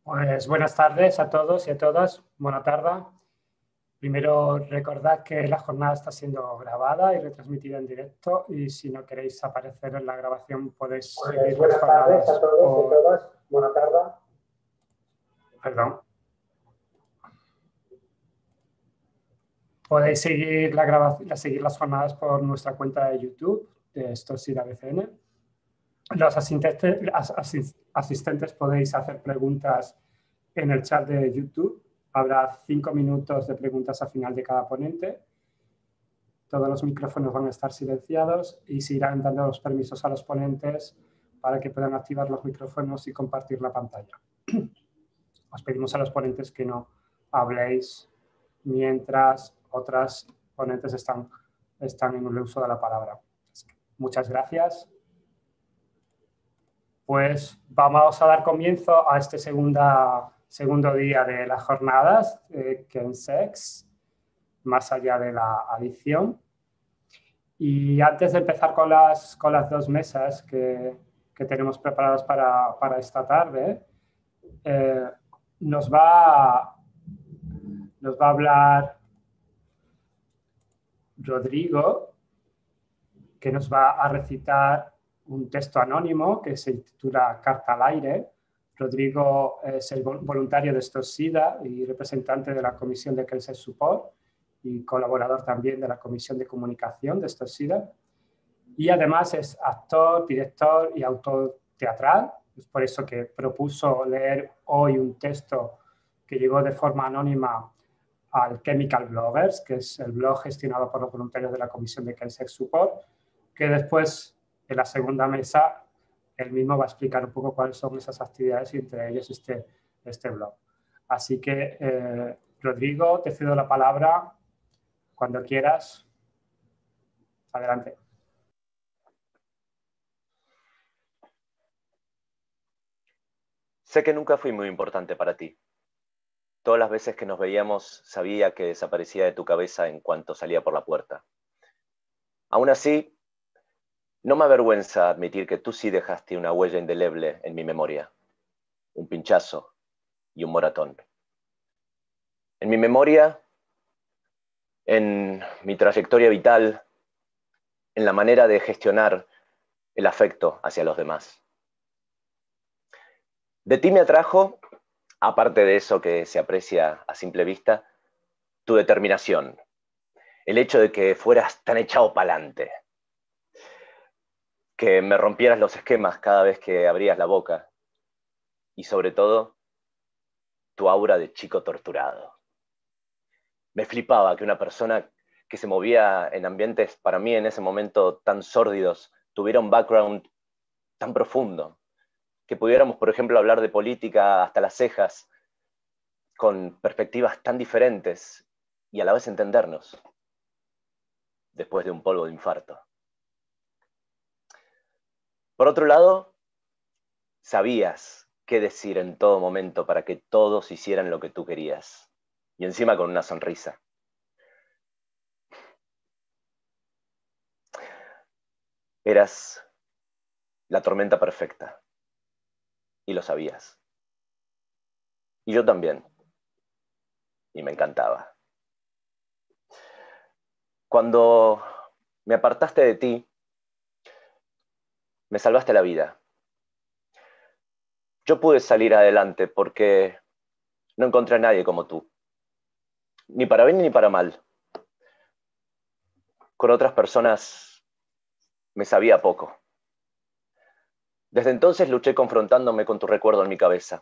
Pues buenas tardes a todos y a todas. Buena tarde. Primero, recordad que la jornada está siendo grabada y retransmitida en directo y si no queréis aparecer en la grabación podéis seguir las jornadas a todos y todas. Buena tarde. Perdón. Podéis seguir seguir las jornadas por nuestra cuenta de YouTube de Stocksida BCN. Los asistentes podéis hacer preguntas en el chat de YouTube. Habrá 5 minutos de preguntas al final de cada ponente. Todos los micrófonos van a estar silenciados y se irán dando los permisos a los ponentes para que puedan activar los micrófonos y compartir la pantalla. Os pedimos a los ponentes que no habléis mientras otras ponentes están en el uso de la palabra. Muchas gracias. Pues vamos a dar comienzo a este segundo día de las jornadas Kensex, más allá de la adicción. Y antes de empezar con las dos mesas que tenemos preparadas para esta tarde, nos va a hablar Rodrigo, que nos va a recitar un texto anónimo que se titula Carta al aire. Rodrigo es el voluntario de Stocksida y representante de la Comisión de Crisis Support y colaborador también de la Comisión de Comunicación de Stocksida. Y además es actor, director y autor teatral. Es por eso que propuso leer hoy un texto que llegó de forma anónima al Chemical Bloggers, que es el blog gestionado por los voluntarios de la Comisión de Crisis Support, que después, en la segunda mesa, él mismo va a explicar un poco cuáles son esas actividades y entre ellas este blog. Así que, Rodrigo, te cedo la palabra cuando quieras. Adelante. Sé que nunca fui muy importante para ti. Todas las veces que nos veíamos sabía que desaparecía de tu cabeza en cuanto salía por la puerta. Aún así, no me avergüenza admitir que tú sí dejaste una huella indeleble en mi memoria, un pinchazo y un moratón. En mi memoria, en mi trayectoria vital, en la manera de gestionar el afecto hacia los demás. De ti me atrajo, aparte de eso que se aprecia a simple vista, tu determinación, el hecho de que fueras tan echado pa'lante, que me rompieras los esquemas cada vez que abrías la boca, y sobre todo, tu aura de chico torturado. Me flipaba que una persona que se movía en ambientes, para mí en ese momento tan sórdidos, tuviera un background tan profundo, que pudiéramos, por ejemplo, hablar de política hasta las cejas, con perspectivas tan diferentes, y a la vez entendernos, después de un polvo de infarto. Por otro lado, sabías qué decir en todo momento para que todos hicieran lo que tú querías, y encima con una sonrisa. Eras la tormenta perfecta, y lo sabías. Y yo también, y me encantaba. Cuando me apartaste de ti, me salvaste la vida. Yo pude salir adelante porque no encontré a nadie como tú, ni para bien ni para mal. Con otras personas me sabía poco. Desde entonces luché confrontándome con tu recuerdo en mi cabeza.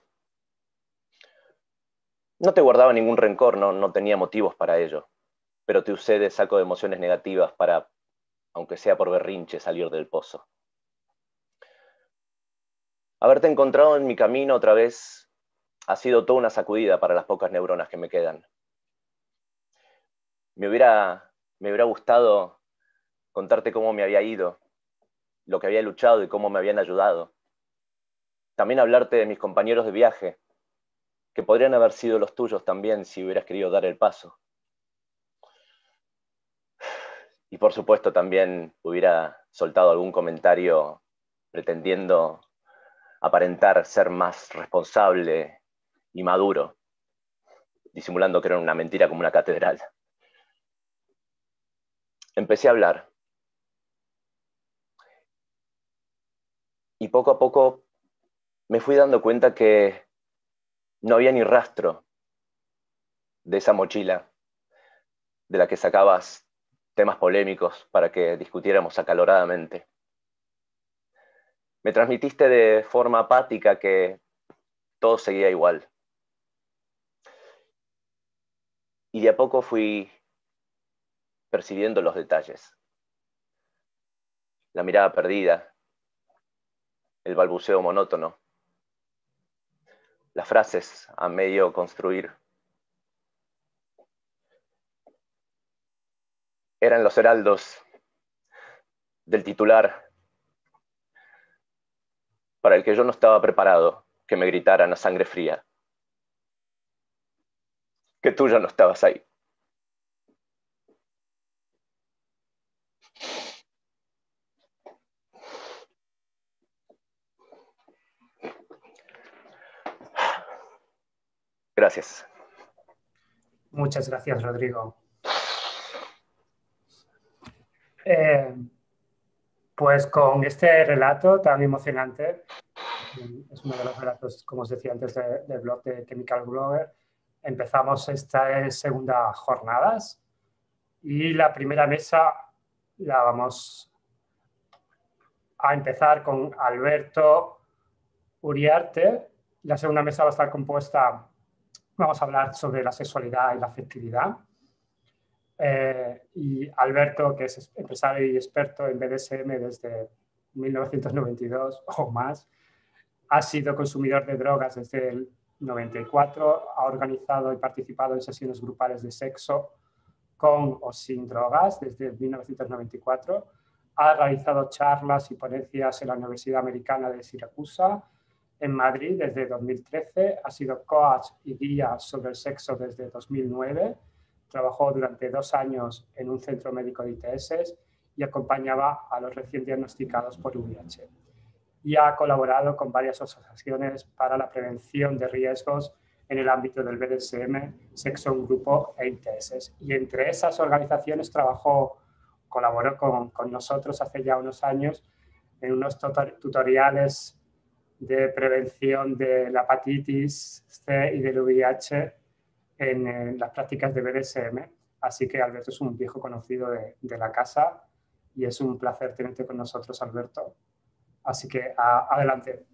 No te guardaba ningún rencor, no tenía motivos para ello, pero te usé de saco de emociones negativas para, aunque sea por berrinche, salir del pozo. Haberte encontrado en mi camino otra vez ha sido toda una sacudida para las pocas neuronas que me quedan. Me hubiera gustado contarte cómo me había ido, lo que había luchado y cómo me habían ayudado. También hablarte de mis compañeros de viaje, que podrían haber sido los tuyos también si hubieras querido dar el paso. Y por supuesto también hubiera soltado algún comentario pretendiendo aparentar ser más responsable y maduro, disimulando que era una mentira como una catedral. Empecé a hablar. Y poco a poco me fui dando cuenta que no había ni rastro de esa mochila de la que sacabas temas polémicos para que discutiéramos acaloradamente. Me transmitiste de forma apática que todo seguía igual. Y de a poco fui percibiendo los detalles. La mirada perdida, el balbuceo monótono, las frases a medio construir. Eran los heraldos del titular para el que yo no estaba preparado que me gritaran a sangre fría que tú ya no estabas ahí. Gracias. Muchas gracias, Rodrigo. Pues con este relato tan emocionante, es uno de los relatos, como os decía antes, del blog de Chemical Blogger, empezamos estas segundas jornadas y la primera mesa la vamos a empezar con Alberto Uriarte. La segunda mesa va a estar compuesta, vamos a hablar sobre la sexualidad y la afectividad. Y Alberto, que es empresario y experto en BDSM desde 1992 o más, ha sido consumidor de drogas desde el 94, ha organizado y participado en sesiones grupales de sexo con o sin drogas desde 1994, ha realizado charlas y ponencias en la Universidad Americana de Siracusa, en Madrid desde 2013, ha sido coach y guía sobre el sexo desde 2009, trabajó durante 2 años en un centro médico de ITS y acompañaba a los recién diagnosticados por VIH. Y ha colaborado con varias asociaciones para la prevención de riesgos en el ámbito del BDSM, sexo en grupo e ITS. Y entre esas organizaciones colaboró con nosotros hace ya unos años en unos tutoriales de prevención de la hepatitis C y del VIH en las prácticas de BDSM. Así que Alberto es un viejo conocido de la casa y es un placer tenerte con nosotros, Alberto. Así que adelante.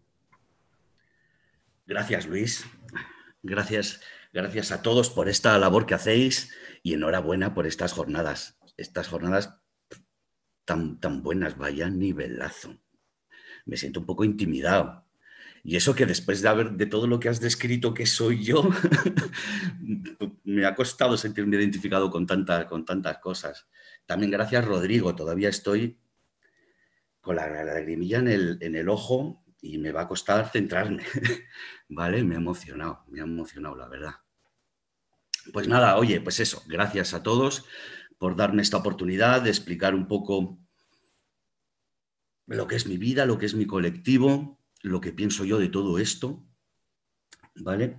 Gracias, Luis. Gracias a todos por esta labor que hacéis y enhorabuena por estas jornadas. Estas jornadas tan buenas, vaya nivelazo. Me siento un poco intimidado. Y eso que después de todo lo que has descrito que soy yo, me ha costado sentirme identificado con tantas cosas. También gracias, Rodrigo. Todavía estoy con la lagrimilla en el ojo y me va a costar centrarme. Vale, me ha emocionado, la verdad. Pues nada, oye, pues eso, gracias a todos por darme esta oportunidad de explicar un poco lo que es mi vida, lo que es mi colectivo, lo que pienso yo de todo esto, ¿vale?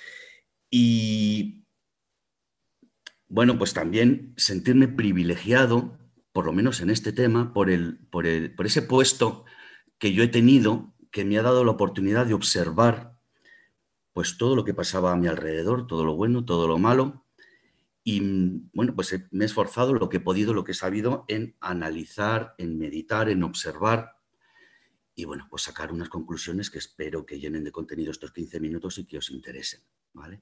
Y bueno, pues también sentirme privilegiado, por lo menos en este tema, por ese puesto que yo he tenido, que me ha dado la oportunidad de observar pues todo lo que pasaba a mi alrededor, todo lo bueno, todo lo malo. Y bueno, pues me he esforzado lo que he podido, lo que he sabido en analizar, en meditar, en observar y bueno, pues sacar unas conclusiones que espero que llenen de contenido estos 15 minutos y que os interesen, ¿vale?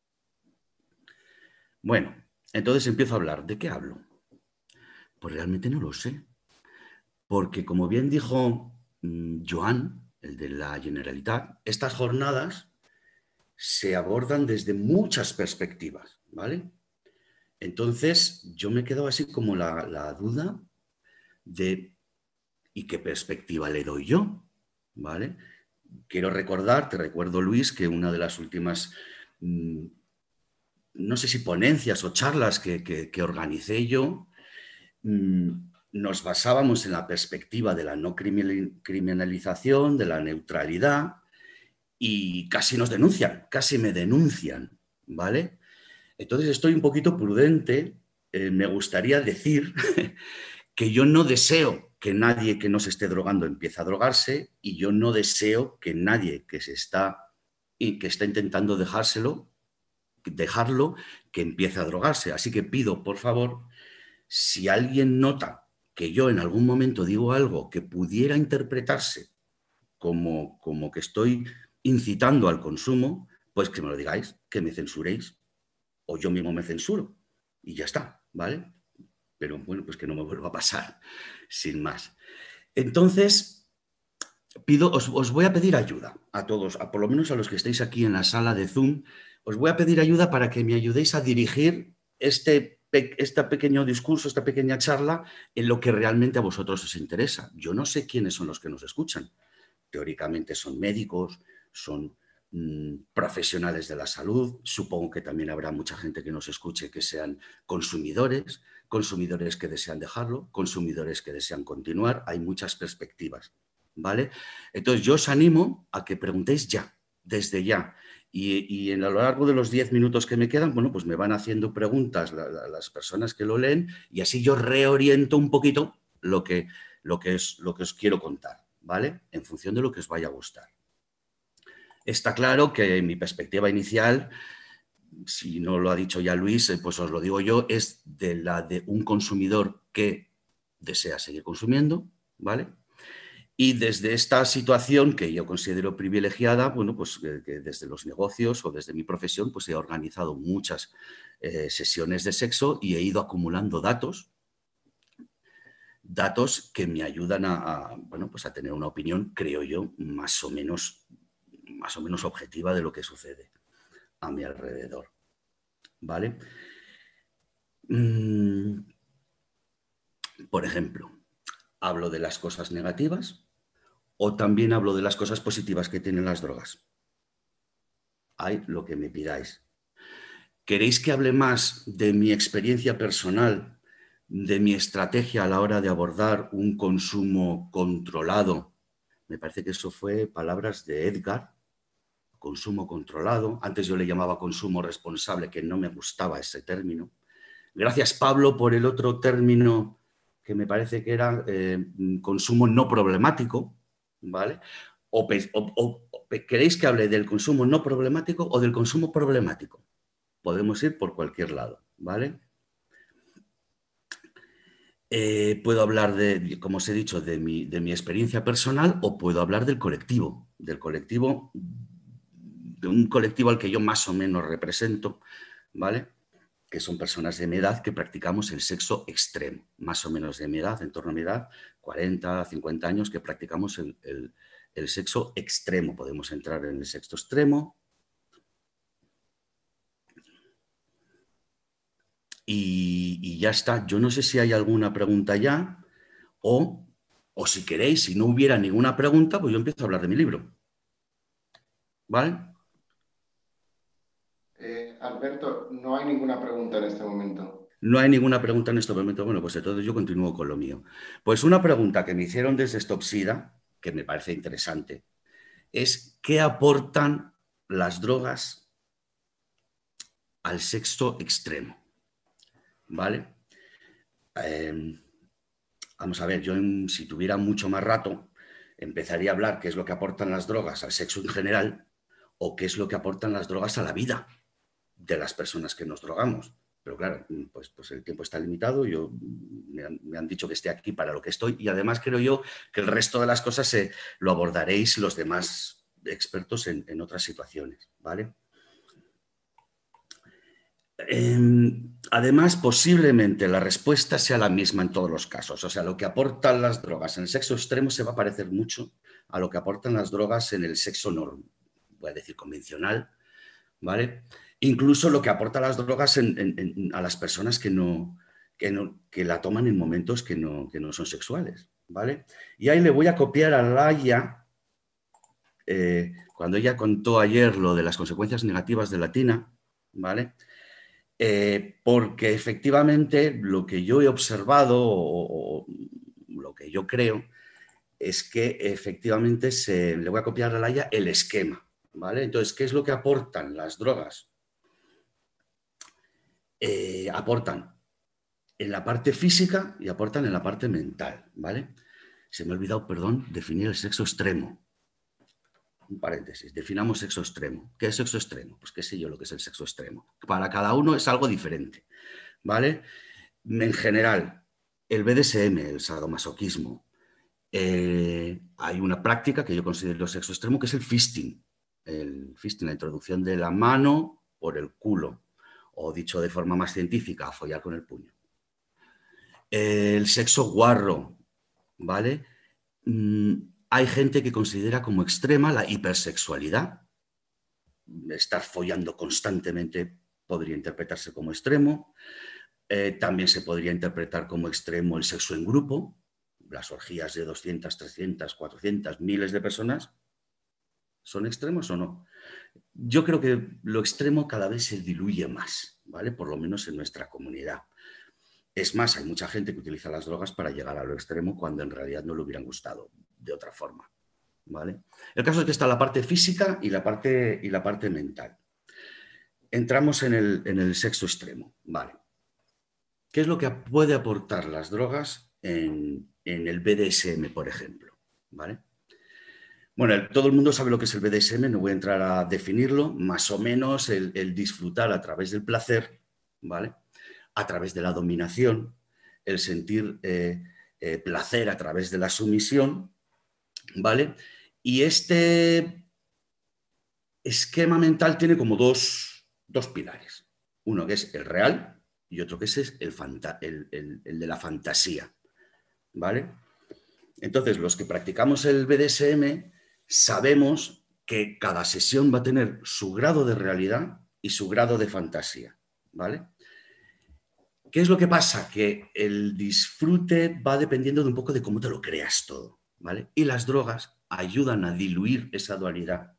Bueno, entonces empiezo a hablar. ¿De qué hablo? Pues realmente no lo sé. Porque como bien dijo Joan, el de la Generalitat, estas jornadas se abordan desde muchas perspectivas, ¿vale? Entonces, yo me quedo así como la duda de ¿y qué perspectiva le doy yo? ¿Vale? Quiero recordar, te recuerdo, Luis, que una de las últimas, no sé si ponencias o charlas que organicé yo, nos basábamos en la perspectiva de la no criminalización, de la neutralidad, y casi nos denuncian, casi me denuncian, ¿vale? Entonces estoy un poquito prudente. Me gustaría decir que yo no deseo que nadie que no se esté drogando empiece a drogarse, y yo no deseo que nadie que está intentando dejarlo, que empiece a drogarse. Así que pido, por favor, si alguien nota que yo en algún momento digo algo que pudiera interpretarse como que estoy incitando al consumo, pues que me lo digáis, que me censuréis, o yo mismo me censuro y ya está, ¿vale? Pero bueno, pues que no me vuelva a pasar, sin más. Entonces, os voy a pedir ayuda a todos, por lo menos a los que estáis aquí en la sala de Zoom. Os voy a pedir ayuda para que me ayudéis a dirigir este pequeño discurso, esta pequeña charla, en lo que realmente a vosotros os interesa. Yo no sé quiénes son los que nos escuchan. Teóricamente son médicos, son profesionales de la salud. Supongo que también habrá mucha gente que nos escuche que sean consumidores que desean dejarlo, consumidores que desean continuar. Hay muchas perspectivas, ¿vale? Entonces yo os animo a que preguntéis ya, desde ya. Y a lo largo de los 10 minutos que me quedan, bueno, pues me van haciendo preguntas las personas que lo leen, y así yo reoriento un poquito lo que os quiero contar, ¿vale? En función de lo que os vaya a gustar. Está claro que mi perspectiva inicial, si no lo ha dicho ya Luis, pues os lo digo yo, es de la de un consumidor que desea seguir consumiendo, ¿vale? Y desde esta situación que yo considero privilegiada, bueno, pues que desde los negocios o desde mi profesión, pues he organizado muchas sesiones de sexo y he ido acumulando datos que me ayudan bueno, pues a tener una opinión, creo yo, más o menos objetiva de lo que sucede a mi alrededor, ¿vale? Por ejemplo, hablo de las cosas negativas o también hablo de las cosas positivas que tienen las drogas. Hay lo que me pidáis. ¿Queréis que hable más de mi experiencia personal, de mi estrategia a la hora de abordar un consumo controlado? Me parece que eso fue palabras de Edgar, consumo controlado. Antes yo le llamaba consumo responsable, que no me gustaba ese término. Gracias, Pablo, por el otro término que me parece que era consumo no problemático, ¿vale? ¿Queréis que hable del consumo no problemático o del consumo problemático? Podemos ir por cualquier lado, ¿vale? Puedo hablar como os he dicho, de mi experiencia personal, o puedo hablar del colectivo, de un colectivo al que yo más o menos represento, ¿vale? Que son personas de mi edad que practicamos el sexo extremo, más o menos de mi edad, en torno a mi edad, 40, 50 años, que practicamos el sexo extremo. Podemos entrar en el sexo extremo. Y ya está. Yo no sé si hay alguna pregunta ya, o si queréis, si no hubiera ninguna pregunta, pues yo empiezo a hablar de mi libro. ¿Vale? Alberto, no hay ninguna pregunta en este momento. No hay ninguna pregunta en este momento. Bueno, pues entonces yo continúo con lo mío. Pues una pregunta que me hicieron desde Stopsida, que me parece interesante, es ¿qué aportan las drogas al sexo extremo? ¿Vale? Vamos a ver, yo si tuviera mucho más rato, empezaría a hablar qué es lo que aportan las drogas al sexo en general, o qué es lo que aportan las drogas a la vida de las personas que nos drogamos. Pero claro, pues el tiempo está limitado. Me han dicho que esté aquí para lo que estoy, y además creo yo que el resto de las cosas lo abordaréis los demás expertos en otras situaciones, ¿vale? Además, posiblemente la respuesta sea la misma en todos los casos. O sea, lo que aportan las drogas en el sexo extremo se va a parecer mucho a lo que aportan las drogas en el sexo voy a decir convencional, ¿vale? Incluso lo que aportan las drogas a las personas que la toman en momentos que no son sexuales, ¿vale? Y ahí le voy a copiar a Laia, cuando ella contó ayer lo de las consecuencias negativas de la tina, ¿vale? Porque efectivamente lo que yo he observado o lo que yo creo es que efectivamente le voy a copiar a Laia el esquema, ¿vale? Entonces, ¿qué es lo que aportan las drogas? Aportan en la parte física y aportan en la parte mental, ¿vale? Se me ha olvidado, perdón, definir el sexo extremo. Un paréntesis, definamos sexo extremo. ¿Qué es sexo extremo? Pues qué sé yo lo que es el sexo extremo. Para cada uno es algo diferente, ¿vale? En general, el BDSM, el sadomasoquismo, hay una práctica que yo considero sexo extremo, que es el fisting. El fisting, la introducción de la mano por el culo, o dicho de forma más científica, a follar con el puño. El sexo guarro, ¿vale? Hay gente que considera como extrema la hipersexualidad. Estar follando constantemente podría interpretarse como extremo. También se podría interpretar como extremo el sexo en grupo, las orgías de 200, 300, 400, miles de personas. ¿Son extremos o no? Yo creo que lo extremo cada vez se diluye más, ¿vale? Por lo menos en nuestra comunidad. Es más, hay mucha gente que utiliza las drogas para llegar a lo extremo cuando en realidad no le hubieran gustado de otra forma, ¿vale? El caso es que está la parte física y la parte mental. Entramos en el sexo extremo, ¿vale? ¿Qué es lo que puede aportar las drogas en el BDSM, por ejemplo? ¿Vale? Bueno, todo el mundo sabe lo que es el BDSM, no voy a entrar a definirlo, más o menos el disfrutar a través del placer, ¿vale? A través de la dominación, el sentir placer a través de la sumisión, ¿vale? Y este esquema mental tiene como dos pilares. Uno que es el real y otro que es el de la fantasía, ¿vale? Entonces, los que practicamos el BDSM sabemos que cada sesión va a tener su grado de realidad y su grado de fantasía, ¿vale? ¿Qué es lo que pasa? Que el disfrute va dependiendo de un poco de cómo te lo creas todo, ¿vale? Y las drogas ayudan a diluir esa dualidad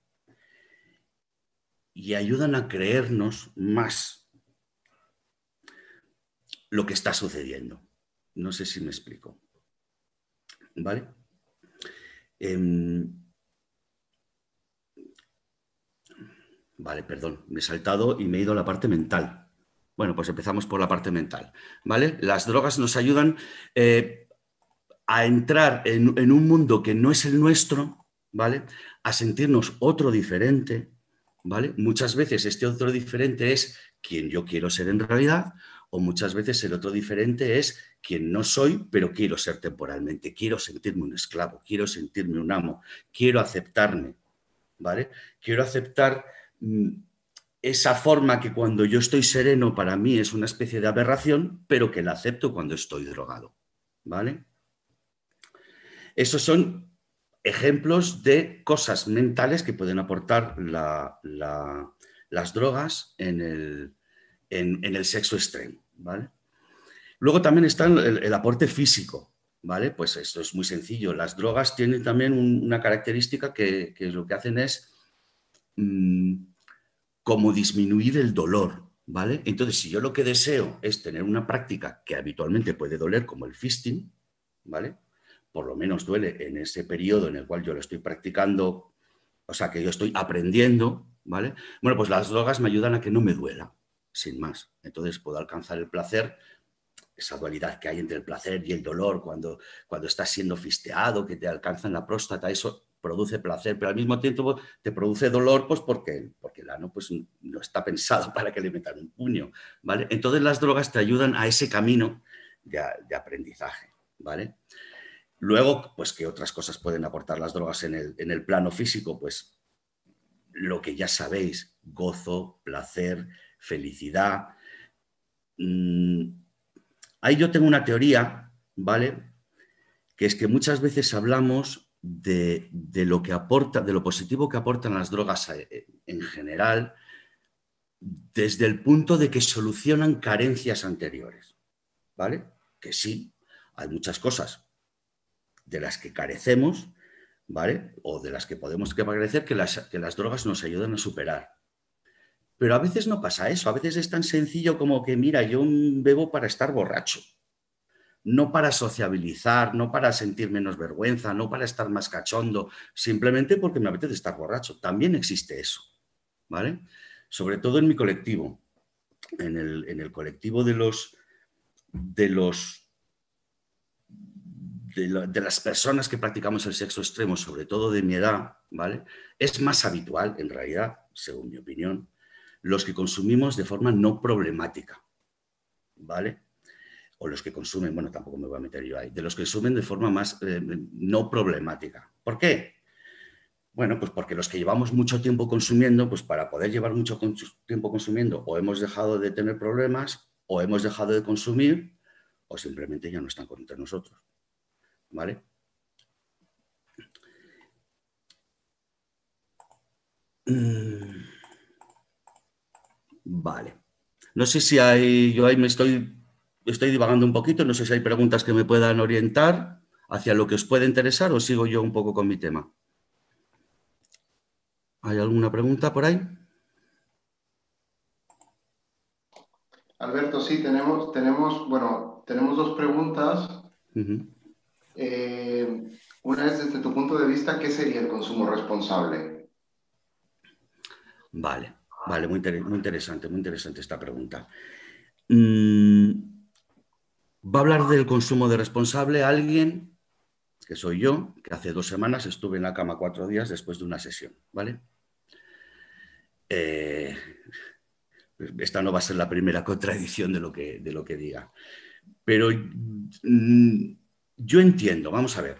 y ayudan a creernos más lo que está sucediendo. No sé si me explico, ¿vale? Vale, perdón, me he saltado y me he ido a la parte mental. Bueno, pues empezamos por la parte mental, ¿vale? Las drogas nos ayudan a entrar en un mundo que no es el nuestro, ¿vale? A sentirnos otro diferente, ¿vale? Muchas veces este otro diferente es quien yo quiero ser en realidad, o muchas veces el otro diferente es quien no soy, pero quiero ser temporalmente. Quiero sentirme un esclavo, quiero sentirme un amo, quiero aceptarme, ¿vale? Quiero aceptar esa forma que cuando yo estoy sereno para mí es una especie de aberración, pero que la acepto cuando estoy drogado, ¿vale? Esos son ejemplos de cosas mentales que pueden aportar las drogas en el sexo extremo, ¿vale? Luego también está el aporte físico, ¿vale? Pues esto es muy sencillo. Las drogas tienen también una característica que lo que hacen es como disminuir el dolor, ¿vale? Entonces, si yo lo que deseo es tener una práctica que habitualmente puede doler, como el fisting, ¿vale? Por lo menos duele en ese periodo en el cual yo lo estoy practicando, o sea, que yo estoy aprendiendo, ¿vale? Bueno, pues las drogas me ayudan a que no me duela, sin más. Entonces puedo alcanzar el placer, esa dualidad que hay entre el placer y el dolor cuando estás siendo fisteado, que te alcanza en la próstata, eso produce placer, pero al mismo tiempo te produce dolor, pues porque el ano pues, no está pensado para que le metan un puño, ¿vale? Entonces las drogas te ayudan a ese camino de aprendizaje, ¿vale? Luego, pues, ¿qué otras cosas pueden aportar las drogas en el plano físico? Pues lo que ya sabéis, gozo, placer, felicidad. Ahí yo tengo una teoría, ¿vale? Que es que muchas veces hablamos de lo que aporta, de lo positivo que aportan las drogas en general, desde el punto de que solucionan carencias anteriores, ¿vale? Que sí, hay muchas cosas de las que carecemos, ¿vale? O de las que podemos carecer que las drogas nos ayudan a superar. Pero a veces no pasa eso, a veces es tan sencillo como que, mira, yo bebo para estar borracho, no para sociabilizar, no para sentir menos vergüenza, no para estar más cachondo, simplemente porque me apetece estar borracho. También existe eso, ¿vale? Sobre todo en mi colectivo, en el colectivo de las personas que practicamos el sexo extremo, sobre todo de mi edad, ¿vale? Es más habitual, en realidad, según mi opinión, los que consumimos de forma no problemática, ¿vale? O los que consumen, bueno, tampoco me voy a meter yo ahí, de los que consumen de forma más no problemática. ¿Por qué? Bueno, pues porque los que llevamos mucho tiempo consumiendo, pues para poder llevar mucho tiempo consumiendo, o hemos dejado de tener problemas, o hemos dejado de consumir, o simplemente ya no están entre nosotros, ¿vale? Vale. No sé si hay, yo ahí estoy divagando un poquito, no sé si hay preguntas que me puedan orientar hacia lo que os puede interesar o sigo yo un poco con mi tema. ¿Hay alguna pregunta por ahí? Alberto, sí, tenemos dos preguntas. Una es, desde tu punto de vista, ¿qué sería el consumo responsable? Vale, muy interesante esta pregunta. Va a hablar del consumo de responsable alguien, que soy yo, que hace 2 semanas estuve en la cama 4 días después de una sesión, ¿vale? Esta no va a ser la primera contradicción de lo que diga. Pero yo entiendo, vamos a ver,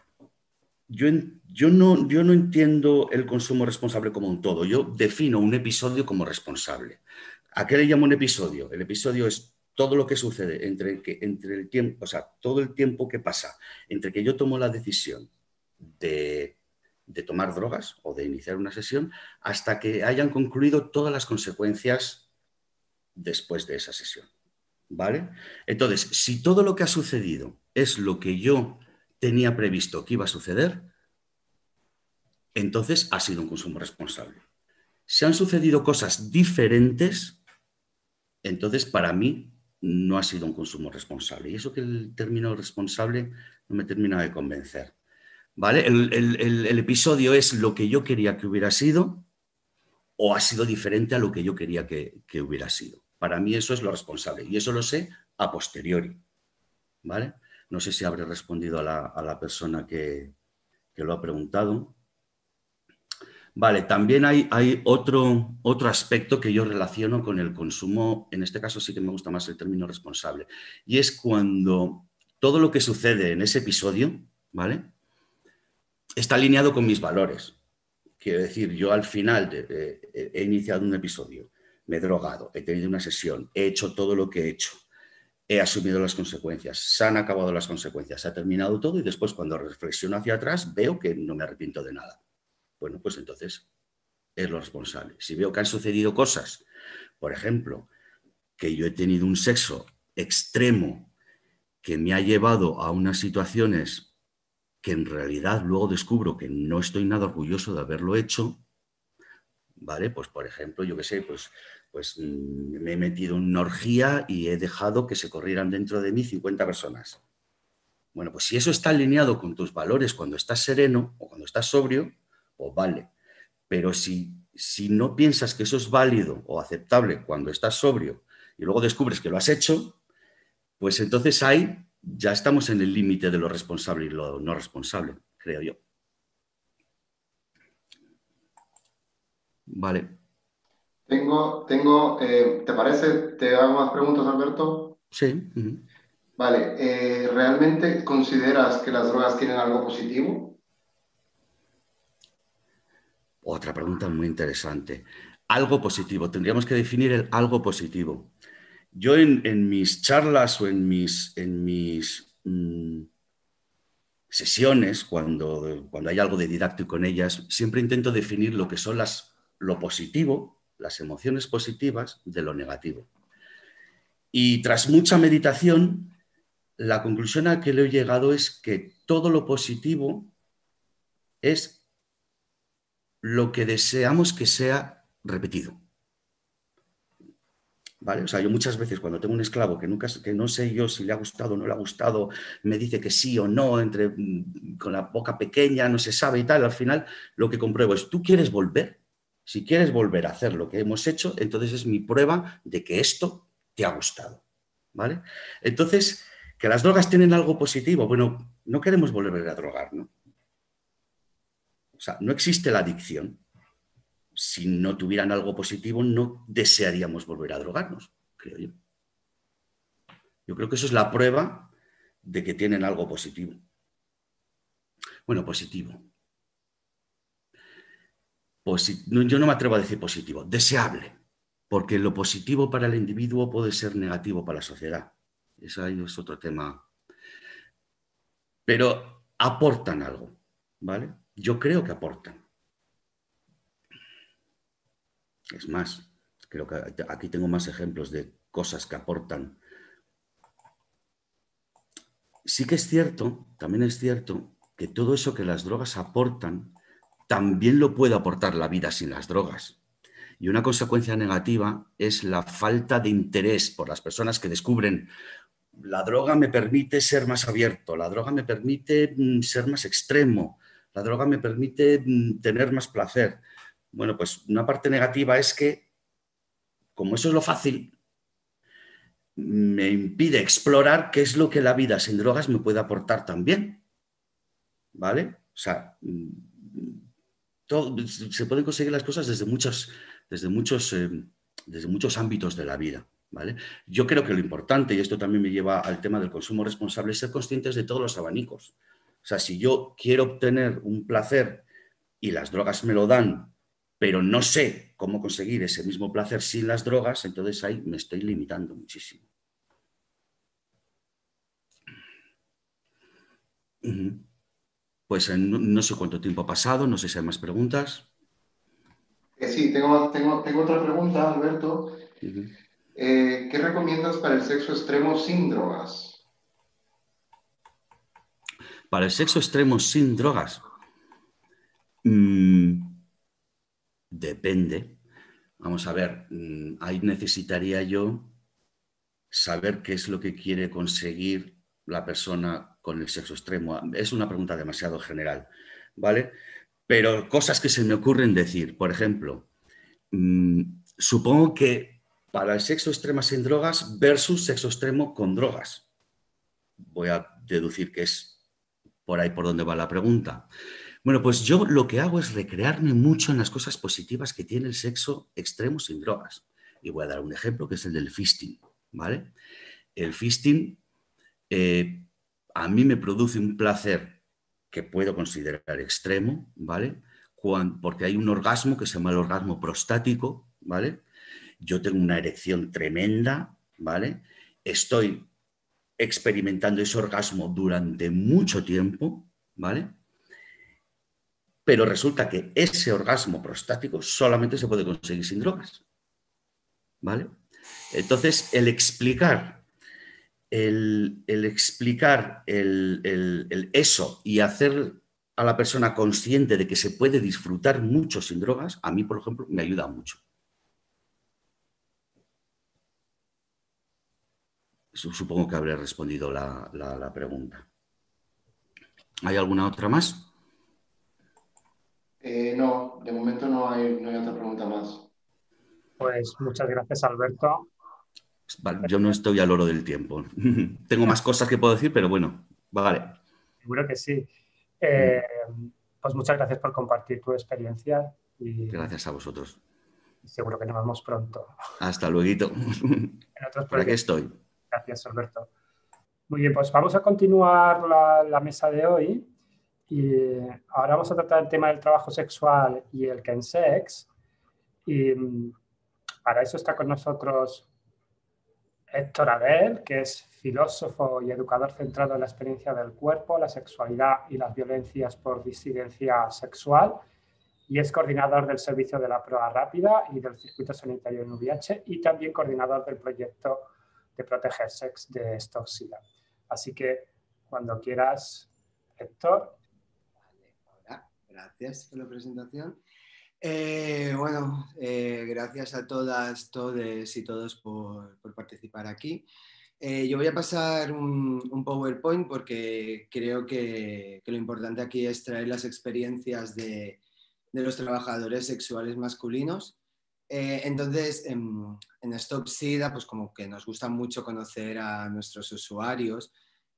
yo no entiendo el consumo responsable como un todo. Yo defino un episodio como responsable. ¿A qué le llamo un episodio? El episodio es todo lo que sucede entre el tiempo, o sea, todo el tiempo que pasa entre que yo tomo la decisión de tomar drogas o de iniciar una sesión hasta que hayan concluido todas las consecuencias después de esa sesión. ¿Vale? Entonces, si todo lo que ha sucedido es lo que yo tenía previsto que iba a suceder, entonces ha sido un consumo responsable. Si han sucedido cosas diferentes, entonces para mí no ha sido un consumo responsable. Y eso que el término responsable no me termina de convencer. ¿Vale? El episodio es lo que yo quería que hubiera sido o ha sido diferente a lo que yo quería que hubiera sido. Para mí eso es lo responsable y eso lo sé a posteriori. ¿Vale? No sé si habré respondido a la persona que lo ha preguntado. Vale, también hay otro aspecto que yo relaciono con el consumo, en este caso sí que me gusta más el término responsable, y es cuando todo lo que sucede en ese episodio, ¿vale?, está alineado con mis valores. Quiero decir, yo al final he iniciado un episodio, me he drogado, he tenido una sesión, he hecho todo lo que he hecho, he asumido las consecuencias, se han acabado las consecuencias, se ha terminado todo y después cuando reflexiono hacia atrás veo que no me arrepiento de nada. Bueno, pues entonces es lo responsable. Si veo que han sucedido cosas, por ejemplo, que yo he tenido un sexo extremo que me ha llevado a unas situaciones que en realidad luego descubro que no estoy nada orgulloso de haberlo hecho, ¿vale? Pues por ejemplo, yo qué sé, pues me he metido en una orgía y he dejado que se corrieran dentro de mí 50 personas. Bueno, pues si eso está alineado con tus valores cuando estás sereno o cuando estás sobrio, pues vale. Pero si no piensas que eso es válido o aceptable cuando estás sobrio y luego descubres que lo has hecho, pues entonces ahí ya estamos en el límite de lo responsable y lo no responsable, creo yo. Vale. ¿Te parece? ¿Te hago más preguntas, Alberto? Sí. Vale, ¿realmente consideras que las drogas tienen algo positivo? Otra pregunta muy interesante. Algo positivo. Tendríamos que definir el algo positivo. Yo en mis charlas o en mis sesiones, cuando hay algo de didáctico en ellas, siempre intento definir lo que son lo positivo, las emociones positivas de lo negativo. Y tras mucha meditación, la conclusión a la que le he llegado es que todo lo positivo es lo que deseamos que sea repetido. ¿vale? O sea, yo muchas veces cuando tengo un esclavo que no sé yo si le ha gustado o no le ha gustado, me dice que sí o no, con la boca pequeña, no se sabe y tal, al final lo que compruebo es, ¿tú quieres volver? Si quieres volver a hacer lo que hemos hecho, entonces es mi prueba de que esto te ha gustado, ¿vale? Entonces, que las drogas tienen algo positivo, bueno, no queremos volver a drogar, ¿no? O sea, no existe la adicción. Si no tuvieran algo positivo, no desearíamos volver a drogarnos, creo yo. Yo creo que eso es la prueba de que tienen algo positivo. Bueno, positivo. Yo no me atrevo a decir positivo, deseable, porque lo positivo para el individuo puede ser negativo para la sociedad. Eso ahí es otro tema. Pero aportan algo, ¿vale? Yo creo que aportan. Es más, creo que aquí tengo más ejemplos de cosas que aportan. Sí que es cierto, también es cierto, que todo eso que las drogas aportan, también lo puede aportar la vida sin las drogas. Y una consecuencia negativa es la falta de interés por las personas que descubren la droga me permite ser más abierto, la droga me permite ser más extremo, la droga me permite tener más placer. Bueno, pues una parte negativa es que, como eso es lo fácil, me impide explorar qué es lo que la vida sin drogas me puede aportar también. ¿Vale? O sea, se pueden conseguir las cosas desde muchos ámbitos de la vida. ¿Vale? Yo creo que lo importante, y esto también me lleva al tema del consumo responsable, es ser conscientes de todos los abanicos. O sea, si yo quiero obtener un placer y las drogas me lo dan, pero no sé cómo conseguir ese mismo placer sin las drogas, entonces ahí me estoy limitando muchísimo. Pues no sé cuánto tiempo ha pasado, no sé si hay más preguntas. Sí, tengo otra pregunta, Alberto. ¿Qué recomiendas para el sexo extremo sin drogas? Para el sexo extremo sin drogas, depende. Vamos a ver, ahí necesitaría yo saber qué es lo que quiere conseguir la persona con el sexo extremo. Es una pregunta demasiado general, ¿vale? Pero cosas que se me ocurren decir, por ejemplo, supongo que para el sexo extremo sin drogas versus sexo extremo con drogas. Voy a deducir que es por ahí por donde va la pregunta. Bueno, pues yo lo que hago es recrearme mucho en las cosas positivas que tiene el sexo extremo sin drogas. Y voy a dar un ejemplo que es el del fisting, ¿vale? El fisting a mí me produce un placer que puedo considerar extremo, ¿vale? Porque hay un orgasmo que se llama el orgasmo prostático, ¿vale? Yo tengo una erección tremenda, ¿vale? Estoy experimentando ese orgasmo durante mucho tiempo, ¿vale? Pero resulta que ese orgasmo prostático solamente se puede conseguir sin drogas, ¿vale? Entonces, el explicar eso y hacer a la persona consciente de que se puede disfrutar mucho sin drogas, a mí, por ejemplo, me ayuda mucho. Supongo que habré respondido la pregunta. ¿Hay alguna otra más? No, de momento no hay otra pregunta más. Pues muchas gracias, Alberto. Vale, yo no estoy al oro del tiempo. Tengo más cosas que puedo decir, pero bueno, vale. Seguro que sí. Pues muchas gracias por compartir tu experiencia y Gracias a vosotros. seguro que nos vemos pronto Hasta luego. en otros Por aquí proyectos. estoy. Gracias, Alberto. Muy bien, pues vamos a continuar la mesa de hoy y ahora vamos a tratar el tema del trabajo sexual y el chemsex. Y para eso está con nosotros Héctor Adel, que es filósofo y educador centrado en la experiencia del cuerpo, la sexualidad y las violencias por disidencia sexual, y es coordinador del servicio de la prueba rápida y del circuito sanitario en VIH y también coordinador del proyecto de Proteger Sex de Stock-SIDA. Así que cuando quieras, Héctor. Vale, hola, gracias por la presentación. Gracias a todas, todes y todos por participar aquí. Yo voy a pasar un PowerPoint porque creo que lo importante aquí es traer las experiencias de los trabajadores sexuales masculinos. Entonces, en Stop SIDA, pues como que nos gusta mucho conocer a nuestros usuarios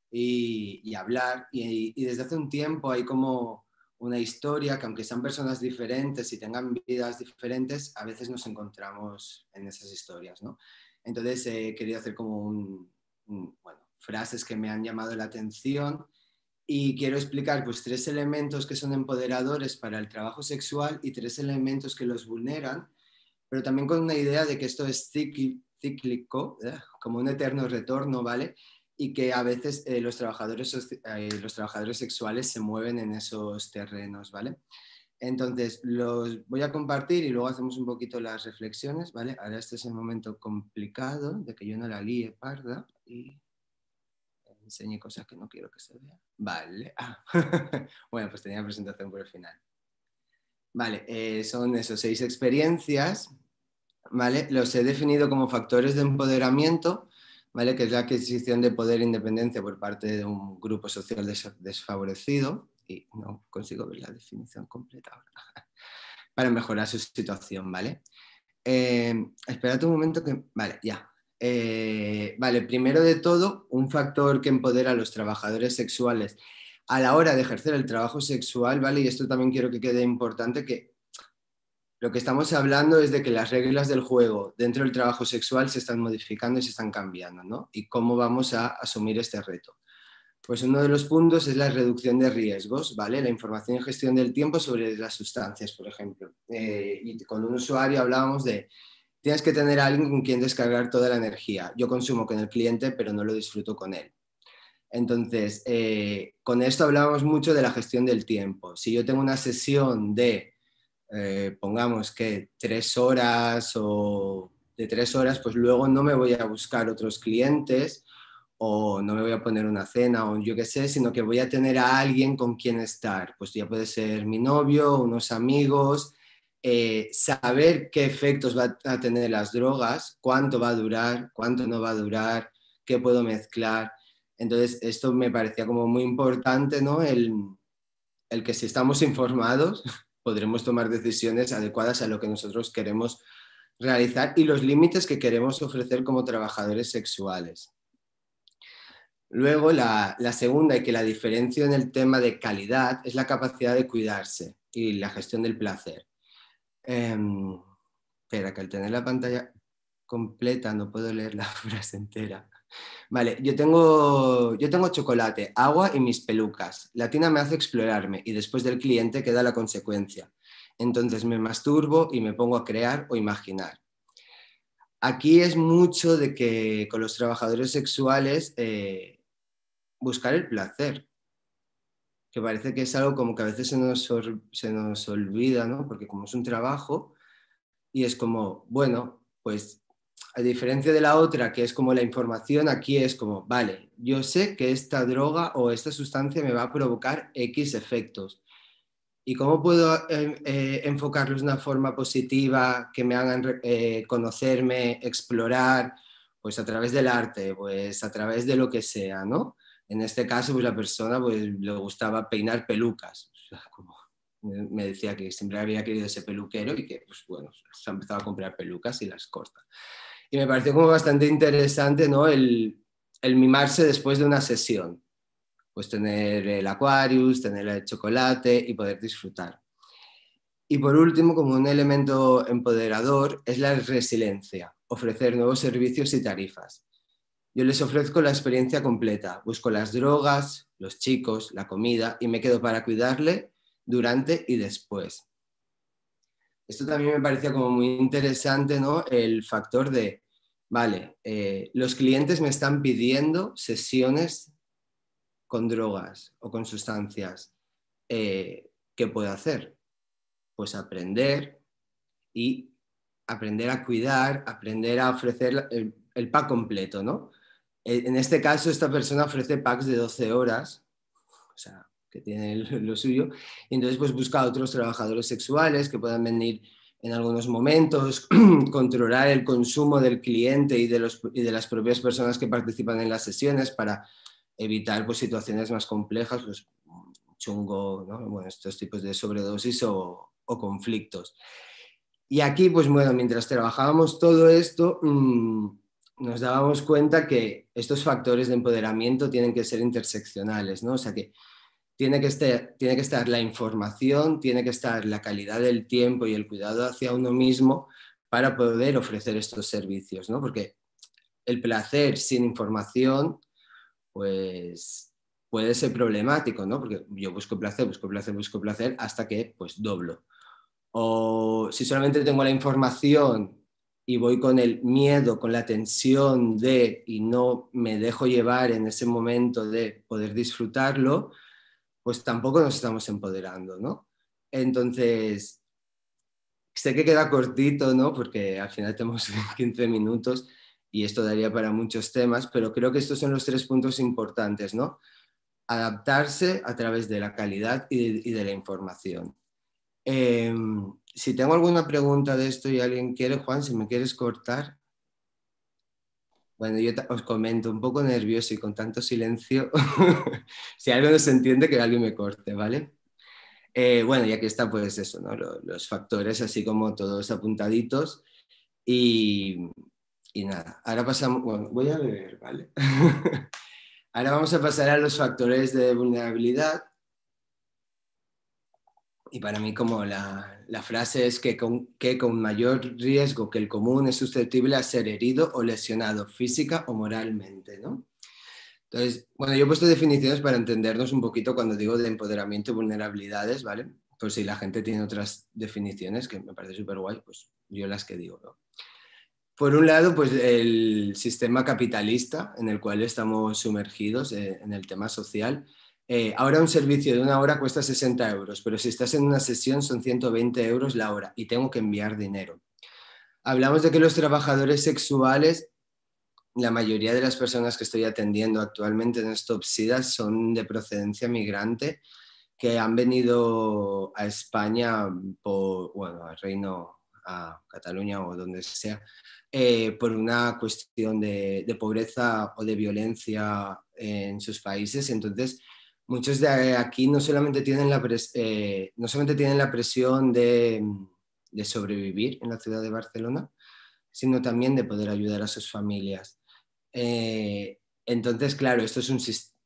y hablar. Y desde hace un tiempo hay como una historia que, aunque sean personas diferentes y tengan vidas diferentes, a veces nos encontramos en esas historias, ¿no? Entonces he querido hacer como frases que me han llamado la atención y quiero explicar pues 3 elementos que son empoderadores para el trabajo sexual y 3 elementos que los vulneran, pero también con una idea de que esto es cíclico, como un eterno retorno, ¿vale? Y que a veces los trabajadores sexuales se mueven en esos terrenos, ¿vale? Entonces, los voy a compartir y luego hacemos un poquito las reflexiones, ¿vale? Ahora este es el momento complicado de que yo no la líe parda y enseñe cosas que no quiero que se vean. Vale. Bueno, pues tenía presentación por el final. Vale, son esos 6 experiencias, ¿vale? Los he definido como factores de empoderamiento, ¿vale? Que es la adquisición de poder e independencia por parte de un grupo social desfavorecido, y no consigo ver la definición completa ahora, para mejorar su situación, ¿vale? Espérate un momento que... Vale, ya. Vale, primero de todo, un factor que empodera a los trabajadores sexuales a la hora de ejercer el trabajo sexual, ¿vale? Y esto también quiero que quede importante, que lo que estamos hablando es de que las reglas del juego dentro del trabajo sexual se están modificando y se están cambiando, ¿no? ¿Y cómo vamos a asumir este reto? Pues uno de los puntos es la reducción de riesgos, ¿vale? La información y gestión del tiempo sobre las sustancias, por ejemplo. Y con un usuario hablábamos de, tienes que tener a alguien con quien descargar toda la energía. Yo consumo con el cliente, pero no lo disfruto con él. Entonces, con esto hablábamos mucho de la gestión del tiempo. Si yo tengo una sesión de, pongamos que 3 horas o de 3 horas, pues luego no me voy a buscar otros clientes o no me voy a poner una cena o yo qué sé, sino que voy a tener a alguien con quien estar. Pues ya puede ser mi novio, unos amigos, saber qué efectos va a tener las drogas, cuánto va a durar, cuánto no va a durar, qué puedo mezclar. Entonces, esto me parecía como muy importante, ¿no? El que si estamos informados podremos tomar decisiones adecuadas a lo que nosotros queremos realizar y los límites que queremos ofrecer como trabajadores sexuales. Luego, la segunda, y que la diferencia en el tema de calidad, es la capacidad de cuidarse y la gestión del placer. Espera, que al tener la pantalla completa no puedo leer la frase entera. Vale, yo tengo chocolate, agua y mis pelucas. La tina me hace explorarme y después del cliente queda la consecuencia. Entonces me masturbo y me pongo a crear o imaginar. Aquí es mucho de que con los trabajadores sexuales buscar el placer, que parece que es algo como que a veces se nos olvida, ¿no? Porque como es un trabajo y es como, bueno, pues a diferencia de la otra, que es como la información, aquí es como, vale, yo sé que esta droga o esta sustancia me va a provocar X efectos. ¿Y cómo puedo enfocarlos de una forma positiva, que me hagan conocerme, explorar? Pues a través del arte, pues a través de lo que sea, ¿no? En este caso, pues la persona pues, le gustaba peinar pelucas. O sea, como me decía que siempre había querido ese peluquero y que, pues bueno, se ha empezado a comprar pelucas y las corta. Y me pareció como bastante interesante, ¿no? El mimarse después de una sesión. Pues tener el Aquarius, tener el chocolate y poder disfrutar. Y por último, como un elemento empoderador, es la resiliencia, ofrecer nuevos servicios y tarifas. Yo les ofrezco la experiencia completa, busco las drogas, los chicos, la comida y me quedo para cuidarle durante y después. Esto también me parecía como muy interesante, ¿no? El factor de, vale, los clientes me están pidiendo sesiones con drogas o con sustancias. ¿Qué puedo hacer? Pues aprender y aprender a cuidar, aprender a ofrecer el pack completo, ¿no? En este caso, esta persona ofrece packs de 12 horas, o sea, que tiene lo suyo. Y entonces pues busca a otros trabajadores sexuales que puedan venir en algunos momentos, controlar el consumo del cliente y de las propias personas que participan en las sesiones para evitar pues, situaciones más complejas, pues, chungo, ¿no? Bueno, estos tipos de sobredosis o conflictos. Y aquí, pues bueno, mientras trabajábamos todo esto, nos dábamos cuenta que estos factores de empoderamiento tienen que ser interseccionales, ¿no? O sea que tiene que estar la información, tiene que estar la calidad del tiempo y el cuidado hacia uno mismo para poder ofrecer estos servicios, ¿no? Porque el placer sin información, pues puede ser problemático, ¿no? Porque yo busco placer hasta que pues doblo. O si solamente tengo la información y voy con el miedo, con la tensión y no me dejo llevar en ese momento de poder disfrutarlo, pues tampoco nos estamos empoderando, ¿no? Entonces, sé que queda cortito, ¿no? Porque al final tenemos 15 minutos y esto daría para muchos temas, pero creo que estos son los 3 puntos importantes, ¿no? Adaptarse a través de la calidad y de la información. Si tengo alguna pregunta de esto y alguien quiere, Juan, si me quieres cortar. Bueno, yo os comento, un poco nervioso y con tanto silencio, si algo no se entiende, que alguien me corte, ¿vale? Bueno, y aquí está pues eso, ¿no? Los factores así como todos apuntaditos y nada, ahora pasamos, bueno, voy a beber, ¿vale? Ahora vamos a pasar a los factores de vulnerabilidad. Y para mí como la frase es que con mayor riesgo que el común es susceptible a ser herido o lesionado física o moralmente, ¿no? Entonces, bueno, yo he puesto definiciones para entendernos un poquito cuando digo de empoderamiento y vulnerabilidades, ¿vale? Por si la gente tiene otras definiciones, que me parece súper guay, pues yo las que digo, ¿no? Por un lado, pues el sistema capitalista en el cual estamos sumergidos en el tema social. Ahora un servicio de 1 hora cuesta 60 euros, pero si estás en una sesión son 120 euros la hora y tengo que enviar dinero. Hablamos de que los trabajadores sexuales, la mayoría de las personas que estoy atendiendo actualmente en Stop SIDA son de procedencia migrante que han venido a España, al Reino, a Cataluña o donde sea, por una cuestión de pobreza o de violencia en sus países. Entonces, muchos de aquí no solamente tienen la presión de sobrevivir en la ciudad de Barcelona, sino también de poder ayudar a sus familias. Entonces, claro, esto es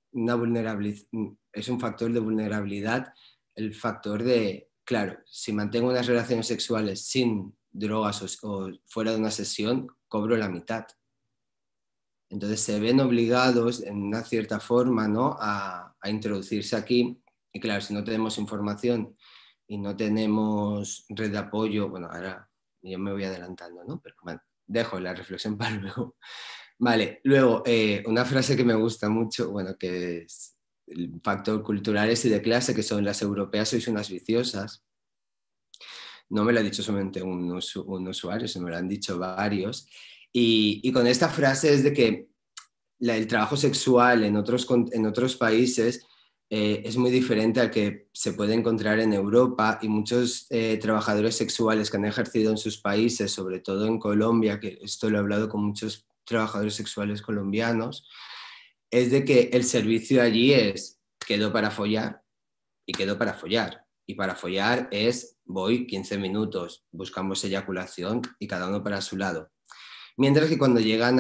es un factor de vulnerabilidad, el factor de, claro, si mantengo unas relaciones sexuales sin drogas o fuera de una sesión, cobro la mitad. Entonces se ven obligados en una cierta forma, ¿no? a introducirse aquí. Y claro, si no tenemos información y no tenemos red de apoyo, bueno, ahora yo me voy adelantando, ¿no? Pero bueno, dejo la reflexión para luego. Vale, luego una frase que me gusta mucho, bueno, que es el factor culturales y de clase, que son las europeas sois unas viciosas. No me lo ha dicho solamente un usuario, se me lo han dicho varios. Y con esta frase es de que el trabajo sexual en otros países es muy diferente al que se puede encontrar en Europa, y muchos trabajadores sexuales que han ejercido en sus países, sobre todo en Colombia, que esto lo he hablado con muchos trabajadores sexuales colombianos, es de que el servicio allí es quedo para follar y quedo para follar. Y para follar es voy 15 minutos, buscamos eyaculación y cada uno para su lado. Mientras que cuando llegan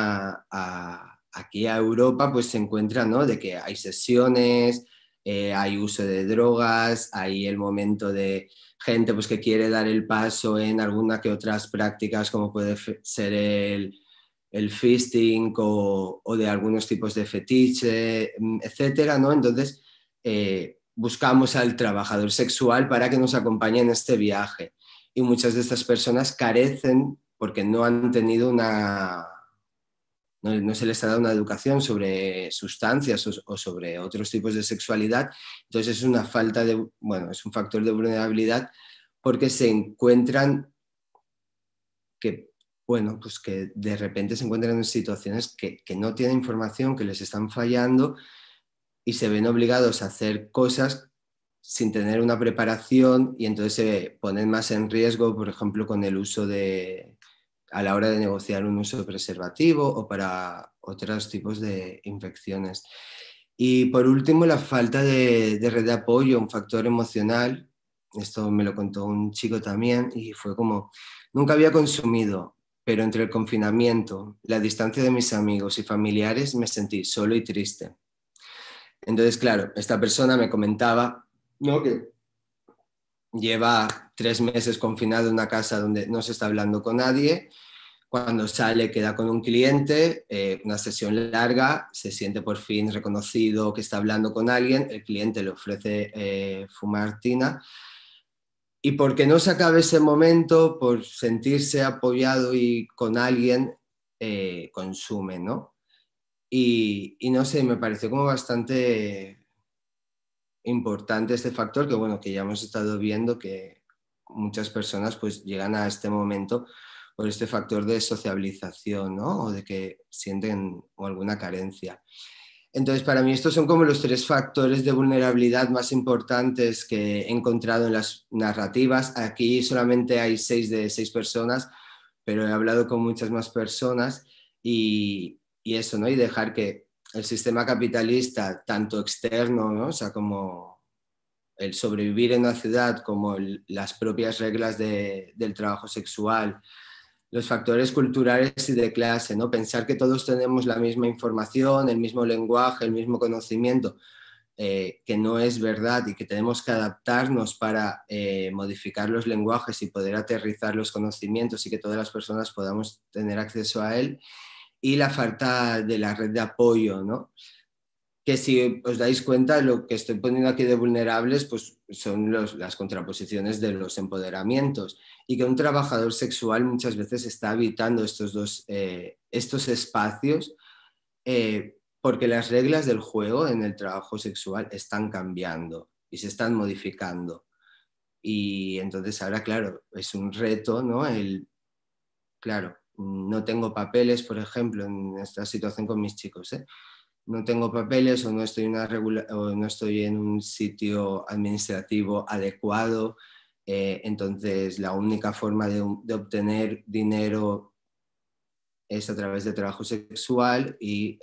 aquí a Europa, pues se encuentran, ¿no? De que hay sesiones, hay uso de drogas, hay el momento de gente pues, que quiere dar el paso en alguna que otras prácticas, como puede ser el fisting o de algunos tipos de fetiche, etcétera, ¿no? Entonces, buscamos al trabajador sexual para que nos acompañe en este viaje. Y muchas de estas personas carecen porque no han tenido no se les ha dado una educación sobre sustancias o sobre otros tipos de sexualidad. Entonces es una falta de, bueno, es un factor de vulnerabilidad porque se encuentran que, bueno, pues que de repente se encuentran en situaciones que no tienen información, que les están fallando y se ven obligados a hacer cosas sin tener una preparación y entonces se ponen más en riesgo, por ejemplo, con el uso a la hora de negociar un uso de preservativo o para otros tipos de infecciones. Y por último, la falta de red de apoyo, un factor emocional. Esto me lo contó un chico también y fue como, nunca había consumido, pero entre el confinamiento, la distancia de mis amigos y familiares me sentí solo y triste. Entonces, claro, esta persona me comentaba, ¿no?, que lleva 3 meses confinado en una casa donde no se está hablando con nadie. Cuando sale queda con un cliente, una sesión larga, se siente por fin reconocido que está hablando con alguien, el cliente le ofrece fumar tina y porque no se acabe ese momento, por sentirse apoyado y con alguien, consume, ¿no? Y no sé, me pareció como bastante importante este factor que, bueno, que ya hemos estado viendo que muchas personas pues llegan a este momento por este factor de sociabilización, ¿no? O de que sienten alguna carencia. Entonces, para mí estos son como los 3 factores de vulnerabilidad más importantes que he encontrado en las narrativas. Aquí solamente hay 6 de 6 personas, pero he hablado con muchas más personas y eso, ¿no? Y dejar que el sistema capitalista, tanto externo, ¿no?, o sea, como el sobrevivir en una ciudad, como las propias reglas del trabajo sexual, los factores culturales y de clase, ¿no? Pensar que todos tenemos la misma información, el mismo lenguaje, el mismo conocimiento, que no es verdad y que tenemos que adaptarnos para modificar los lenguajes y poder aterrizar los conocimientos y que todas las personas podamos tener acceso a él. Y la falta de la red de apoyo, ¿no? Que si os dais cuenta, lo que estoy poniendo aquí de vulnerables pues son las contraposiciones de los empoderamientos y que un trabajador sexual muchas veces está habitando estos espacios porque las reglas del juego en el trabajo sexual están cambiando y se están modificando. Y entonces ahora, claro, es un reto, ¿no? Claro, no tengo papeles, por ejemplo, en esta situación con mis chicos, ¿eh? No tengo papeles o no estoy en un sitio administrativo adecuado, entonces la única forma de obtener dinero es a través de trabajo sexual y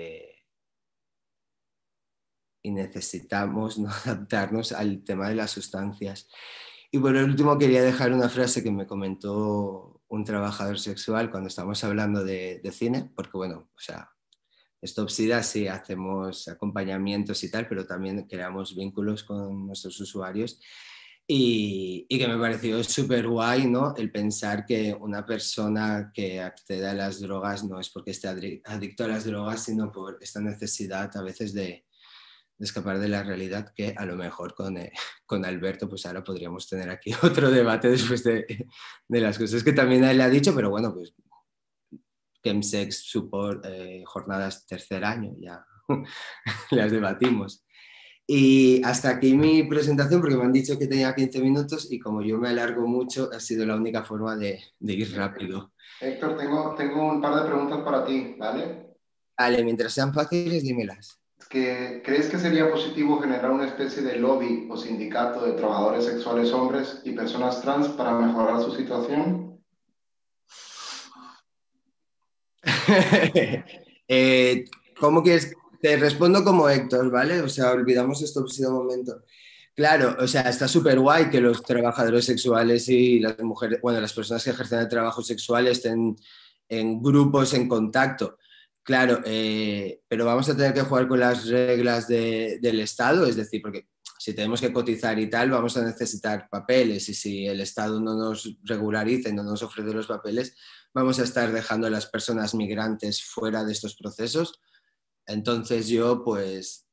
necesitamos, ¿no?, adaptarnos al tema de las sustancias. Y por último quería dejar una frase que me comentó un trabajador sexual cuando estábamos hablando de cine, porque bueno, o sea, Stop SIDA sí hacemos acompañamientos y tal, pero también creamos vínculos con nuestros usuarios y que me pareció súper guay, ¿no?, el pensar que una persona que accede a las drogas no es porque esté adicto a las drogas, sino por esta necesidad a veces de escapar de la realidad, que a lo mejor con Alberto pues ahora podríamos tener aquí otro debate después de las cosas que también él ha dicho, pero bueno, pues Chemsex Support, jornadas 3er año, ya las debatimos. Y hasta aquí mi presentación, porque me han dicho que tenía 15 minutos y como yo me alargo mucho, ha sido la única forma de ir rápido. Héctor, tengo un par de preguntas para ti, ¿vale? Vale, mientras sean fáciles, dímelas. ¿Crees que sería positivo generar una especie de lobby o sindicato de trabajadores sexuales hombres y personas trans para mejorar su situación? ¿Cómo quieres? Te respondo como Héctor, ¿vale? O sea, olvidamos esto un momento. Claro, o sea, está súper guay que los trabajadores sexuales y las mujeres, bueno, las personas que ejercen el trabajo sexual estén en grupos, en contacto. Claro, pero vamos a tener que jugar con las reglas del Estado, es decir, porque si tenemos que cotizar y tal, vamos a necesitar papeles y si el Estado no nos regulariza y no nos ofrece los papeles, vamos a estar dejando a las personas migrantes fuera de estos procesos. Entonces yo, pues,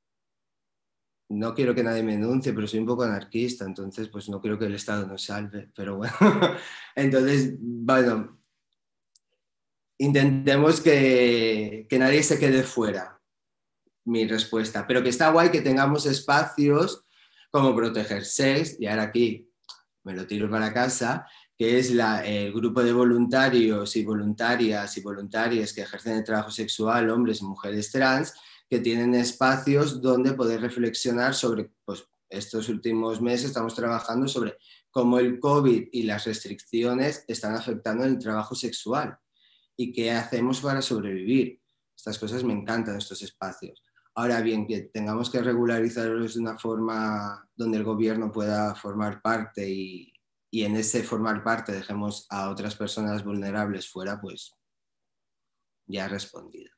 no quiero que nadie me denuncie, pero soy un poco anarquista, entonces pues no quiero que el Estado nos salve, pero bueno. Entonces, bueno, intentemos que nadie se quede fuera, mi respuesta, pero que está guay que tengamos espacios como Proteger Sex, y ahora aquí me lo tiro para casa, que es el grupo de voluntarios y voluntarias y voluntarias que ejercen el trabajo sexual, hombres y mujeres trans, que tienen espacios donde poder reflexionar sobre, pues estos últimos meses estamos trabajando sobre cómo el COVID y las restricciones están afectando el trabajo sexual y qué hacemos para sobrevivir. Estas cosas me encantan, estos espacios. Ahora bien, que tengamos que regularizarlos de una forma donde el gobierno pueda formar parte y en ese formar parte dejemos a otras personas vulnerables fuera, pues ya he respondido.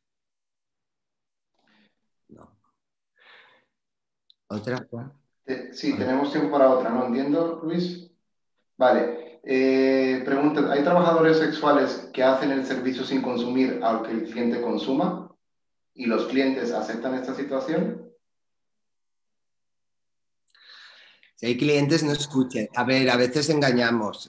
No. ¿Otra? Sí, tenemos tiempo para otra, ¿no? ¿Entiendo, Luis? Vale. Pregunta, ¿hay trabajadores sexuales que hacen el servicio sin consumir aunque el cliente consuma? ¿Y los clientes aceptan esta situación? Si hay clientes, no escuchen. A ver, a veces engañamos.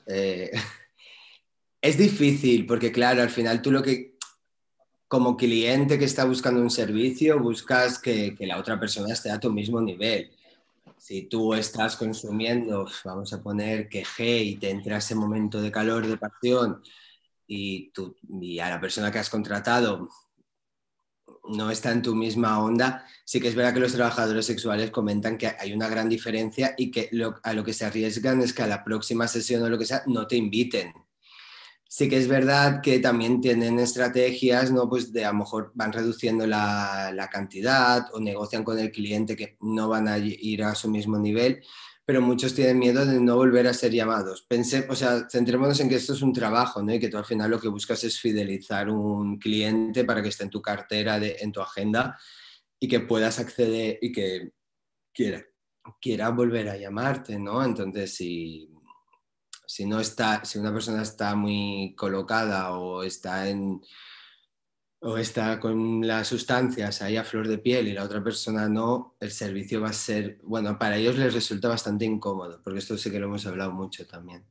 Es difícil porque, claro, al final tú como cliente que está buscando un servicio, buscas que la otra persona esté a tu mismo nivel. Si tú estás consumiendo, vamos a poner quejé y te entra ese momento de calor, de pasión, y a la persona que has contratado no está en tu misma onda, sí que es verdad que los trabajadores sexuales comentan que hay una gran diferencia y que a lo que se arriesgan es que a la próxima sesión o lo que sea no te inviten. Sí que es verdad que también tienen estrategias, ¿no? Pues de a lo mejor van reduciendo la cantidad o negocian con el cliente que no van a ir a su mismo nivel, pero muchos tienen miedo de no volver a ser llamados. O sea, centrémonos en que esto es un trabajo, ¿no? Y que tú al final lo que buscas es fidelizar un cliente para que esté en tu cartera, en tu agenda y que puedas acceder y que quiera volver a llamarte, ¿no? Entonces, si una persona está muy colocada o está con las sustancias ahí a flor de piel y la otra persona no, el servicio va a ser, bueno, para ellos les resulta bastante incómodo, porque esto sí que lo hemos hablado mucho también.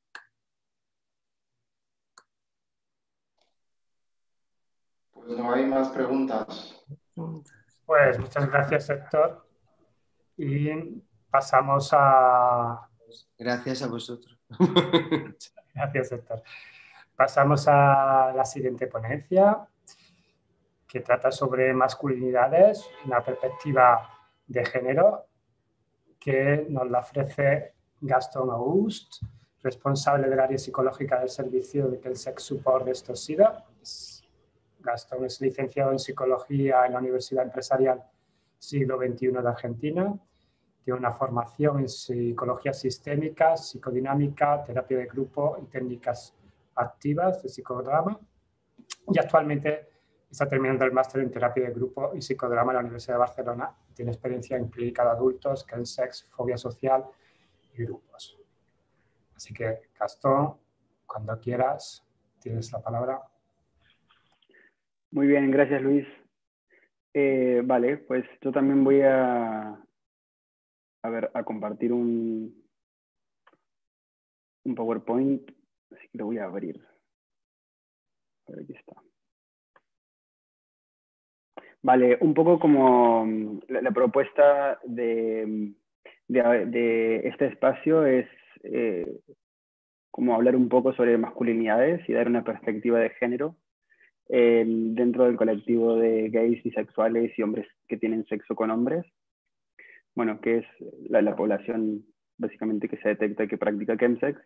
Pues no hay más preguntas. Pues muchas gracias, Héctor. Y pasamos a... Gracias a vosotros. Gracias, Héctor. Pasamos a la siguiente ponencia, que trata sobre masculinidades, una perspectiva de género, que nos la ofrece Gaston August, responsable del área psicológica del servicio de Sex Support de estos SIDA. Gaston es licenciado en psicología en la Universidad Empresarial Siglo XXI de Argentina. Tiene una formación en psicología sistémica, psicodinámica, terapia de grupo y técnicas activas de psicodrama. Y actualmente está terminando el máster en terapia de grupo y psicodrama en la Universidad de Barcelona. Tiene experiencia en clínica de adultos, sex, fobia social y grupos. Así que, Gastón, cuando quieras, tienes la palabra. Muy bien, gracias, Luis. Vale, pues yo también voy a compartir un PowerPoint, así que lo voy a abrir. A ver, aquí está. Vale, un poco como la propuesta de este espacio es como hablar un poco sobre masculinidades y dar una perspectiva de género dentro del colectivo de gays, bisexuales y hombres que tienen sexo con hombres. Bueno, que es la población básicamente que se detecta y que practica chemsex.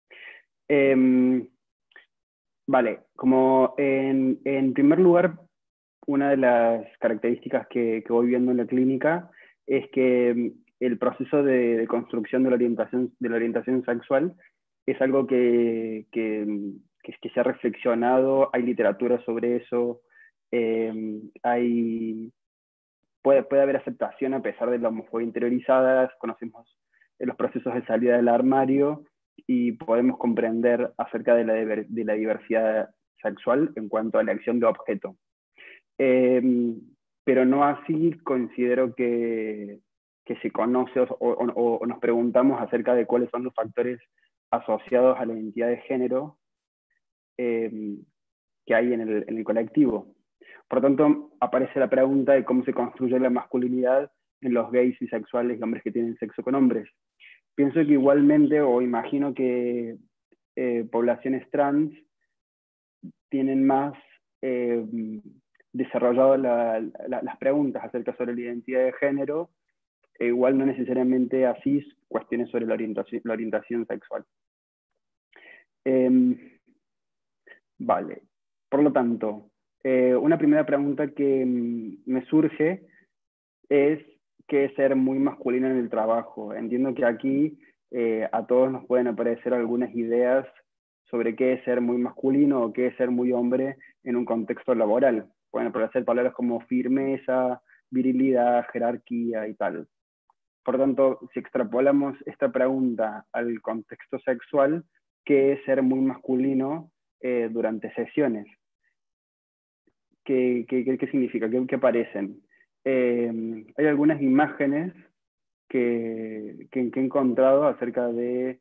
Vale, como en primer lugar, una de las características que voy viendo en la clínica es que el proceso de construcción de la orientación sexual es algo que se ha reflexionado, hay literatura sobre eso, puede haber aceptación a pesar de la homofobia interiorizada, conocemos los procesos de salida del armario y podemos comprender acerca de la diversidad sexual en cuanto a la elección de objeto. Pero no así considero que se conoce o nos preguntamos acerca de cuáles son los factores asociados a la identidad de género que hay en el colectivo. Por lo tanto, aparece la pregunta de cómo se construye la masculinidad en los gays, bisexuales y hombres que tienen sexo con hombres. Pienso que igualmente, o imagino que poblaciones trans tienen más desarrollado las preguntas acerca sobre la identidad de género, e igual no necesariamente así cuestiones sobre la orientación sexual. Vale, por lo tanto, una primera pregunta que me surge es ¿qué es ser muy masculino en el trabajo? Entiendo que aquí a todos nos pueden aparecer algunas ideas sobre qué es ser muy masculino o qué es ser muy hombre en un contexto laboral. Pueden aparecer palabras como firmeza, virilidad, jerarquía y tal. Por tanto, si extrapolamos esta pregunta al contexto sexual, ¿qué es ser muy masculino durante sesiones? ¿Qué significa? ¿Qué aparecen? Hay algunas imágenes que he encontrado acerca de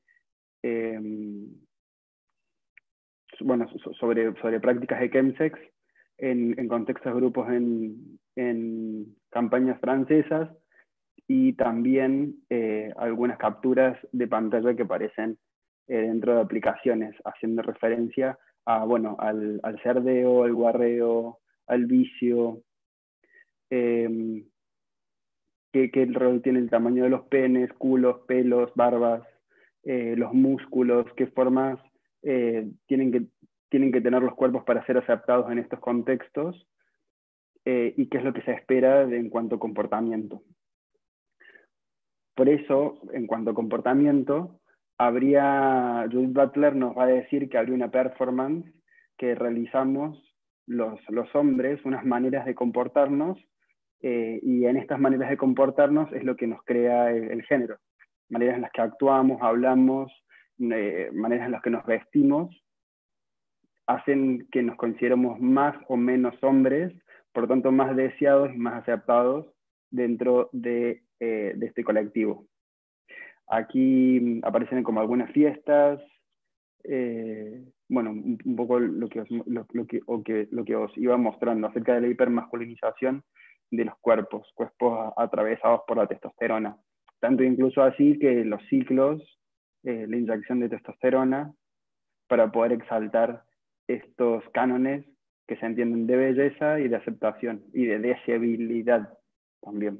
bueno, sobre prácticas de chemsex en contextos de grupos en campañas francesas, y también algunas capturas de pantalla que aparecen dentro de aplicaciones, haciendo referencia a, bueno, al cerdeo, al guarreo, al vicio, qué rol tiene el tamaño de los penes, culos, pelos, barbas, los músculos, qué formas tienen que tener los cuerpos para ser aceptados en estos contextos, y qué es lo que se espera en cuanto a comportamiento. Por eso, en cuanto a comportamiento, Judith Butler nos va a decir que habría una performance que realizamos los hombres, unas maneras de comportarnos, y en estas maneras de comportarnos es lo que nos crea el género. Maneras en las que actuamos, hablamos, maneras en las que nos vestimos, hacen que nos consideremos más o menos hombres, por lo tanto más deseados y más aceptados dentro de este colectivo. Aquí aparecen como algunas fiestas, bueno, un poco lo que os iba mostrando acerca de la hipermasculinización de los cuerpos atravesados por la testosterona. Tanto incluso así que los ciclos, la inyección de testosterona para poder exaltar estos cánones que se entienden de belleza y de aceptación y de deseabilidad también.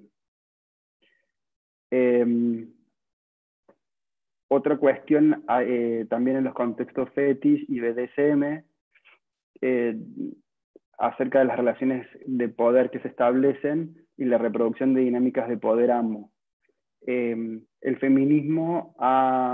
Otra cuestión también en los contextos fetish y BDSM, acerca de las relaciones de poder que se establecen y la reproducción de dinámicas de poder-amo. El feminismo ha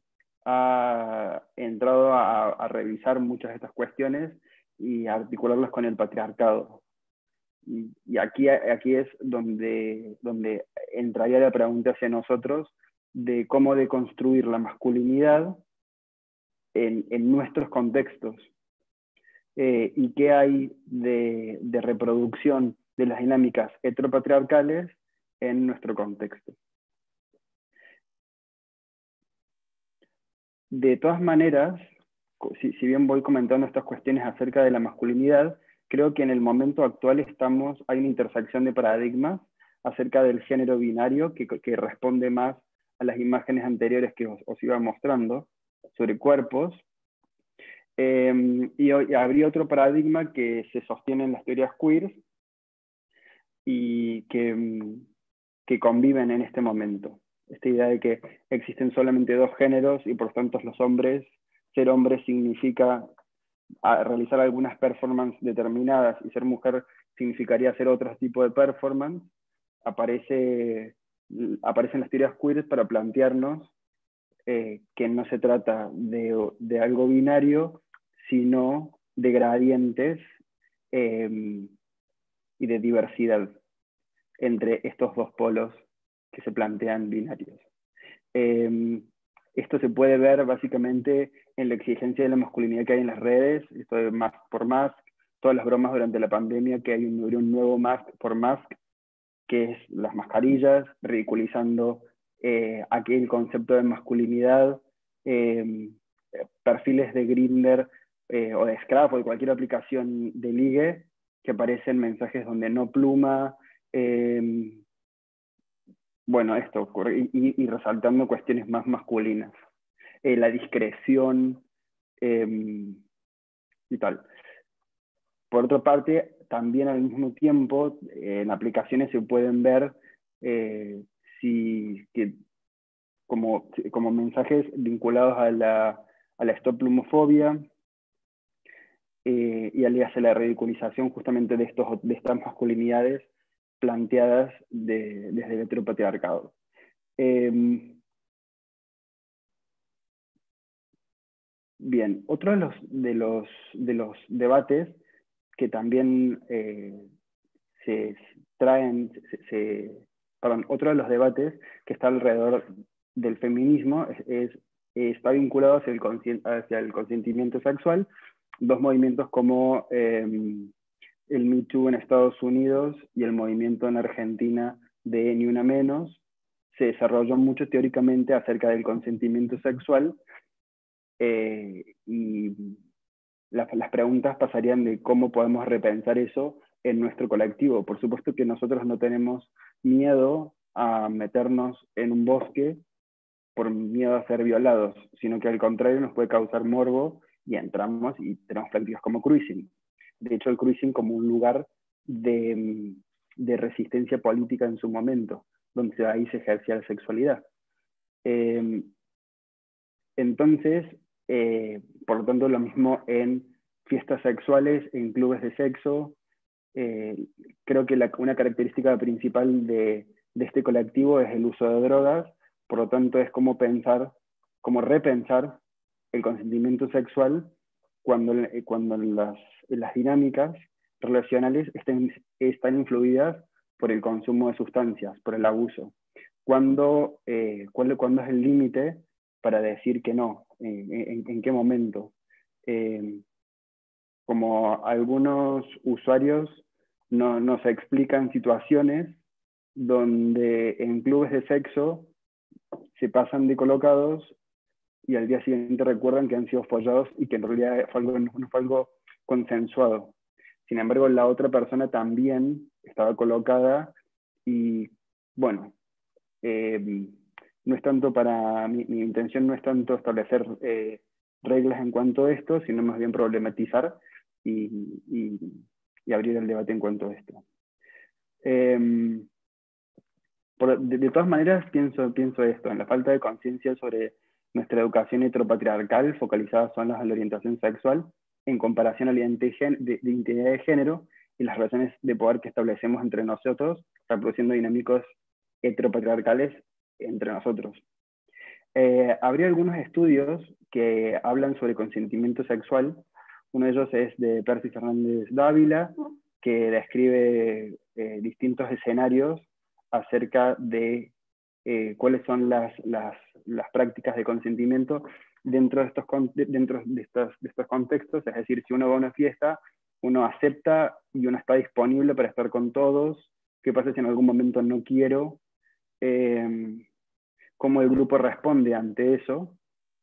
entrado a revisar muchas de estas cuestiones y a articularlas con el patriarcado. Y aquí es donde entraría la pregunta hacia nosotros de cómo deconstruir la masculinidad en nuestros contextos, y qué hay de reproducción de las dinámicas heteropatriarcales en nuestro contexto. De todas maneras, si bien voy comentando estas cuestiones acerca de la masculinidad, creo que en el momento actual hay una intersección de paradigmas acerca del género binario que responde más a las imágenes anteriores que os iba mostrando sobre cuerpos. Y habría otro paradigma que se sostiene en las teorías queer y que conviven en este momento. Esta idea de que existen solamente dos géneros y por tanto ser hombre significa realizar algunas performances determinadas y ser mujer significaría hacer otro tipo de performance, aparecen las teorías queer para plantearnos que no se trata de algo binario, sino de gradientes y de diversidad entre estos dos polos que se plantean binarios. Esto se puede ver básicamente en la exigencia de la masculinidad que hay en las redes, esto de mask por mask, todas las bromas durante la pandemia, que hay un nuevo mask por mask, que es las mascarillas, ridiculizando aquel concepto de masculinidad, perfiles de Grindr o de Scrap o de cualquier aplicación de ligue, que aparecen mensajes donde no pluma, bueno, esto, y resaltando cuestiones más masculinas, la discreción y tal. Por otra parte, también al mismo tiempo en aplicaciones se pueden ver como mensajes vinculados a la stop lumofobia y hacia la ridiculización justamente de estas masculinidades planteadas desde el heteropatriarcado. Bien, otro de los debates que también otro de los debates que está alrededor del feminismo está vinculado hacia el consentimiento sexual. Dos movimientos como el Me Too en Estados Unidos y el movimiento en Argentina de Ni Una Menos se desarrolló mucho teóricamente acerca del consentimiento sexual, y las preguntas pasarían de cómo podemos repensar eso en nuestro colectivo. Por supuesto que nosotros no tenemos miedo a meternos en un bosque por miedo a ser violados, sino que al contrario nos puede causar morbo y entramos y tenemos prácticas como cruising. De hecho, el cruising como un lugar de resistencia política en su momento, donde ahí se ejercía la sexualidad. Entonces, por lo tanto, lo mismo en fiestas sexuales, en clubes de sexo. Creo que una característica principal de este colectivo es el uso de drogas, por lo tanto es como repensar el consentimiento sexual cuando las dinámicas relacionales están influidas por el consumo de sustancias, por el abuso. ¿Cuándo es el límite para decir que no? ¿En qué momento? Como algunos usuarios nos explican situaciones donde en clubes de sexo se pasan de colocados y al día siguiente recuerdan que han sido follados y que en realidad no fue algo consensuado. Sin embargo, la otra persona también estaba colocada y, bueno, no es tanto mi intención no es tanto establecer reglas en cuanto a esto, sino más bien problematizar y abrir el debate en cuanto a esto. De todas maneras, pienso esto, en la falta de conciencia sobre nuestra educación heteropatriarcal focalizada solo en la orientación sexual, en comparación a la identidad de género y las relaciones de poder que establecemos entre nosotros, reproduciendo dinámicos heteropatriarcales entre nosotros. Habría algunos estudios que hablan sobre consentimiento sexual. Uno de ellos es de Percy Fernández Dávila, que describe distintos escenarios acerca de cuáles son las prácticas de consentimiento dentro de estos contextos. Es decir, si uno va a una fiesta, uno acepta y uno está disponible para estar con todos. ¿Qué pasa si en algún momento no quiero? ¿Cómo el grupo responde ante eso?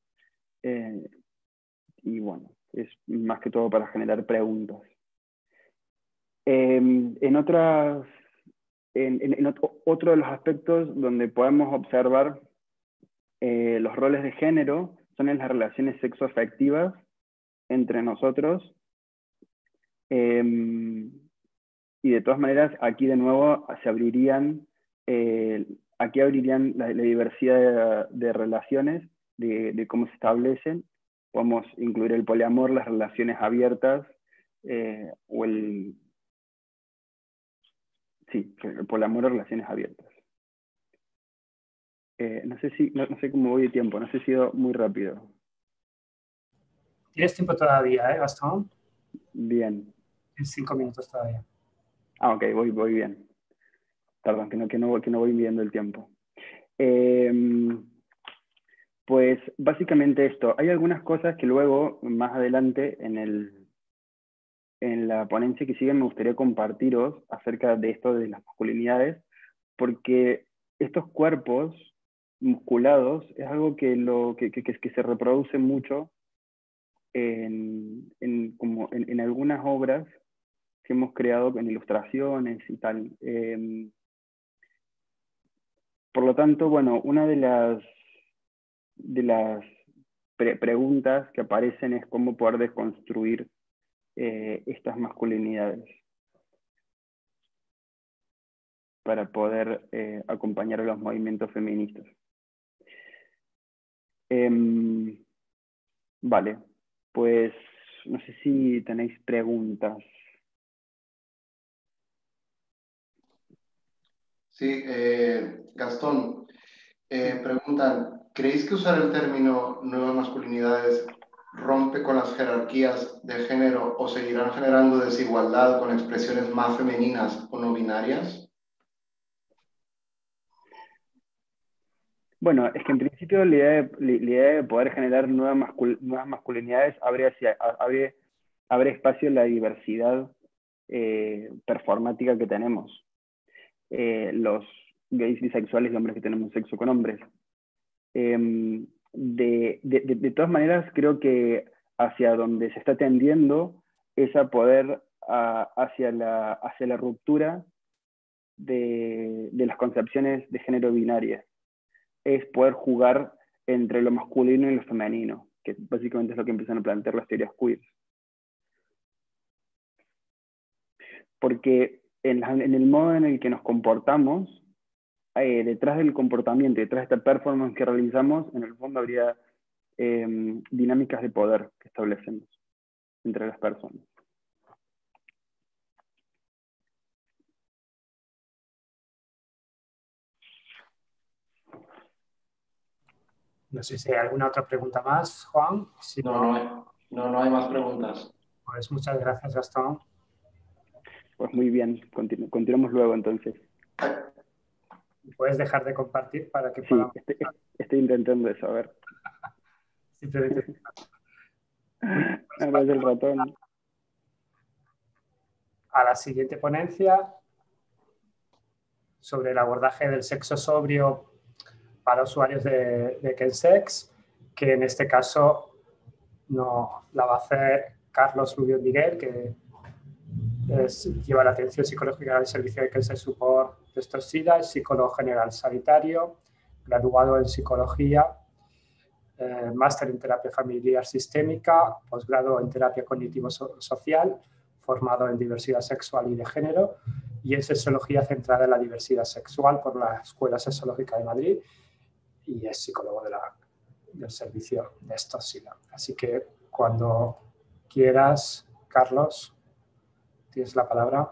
Y bueno, es más que todo para generar preguntas. Otro de los aspectos donde podemos observar los roles de género son en las relaciones sexoafectivas entre nosotros. Y de todas maneras, aquí de nuevo se abrirían la diversidad de relaciones, de cómo se establecen. Podemos incluir el poliamor, las relaciones abiertas, o el poliamor o relaciones abiertas. No sé cómo voy de tiempo, no sé si he ido muy rápido. Tienes tiempo todavía, Gastón. Bien. 5 minutos todavía. Ok, voy bien. Perdón, que no voy midiendo el tiempo. Pues básicamente esto. Hay algunas cosas que luego, más adelante, en la ponencia que sigue, me gustaría compartiros acerca de esto de las masculinidades, porque estos cuerpos musculados es algo que se reproduce mucho en algunas obras que hemos creado en ilustraciones y tal. Por lo tanto, bueno, una de las preguntas que aparecen es cómo poder desconstruir estas masculinidades. para poder acompañar a los movimientos feministas. Vale, pues no sé si tenéis preguntas. Sí, Gastón, preguntan, ¿creéis que usar el término nuevas masculinidades rompe con las jerarquías de género o seguirán generando desigualdad con expresiones más femeninas o no binarias? Bueno, es que en principio la idea de poder generar nuevas masculinidades abre espacio en la diversidad performática que tenemos. Los gays, bisexuales y hombres que tenemos sexo con hombres. De todas maneras, creo que hacia donde se está tendiendo es a poder hacia la ruptura de las concepciones de género binarias. Es poder jugar entre lo masculino y lo femenino, que básicamente es lo que empiezan a plantear las teorías queer. Porque en el modo en el que nos comportamos, detrás del comportamiento, detrás de esta performance que realizamos, en el fondo habría dinámicas de poder que establecemos entre las personas. No sé si hay alguna otra pregunta más, Juan. Si No hay más preguntas. Pues muchas gracias, Gastón. Pues muy bien, continuamos luego entonces. ¿Puedes dejar de compartir para que Sí, podamos...? estoy intentando eso, a ver. Simplemente... Me parece el ratón. A la siguiente ponencia sobre el abordaje del sexo sobrio para usuarios de Kensex, que en este caso no la va a hacer Carlos Rubio Miguel, que lleva la atención psicológica del servicio de Kensex Support de estos SIDA, es psicólogo general sanitario, graduado en psicología, máster en terapia familiar sistémica, posgrado en terapia cognitivo-social, formado en diversidad sexual y de género, y en sexología centrada en la diversidad sexual por la Escuela Sexológica de Madrid, y es psicólogo del servicio de estos SIDA. Así que cuando quieras, Carlos, tienes la palabra.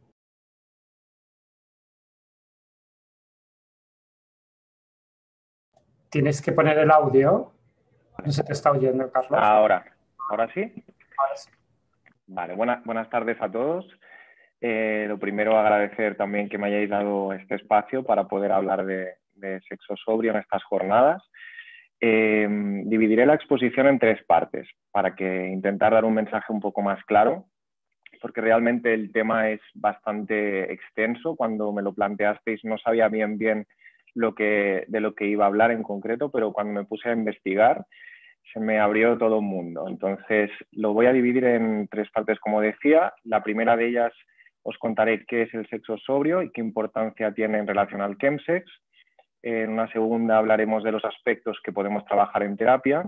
Tienes que poner el audio. No se te está oyendo, Carlos. ¿Ahora sí? Ahora sí. Vale, buenas tardes a todos. Lo primero, agradecer también que me hayáis dado este espacio para poder hablar de sexo sobrio en estas jornadas. Dividiré la exposición en 3 partes para intentar dar un mensaje un poco más claro, porque realmente el tema es bastante extenso. Cuando me lo planteasteis no sabía bien de lo que iba a hablar en concreto, pero cuando me puse a investigar se me abrió todo un mundo. Entonces lo voy a dividir en 3 partes, como decía. La primera de ellas os contaré qué es el sexo sobrio y qué importancia tiene en relación al chemsex. En una segunda hablaremos de los aspectos que podemos trabajar en terapia.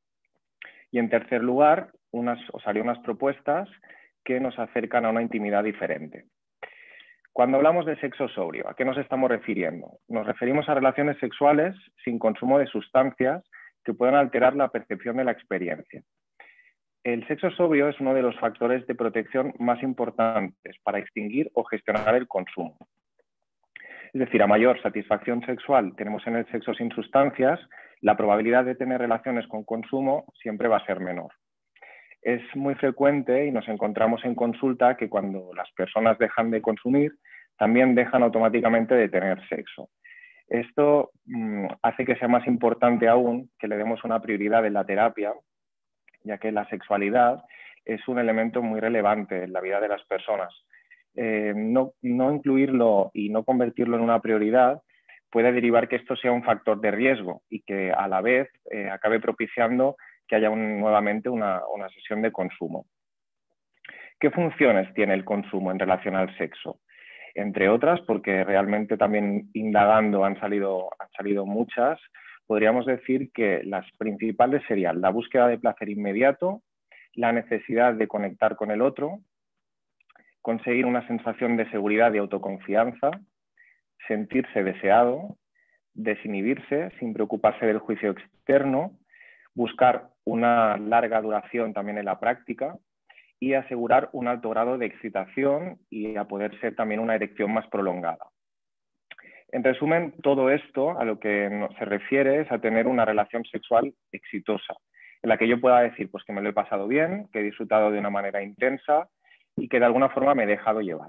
Y en tercer lugar, os haré unas propuestas que nos acercan a una intimidad diferente. Cuando hablamos de sexo sobrio, ¿a qué nos estamos refiriendo? Nos referimos a relaciones sexuales sin consumo de sustancias que puedan alterar la percepción de la experiencia. El sexo sobrio es uno de los factores de protección más importantes para extinguir o gestionar el consumo. Es decir, a mayor satisfacción sexual tenemos en el sexo sin sustancias, la probabilidad de tener relaciones con consumo siempre va a ser menor. Es muy frecuente y nos encontramos en consulta que cuando las personas dejan de consumir, también dejan automáticamente de tener sexo. Esto hace que sea más importante aún que le demos una prioridad en la terapia, ya que la sexualidad es un elemento muy relevante en la vida de las personas. No incluirlo y no convertirlo en una prioridad puede derivar que esto sea un factor de riesgo y que a la vez acabe propiciando que haya nuevamente una sesión de consumo. ¿Qué funciones tiene el consumo en relación al sexo? Entre otras, porque realmente también indagando han salido muchas, podríamos decir que las principales serían la búsqueda de placer inmediato, la necesidad de conectar con el otro, conseguir una sensación de seguridad y autoconfianza, sentirse deseado, desinhibirse sin preocuparse del juicio externo, buscar una larga duración también en la práctica y asegurar un alto grado de excitación y a poder ser también una erección más prolongada. En resumen, todo esto a lo que se refiere es a tener una relación sexual exitosa, en la que yo pueda decir pues, que me lo he pasado bien, que he disfrutado de una manera intensa y que de alguna forma me he dejado llevar.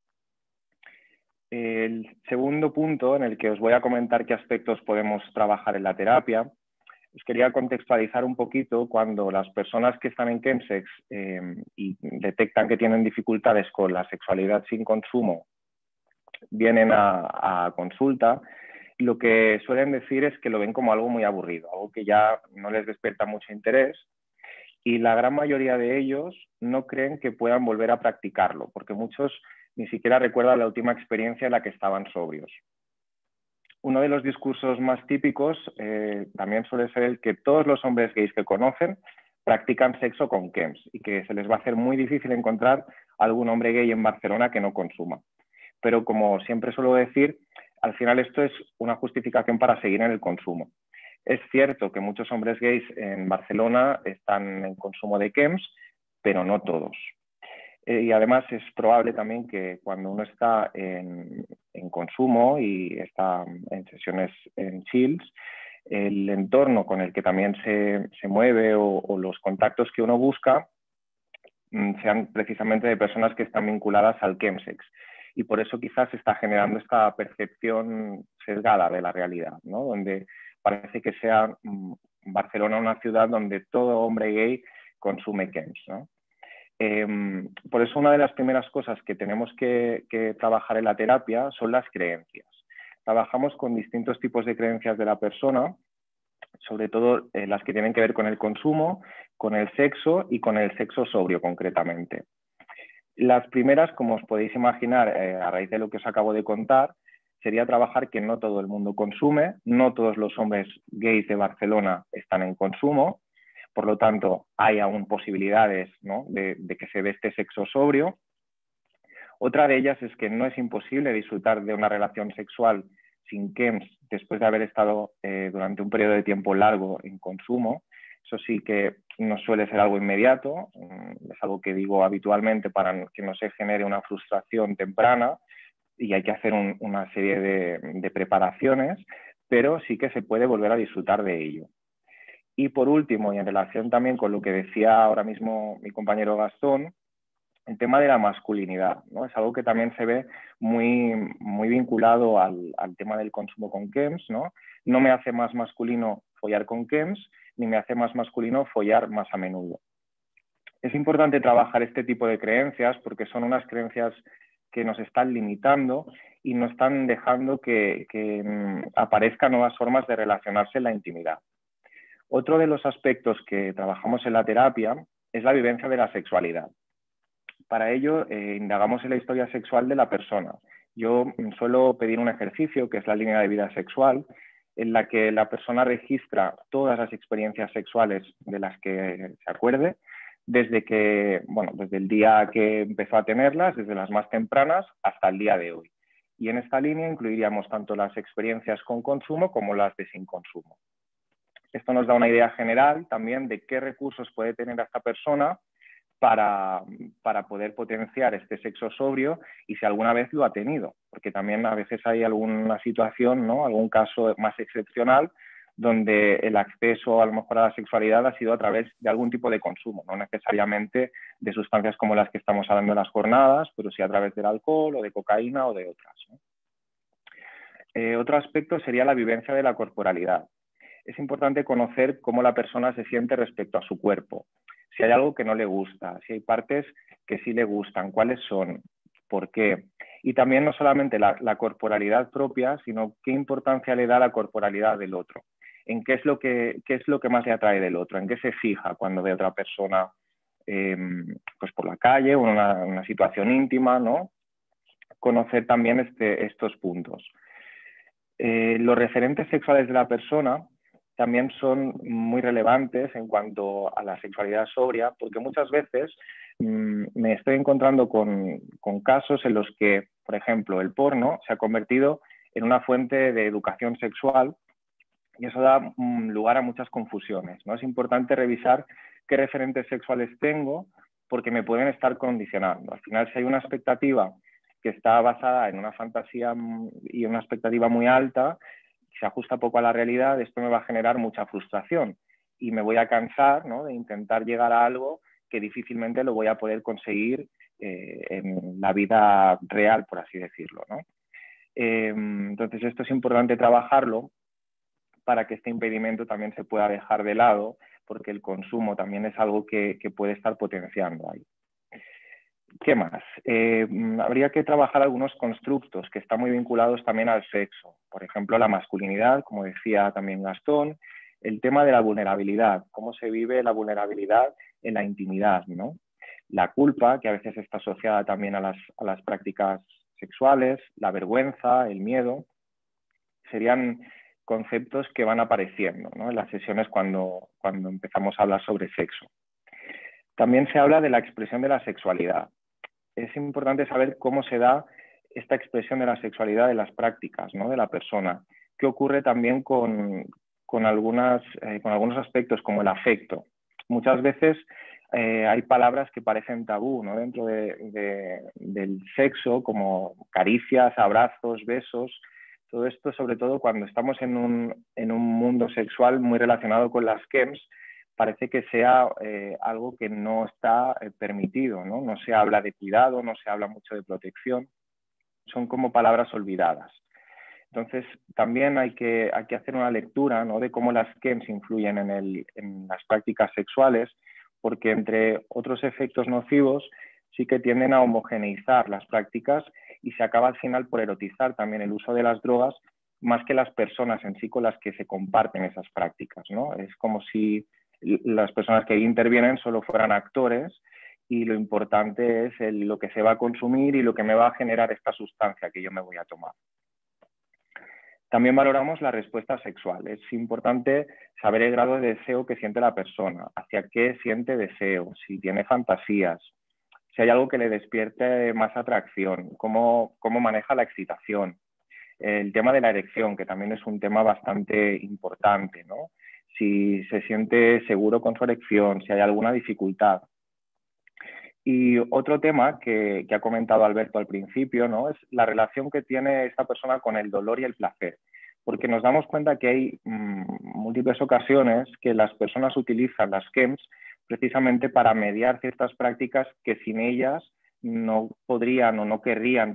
El segundo punto en el que os voy a comentar qué aspectos podemos trabajar en la terapia, os quería contextualizar un poquito cuando las personas que están en chemsex y detectan que tienen dificultades con la sexualidad sin consumo vienen a consulta, lo que suelen decir es que lo ven como algo muy aburrido, algo que ya no les despierta mucho interés, y la gran mayoría de ellos no creen que puedan volver a practicarlo, porque muchos ni siquiera recuerdan la última experiencia en la que estaban sobrios. Uno de los discursos más típicos también suele ser el que todos los hombres gays que conocen practican sexo con chems y que se les va a hacer muy difícil encontrar algún hombre gay en Barcelona que no consuma. Pero como siempre suelo decir, al final esto es una justificación para seguir en el consumo. Es cierto que muchos hombres gays en Barcelona están en consumo de chems, pero no todos. Y además es probable también que cuando uno está en consumo y está en sesiones en chills, el entorno con el que también se mueve o los contactos que uno busca sean precisamente de personas que están vinculadas al chemsex. Y por eso quizás se está generando esta percepción sesgada de la realidad, ¿no? Donde parece que sea Barcelona una ciudad donde todo hombre gay consume chems, ¿no? Por eso una de las primeras cosas que tenemos que trabajar en la terapia son las creencias. Trabajamos con distintos tipos de creencias de la persona, sobre todo las que tienen que ver con el consumo, con el sexo y con el sexo sobrio concretamente. Las primeras, como os podéis imaginar, a raíz de lo que os acabo de contar, sería trabajar que no todo el mundo consume, no todos los hombres gays de Barcelona están en consumo, por lo tanto hay aún posibilidades, ¿no?, de que se dé este sexo sobrio. Otra de ellas es que no es imposible disfrutar de una relación sexual sin chems después de haber estado durante un periodo de tiempo largo en consumo. Eso sí que no suele ser algo inmediato, es algo que digo habitualmente para que no se genere una frustración temprana y hay que hacer una serie de preparaciones, pero sí que se puede volver a disfrutar de ello. Y por último, y en relación también con lo que decía ahora mismo mi compañero Gastón, el tema de la masculinidad, ¿no? Es algo que también se ve muy vinculado al tema del consumo con chems, ¿no? No me hace más masculino follar con chems, ni me hace más masculino follar más a menudo. Es importante trabajar este tipo de creencias porque son unas creencias que nos están limitando y nos están dejando que aparezcan nuevas formas de relacionarse en la intimidad. Otro de los aspectos que trabajamos en la terapia es la vivencia de la sexualidad. Para ello, indagamos en la historia sexual de la persona. Yo suelo pedir un ejercicio, que es la línea de vida sexual, en la que la persona registra todas las experiencias sexuales de las que se acuerde, desde el día que empezó a tenerlas, desde las más tempranas hasta el día de hoy. Y en esta línea incluiríamos tanto las experiencias con consumo como las de sin consumo. Esto nos da una idea general también de qué recursos puede tener esta persona para poder potenciar este sexo sobrio y si alguna vez lo ha tenido, porque también a veces hay alguna situación, ¿no?, algún caso más excepcional donde el acceso a lo mejor a la sexualidad ha sido a través de algún tipo de consumo, no necesariamente de sustancias como las que estamos hablando en las jornadas, pero sí a través del alcohol o de cocaína o de otras, ¿no? Otro aspecto sería la vivencia de la corporalidad. Es importante conocer cómo la persona se siente respecto a su cuerpo. Si hay algo que no le gusta, si hay partes que sí le gustan, cuáles son, por qué. Y también no solamente la corporalidad propia, sino qué importancia le da la corporalidad del otro. En qué es lo que más le atrae del otro, en qué se fija cuando ve a otra persona pues por la calle o en una situación íntima, ¿no? Conocer también estos puntos. Los referentes sexuales de la persona también son muy relevantes en cuanto a la sexualidad sobria, porque muchas veces me estoy encontrando con casos en los que, por ejemplo, el porno se ha convertido en una fuente de educación sexual, y eso da lugar a muchas confusiones, ¿no? Es importante revisar qué referentes sexuales tengo, porque me pueden estar condicionando. Al final, si hay una expectativa que está basada en una fantasía y una expectativa muy alta, se ajusta poco a la realidad, esto me va a generar mucha frustración y me voy a cansar, ¿no?, de intentar llegar a algo que difícilmente lo voy a poder conseguir en la vida real, por así decirlo, ¿no? Entonces, esto es importante trabajarlo para que este impedimento también se pueda dejar de lado, porque el consumo también es algo que puede estar potenciando ahí. ¿Qué más? Habría que trabajar algunos constructos que están muy vinculados también al sexo. Por ejemplo, la masculinidad, como decía también Gastón, el tema de la vulnerabilidad, cómo se vive la vulnerabilidad en la intimidad, ¿no? La culpa, que a veces está asociada también a las prácticas sexuales, la vergüenza, el miedo, serían conceptos que van apareciendo, ¿no?, en las sesiones cuando empezamos a hablar sobre sexo. También se habla de la expresión de la sexualidad. Es importante saber cómo se da esta expresión de la sexualidad en las prácticas, ¿no?, de la persona. ¿Qué ocurre también con algunos aspectos como el afecto? Muchas veces hay palabras que parecen tabú, ¿no?, dentro del sexo, como caricias, abrazos, besos. Todo esto, sobre todo cuando estamos en un mundo sexual muy relacionado con las KEMS, parece que sea algo que no está permitido, ¿no? No se habla de cuidado, no se habla mucho de protección, son como palabras olvidadas. Entonces, también hay que hacer una lectura, ¿no?, de cómo las KEMS influyen en las prácticas sexuales, porque entre otros efectos nocivos sí que tienden a homogeneizar las prácticas y se acaba al final por erotizar también el uso de las drogas más que las personas en sí con las que se comparten esas prácticas, ¿no? Es como si las personas que intervienen solo fueran actores y lo importante es lo que se va a consumir y lo que me va a generar esta sustancia que yo me voy a tomar. También valoramos la respuesta sexual. Es importante saber el grado de deseo que siente la persona, hacia qué siente deseo, si tiene fantasías, si hay algo que le despierte más atracción, cómo maneja la excitación. El tema de la erección, que también es un tema bastante importante, ¿no? Si se siente seguro con su erección, si hay alguna dificultad. Y otro tema que ha comentado Alberto al principio, ¿no?, es la relación que tiene esta persona con el dolor y el placer. Porque nos damos cuenta que hay múltiples ocasiones que las personas utilizan las KEMS precisamente para mediar ciertas prácticas que sin ellas no podrían o no querrían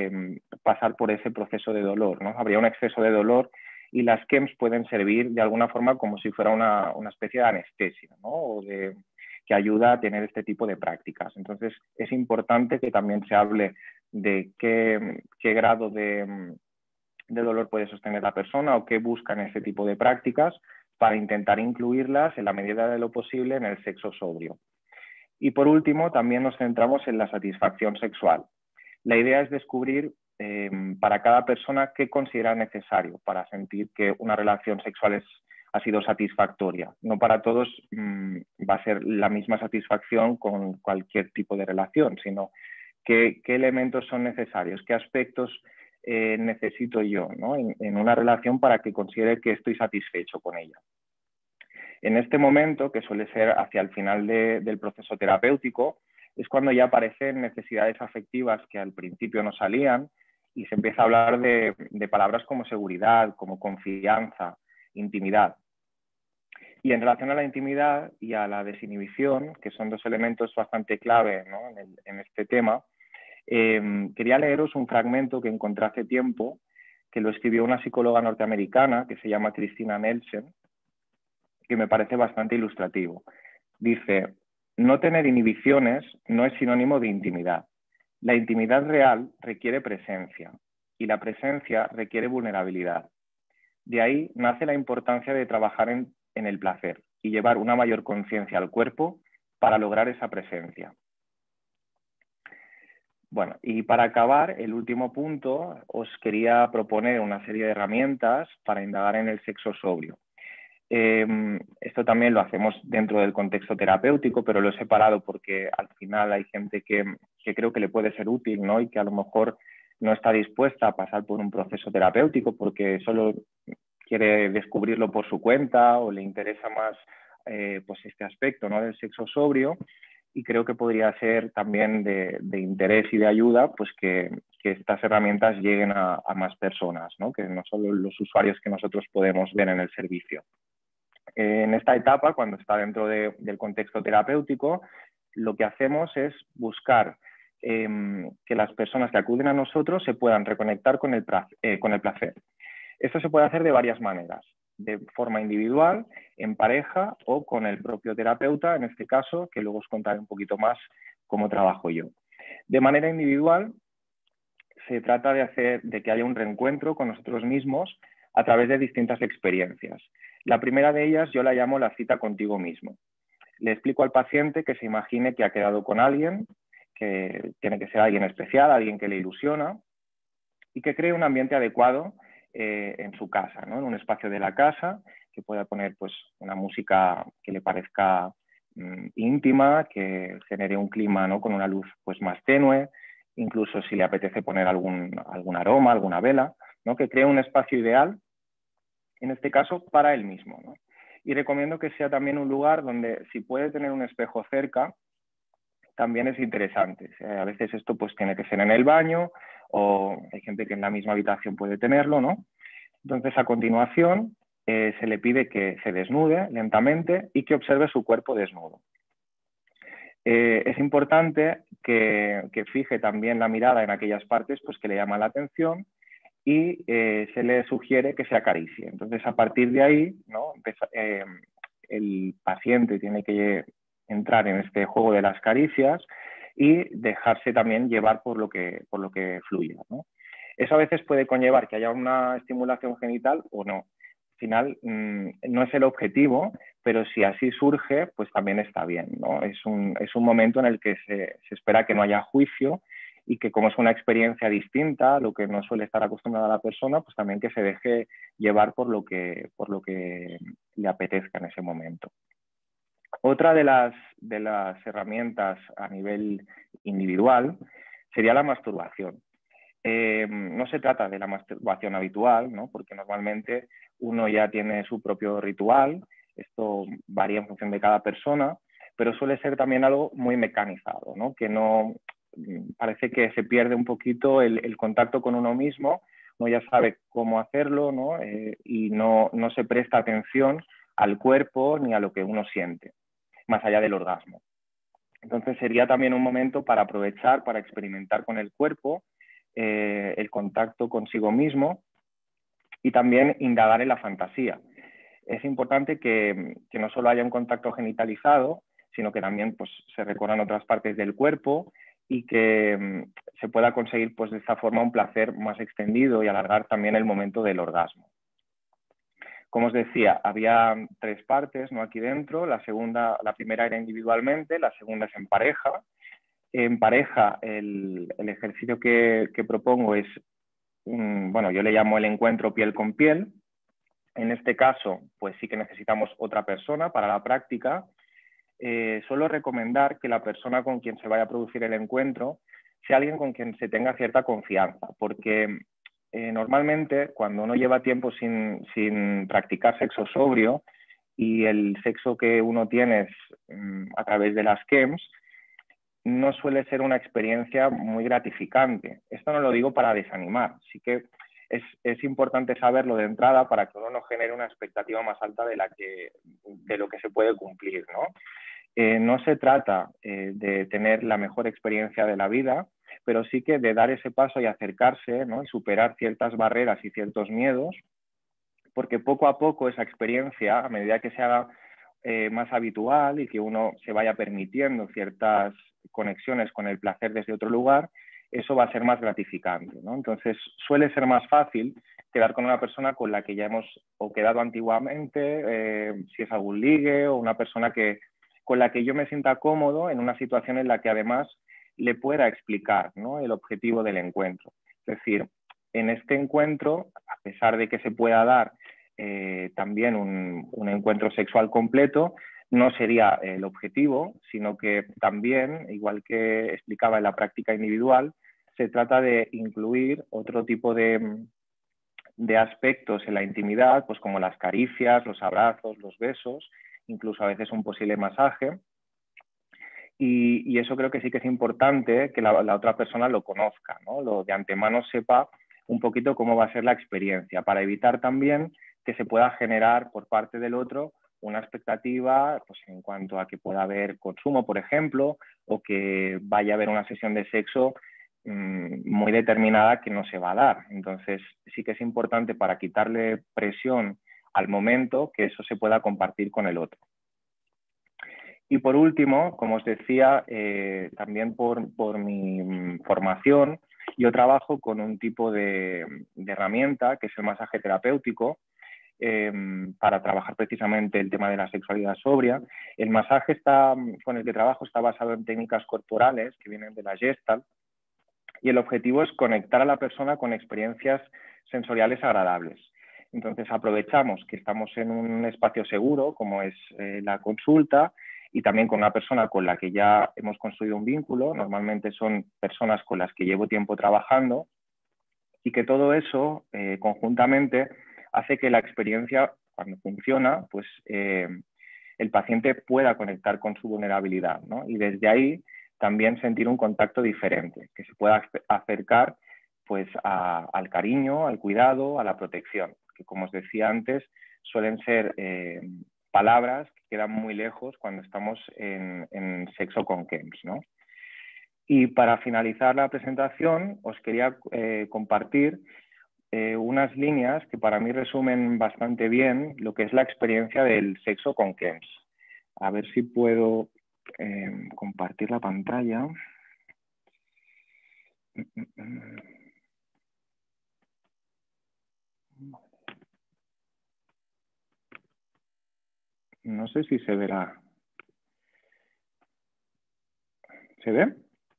pasar por ese proceso de dolor, ¿no? Habría un exceso de dolor y las KEMS pueden servir de alguna forma como si fuera una especie de anestesia, ¿no?, o que ayuda a tener este tipo de prácticas. Entonces, es importante que también se hable de qué grado de dolor puede sostener la persona o qué buscan este tipo de prácticas para intentar incluirlas en la medida de lo posible en el sexo sobrio. Y por último, también nos centramos en la satisfacción sexual. La idea es descubrir para cada persona qué considera necesario para sentir que una relación sexual ha sido satisfactoria. No para todos va a ser la misma satisfacción con cualquier tipo de relación, sino qué elementos son necesarios, qué aspectos necesito yo, ¿no?, en una relación para que considere que estoy satisfecho con ella. En este momento, que suele ser hacia el final del proceso terapéutico, es cuando ya aparecen necesidades afectivas que al principio no salían y se empieza a hablar de palabras como seguridad, como confianza, intimidad. Y en relación a la intimidad y a la desinhibición, que son dos elementos bastante clave, ¿no?, en este tema, quería leeros un fragmento que encontré hace tiempo, que lo escribió una psicóloga norteamericana que se llama Christina Nelson, que me parece bastante ilustrativo. Dice: no tener inhibiciones no es sinónimo de intimidad. La intimidad real requiere presencia y la presencia requiere vulnerabilidad. De ahí nace la importancia de trabajar en el placer y llevar una mayor conciencia al cuerpo para lograr esa presencia. Bueno, y para acabar, el último punto, os quería proponer una serie de herramientas para indagar en el sexo sobrio. Esto también lo hacemos dentro del contexto terapéutico, pero lo he separado porque al final hay gente que creo que le puede ser útil, ¿no?, y que a lo mejor no está dispuesta a pasar por un proceso terapéutico porque solo quiere descubrirlo por su cuenta o le interesa más pues este aspecto, ¿no?, del sexo sobrio, y creo que podría ser también de interés y de ayuda pues que estas herramientas lleguen a más personas, ¿no?, que no solo los usuarios que nosotros podemos ver en el servicio. En esta etapa, cuando está dentro del contexto terapéutico, lo que hacemos es buscar que las personas que acuden a nosotros se puedan reconectar con el placer. Esto se puede hacer de varias maneras, de forma individual, en pareja o con el propio terapeuta, en este caso, que luego os contaré un poquito más cómo trabajo yo. De manera individual, se trata de que haya un reencuentro con nosotros mismos a través de distintas experiencias. La primera de ellas yo la llamo la cita contigo mismo. Le explico al paciente que se imagine que ha quedado con alguien, que tiene que ser alguien especial, alguien que le ilusiona, y que cree un ambiente adecuado en su casa, ¿no?, en un espacio de la casa, que pueda poner pues, una música que le parezca íntima, que genere un clima, ¿no?, con una luz pues, más tenue, incluso si le apetece poner algún aroma, alguna vela, ¿no?, que cree un espacio ideal, en este caso, para él mismo, ¿no? Y recomiendo que sea también un lugar donde, si puede tener un espejo cerca, también es interesante. O sea, a veces esto pues tiene que ser en el baño, o hay gente que en la misma habitación puede tenerlo, ¿no? Entonces, a continuación, se le pide que se desnude lentamente y que observe su cuerpo desnudo. Es importante que fije también la mirada en aquellas partes pues, que le llaman la atención, y se le sugiere que se acaricie. Entonces, a partir de ahí, ¿no?, el paciente tiene que entrar en este juego de las caricias y dejarse también llevar por lo que fluya, ¿no? Eso a veces puede conllevar que haya una estimulación genital o no. Al final, no es el objetivo, pero si así surge, pues también está bien, ¿no? Es un momento en el que se espera que no haya juicio, y que, como es una experiencia distinta a lo que no suele estar acostumbrada la persona, pues también que se deje llevar por lo que le apetezca en ese momento. Otra de las herramientas a nivel individual sería la masturbación. No se trata de la masturbación habitual, ¿no?, porque normalmente uno ya tiene su propio ritual, esto varía en función de cada persona, pero suele ser también algo muy mecanizado, ¿no?, que no... Parece que se pierde un poquito el contacto con uno mismo, uno ya sabe cómo hacerlo, ¿no?, y no se presta atención al cuerpo ni a lo que uno siente, más allá del orgasmo. Entonces sería también un momento para aprovechar, para experimentar con el cuerpo, el contacto consigo mismo, y también indagar en la fantasía. Es importante que no solo haya un contacto genitalizado, sino que también pues, se recorran otras partes del cuerpo, y que se pueda conseguir pues, de esta forma un placer más extendido y alargar también el momento del orgasmo. Como os decía, había 3 partes, ¿no?, aquí dentro. La primera era individualmente, la segunda es en pareja. En pareja, el ejercicio que propongo es, bueno, yo le llamo el encuentro piel con piel. En este caso, pues sí que necesitamos otra persona para la práctica. Suelo recomendar que la persona con quien se vaya a producir el encuentro sea alguien con quien se tenga cierta confianza, porque normalmente cuando uno lleva tiempo sin practicar sexo sobrio, y el sexo que uno tiene es a través de las KEMS, no suele ser una experiencia muy gratificante. Esto no lo digo para desanimar, sí que es importante saberlo de entrada para que uno no genere una expectativa más alta de lo que se puede cumplir, ¿no? No se trata de tener la mejor experiencia de la vida, pero sí que de dar ese paso y acercarse, ¿no?, y superar ciertas barreras y ciertos miedos, porque poco a poco esa experiencia, a medida que se haga más habitual y que uno se vaya permitiendo ciertas conexiones con el placer desde otro lugar, eso va a ser más gratificante, ¿no? Entonces suele ser más fácil quedar con una persona con la que ya hemos quedado antiguamente, si es algún ligue, o una persona con la que yo me sienta cómodo en una situación en la que además le pueda explicar, ¿no?, el objetivo del encuentro. Es decir, en este encuentro, a pesar de que se pueda dar también un encuentro sexual completo, no sería el objetivo, sino que también, igual que explicaba en la práctica individual, se trata de incluir otro tipo de aspectos en la intimidad, pues como las caricias, los abrazos, los besos, incluso a veces un posible masaje. Y eso creo que sí que es importante que la otra persona lo conozca, ¿no? De antemano sepa un poquito cómo va a ser la experiencia, para evitar también que se pueda generar por parte del otro una expectativa, pues, en cuanto a que pueda haber consumo, por ejemplo, o que vaya a haber una sesión de sexo muy determinada que no se va a dar. Entonces sí que es importante, para quitarle presión al momento, que eso se pueda compartir con el otro. Y por último, como os decía, también por mi formación, yo trabajo con un tipo de herramienta que es el masaje terapéutico, para trabajar precisamente el tema de la sexualidad sobria. El masaje con el que trabajo está basado en técnicas corporales que vienen de la Gestalt, y el objetivo es conectar a la persona con experiencias sensoriales agradables. Entonces aprovechamos que estamos en un espacio seguro, como es la consulta, y también con una persona con la que ya hemos construido un vínculo. Normalmente son personas con las que llevo tiempo trabajando, y que todo eso conjuntamente hace que la experiencia, cuando funciona, pues el paciente pueda conectar con su vulnerabilidad, ¿no? Y desde ahí también sentir un contacto diferente, que se pueda acercar, pues, al cariño, al cuidado, a la protección, que, como os decía antes, suelen ser palabras que quedan muy lejos cuando estamos en sexo con KEMS, ¿no? Y para finalizar la presentación, os quería compartir unas líneas que para mí resumen bastante bien lo que es la experiencia del sexo con KEMS. A ver si puedo compartir la pantalla. No sé si se verá. ¿Se ve?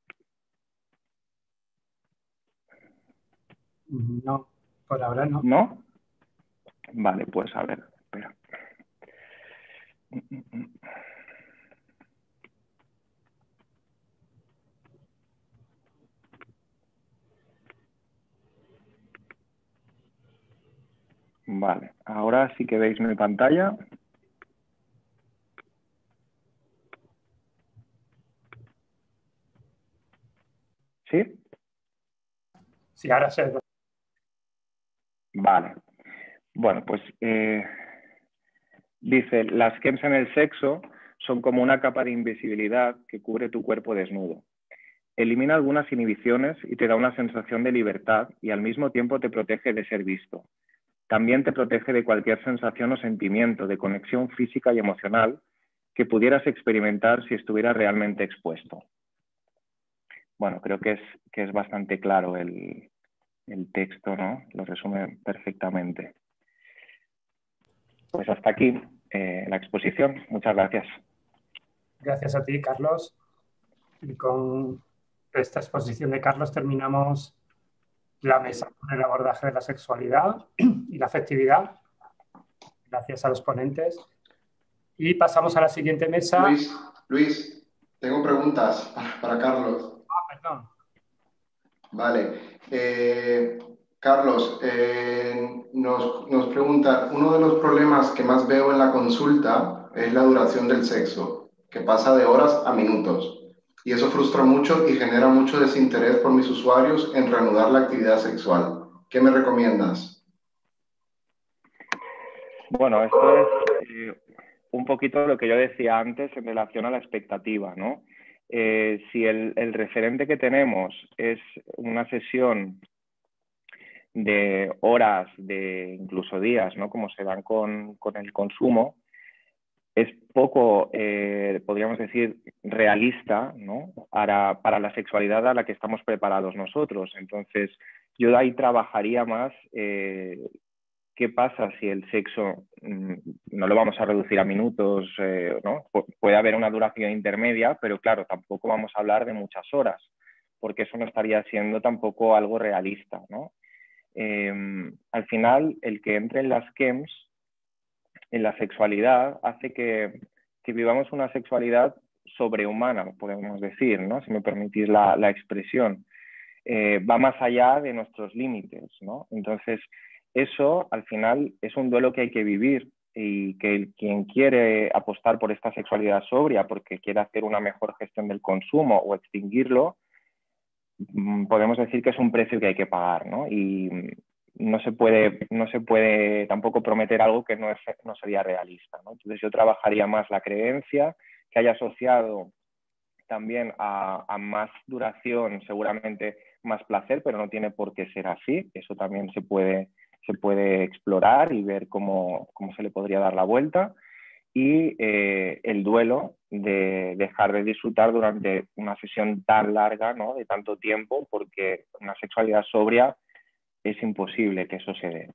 No, por ahora no. ¿No? Vale, pues a ver, espera. Vale, ahora sí que veis mi pantalla. ¿Sí? Sí, ahora se ve. Vale. Bueno, pues dice, las KEMS en el sexo son como una capa de invisibilidad que cubre tu cuerpo desnudo. Elimina algunas inhibiciones y te da una sensación de libertad, y al mismo tiempo te protege de ser visto. También te protege de cualquier sensación o sentimiento de conexión física y emocional que pudieras experimentar si estuvieras realmente expuesto. Bueno, creo que es bastante claro el texto, ¿no? Lo resume perfectamente. Pues hasta aquí la exposición. Muchas gracias. Gracias a ti, Carlos. Y con esta exposición de Carlos terminamos la mesa con el abordaje de la sexualidad y la afectividad. Gracias a los ponentes. Y pasamos a la siguiente mesa. Luis, tengo preguntas para Carlos. Perdón. Vale. Carlos, nos pregunta, uno de los problemas que más veo en la consulta es la duración del sexo, que pasa de horas a minutos. Y eso frustra mucho y genera mucho desinterés por mis usuarios en reanudar la actividad sexual. ¿Qué me recomiendas? Bueno, esto es un poquito lo que yo decía antes en relación a la expectativa, ¿no? Si el referente que tenemos es una sesión de horas, de incluso días, ¿no? Como se dan con el consumo, es poco, podríamos decir, realista, ¿no? Para la sexualidad a la que estamos preparados nosotros. Entonces, yo ahí trabajaría más qué pasa si el sexo no lo vamos a reducir a minutos, ¿no? Puede haber una duración intermedia, pero claro, tampoco vamos a hablar de muchas horas, porque eso no estaría siendo tampoco algo realista, ¿no? Al final, el que entre en las KEMS, en la sexualidad, hace que vivamos una sexualidad sobrehumana, podemos decir, ¿no? Si me permitís la expresión. va más allá de nuestros límites, ¿no? Entonces, eso al final es un duelo que hay que vivir y que quien quiere apostar por esta sexualidad sobria porque quiere hacer una mejor gestión del consumo o extinguirlo, podemos decir que es un precio que hay que pagar, ¿no? Y no se puede tampoco prometer algo que no sería realista, ¿no? Entonces yo trabajaría más la creencia que haya asociado también a más duración, seguramente más placer, pero no tiene por qué ser así. Eso también se puede explorar y ver cómo se le podría dar la vuelta. Y el duelo de dejar de disfrutar durante una sesión tan larga, ¿no? De tanto tiempo, porque una sexualidad sobria es imposible que eso se dé.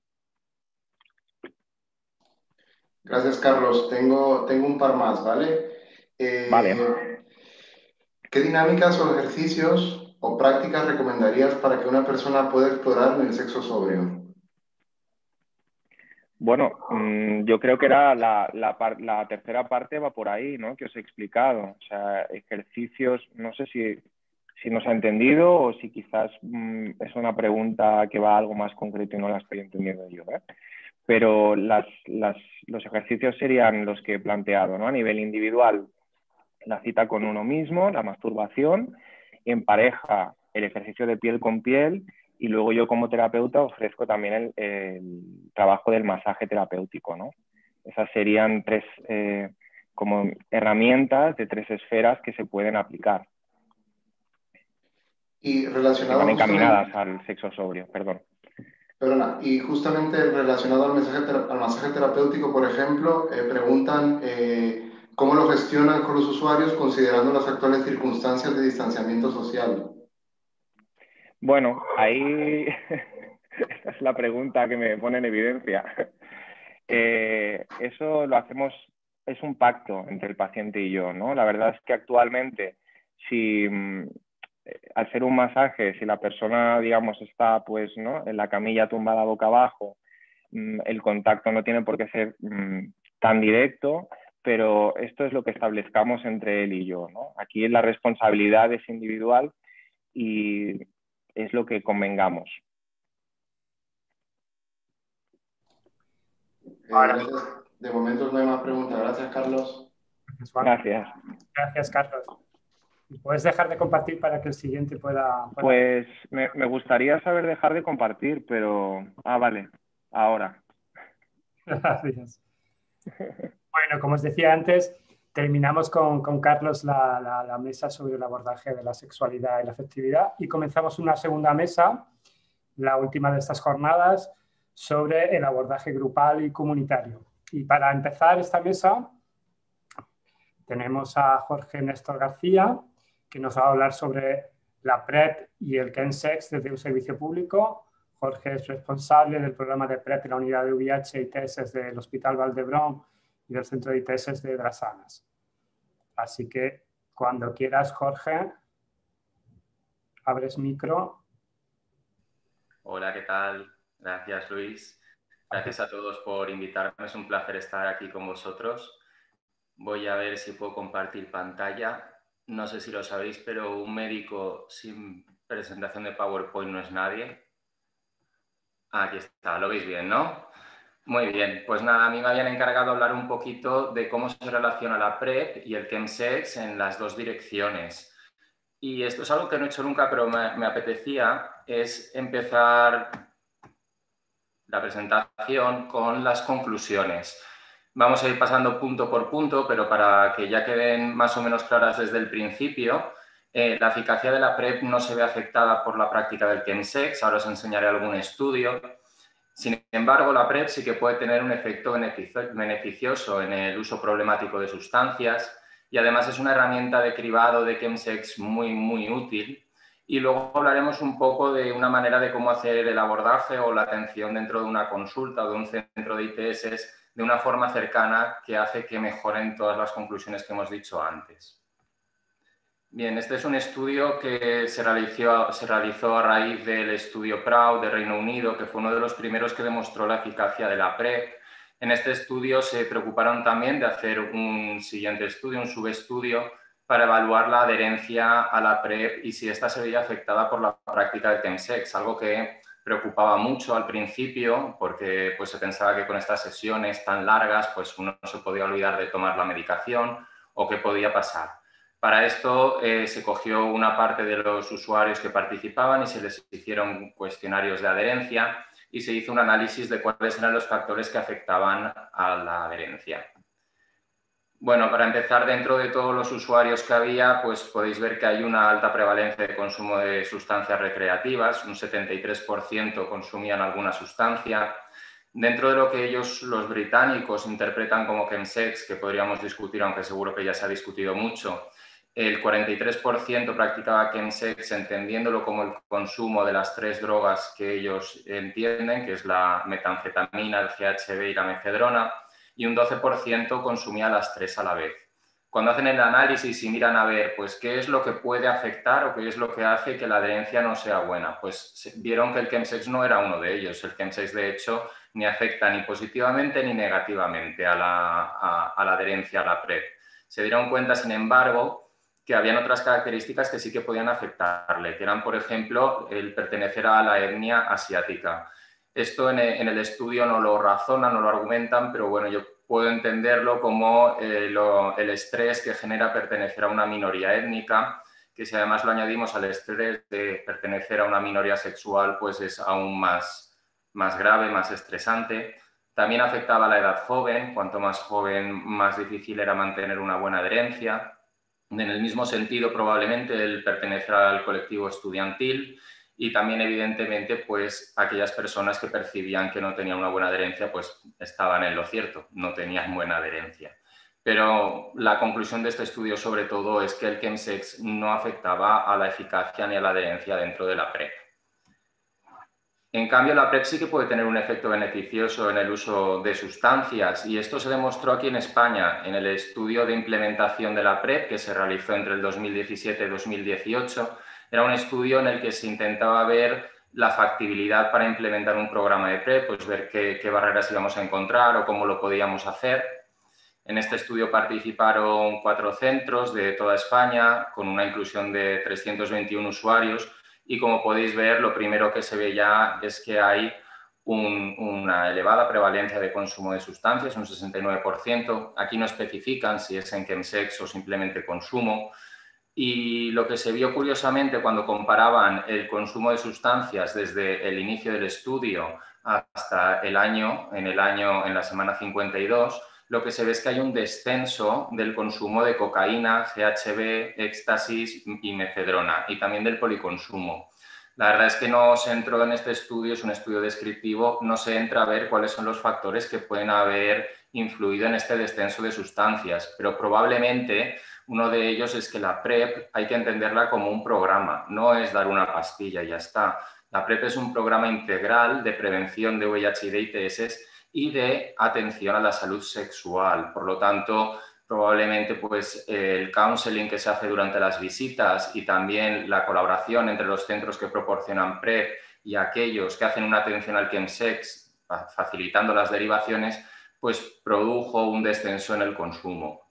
Gracias, Carlos. Tengo un par más, ¿vale? Vale. ¿Qué dinámicas o ejercicios o prácticas recomendarías para que una persona pueda explorar en el sexo sobrio? Bueno, yo creo que era la tercera parte va por ahí, ¿no? Que os he explicado. O sea, ejercicios, no sé si nos ha entendido o si quizás es una pregunta que va a algo más concreto y no la estoy entendiendo yo, ¿eh? Pero los ejercicios serían los que he planteado, ¿no? A nivel individual, la cita con uno mismo, la masturbación, en pareja, el ejercicio de piel con piel, y luego yo como terapeuta ofrezco también el trabajo del masaje terapéutico, ¿no? Esas serían tres como herramientas de 3 esferas que se pueden aplicar. Y Que relacionado van encaminadas al sexo sobrio, perdón. Perdona, y justamente relacionado al masaje terapéutico, por ejemplo, preguntan cómo lo gestionan con los usuarios considerando las actuales circunstancias de distanciamiento social. Bueno, ahí esta es la pregunta que me pone en evidencia. Eso lo hacemos, es un pacto entre el paciente y yo, ¿no? La verdad es que actualmente, al ser un masaje, si la persona, digamos, está pues, ¿no? en la camilla tumbada boca abajo, el contacto no tiene por qué ser tan directo, pero esto es lo que establezcamos entre él y yo, ¿no? Aquí la responsabilidad es individual y es lo que convengamos. Gracias. De momento no hay más preguntas. Gracias, Carlos. Gracias. Gracias, Carlos. ¿Puedes dejar de compartir para que el siguiente pueda... Pues me gustaría saber dejar de compartir, pero... Ah, vale. Ahora. Gracias. Bueno, como os decía antes, terminamos con Carlos la mesa sobre el abordaje de la sexualidad y la afectividad y comenzamos una segunda mesa, la última de estas jornadas, sobre el abordaje grupal y comunitario. Y para empezar esta mesa tenemos a Jorge Néstor García, que nos va a hablar sobre la PrEP y el chemsex desde un servicio público. Jorge es responsable del programa de PrEP en la unidad de VIH y ITS del Hospital Valdebrón y del Centro de ITS de Drasanas. Así que cuando quieras, Jorge, abres micro. Hola, ¿qué tal? Gracias, Luis. Gracias a todos por invitarme. Es un placer estar aquí con vosotros. Voy a ver si puedo compartir pantalla. No sé si lo sabéis, pero un médico sin presentación de PowerPoint no es nadie. Aquí está, lo veis bien, ¿no? Muy bien, pues nada, a mí me habían encargado hablar un poquito de cómo se relaciona la PrEP y el chemsex en las dos direcciones. Y esto es algo que no he hecho nunca, pero me apetecía, es empezar la presentación con las conclusiones. Vamos a ir pasando punto por punto, pero para que ya queden más o menos claras desde el principio, la eficacia de la PrEP no se ve afectada por la práctica del chemsex. Ahora os enseñaré algún estudio. Sin embargo, la PrEP sí que puede tener un efecto beneficioso en el uso problemático de sustancias y además es una herramienta de cribado de chemsex muy útil. Y luego hablaremos un poco de una manera de cómo hacer el abordaje o la atención dentro de una consulta o de un centro de ITS de una forma cercana que hace que mejoren todas las conclusiones que hemos dicho antes. Bien, este es un estudio que se realizó a raíz del estudio PROUD de Reino Unido, que fue uno de los primeros que demostró la eficacia de la PrEP. En este estudio se preocuparon también de hacer un siguiente estudio, un subestudio, para evaluar la adherencia a la PrEP y si ésta se veía afectada por la práctica del chemsex, algo que preocupaba mucho al principio porque pues, se pensaba que con estas sesiones tan largas pues, uno no se podía olvidar de tomar la medicación o qué podía pasar. Para esto se cogió una parte de los usuarios que participaban y se les hicieron cuestionarios de adherencia y se hizo un análisis de cuáles eran los factores que afectaban a la adherencia. Bueno, para empezar, dentro de todos los usuarios que había, pues podéis ver que hay una alta prevalencia de consumo de sustancias recreativas, un 73% consumían alguna sustancia. Dentro de lo que ellos, los británicos, interpretan como chemsex, que podríamos discutir, aunque seguro que ya se ha discutido mucho, el 43% practicaba chemsex entendiéndolo como el consumo de las 3 drogas que ellos entienden, que es la metanfetamina, el GHB y la mefedrona, y un 12% consumía las 3 a la vez. Cuando hacen el análisis y miran a ver pues, qué es lo que puede afectar o qué es lo que hace que la adherencia no sea buena, pues vieron que el chemsex no era uno de ellos. El chemsex, de hecho, ni afecta ni positivamente ni negativamente a la adherencia a la PrEP. Se dieron cuenta, sin embargo, que habían otras características que sí que podían afectarle, que eran, por ejemplo, el pertenecer a la etnia asiática. Esto en el estudio no lo razonan, no lo argumentan, pero bueno, yo puedo entenderlo como el estrés que genera pertenecer a una minoría étnica, que si además lo añadimos al estrés de pertenecer a una minoría sexual, pues es aún más grave, más estresante. También afectaba a la edad joven, cuanto más joven, más difícil era mantener una buena adherencia. En el mismo sentido, probablemente, el pertenecer al colectivo estudiantil. Y también, evidentemente, pues aquellas personas que percibían que no tenían una buena adherencia, pues estaban en lo cierto, no tenían buena adherencia. Pero la conclusión de este estudio, sobre todo, es que el chemsex no afectaba a la eficacia ni a la adherencia dentro de la PrEP. En cambio, la PrEP sí que puede tener un efecto beneficioso en el uso de sustancias, y esto se demostró aquí en España en el estudio de implementación de la PrEP que se realizó entre el 2017 y 2018. Era un estudio en el que se intentaba ver la factibilidad para implementar un programa de PrEP, pues ver qué barreras íbamos a encontrar o cómo lo podíamos hacer. En este estudio participaron 4 centros de toda España, con una inclusión de 321 usuarios, y como podéis ver, lo primero que se ve ya es que hay una elevada prevalencia de consumo de sustancias, un 69%. Aquí no especifican si es en chemsex o simplemente consumo. Y lo que se vio curiosamente cuando comparaban el consumo de sustancias desde el inicio del estudio hasta en la semana 52, lo que se ve es que hay un descenso del consumo de cocaína, GHB, éxtasis y mefedrona, y también del policonsumo. La verdad es que no se entró en este estudio, es un estudio descriptivo, no se entra a ver cuáles son los factores que pueden haber influido en este descenso de sustancias, pero probablemente uno de ellos es que la PrEP hay que entenderla como un programa, no es dar una pastilla y ya está. La PrEP es un programa integral de prevención de VIH y de ITS y de atención a la salud sexual. Por lo tanto, probablemente pues, el counseling que se hace durante las visitas y también la colaboración entre los centros que proporcionan PrEP y aquellos que hacen una atención al chemsex, facilitando las derivaciones, pues produjo un descenso en el consumo.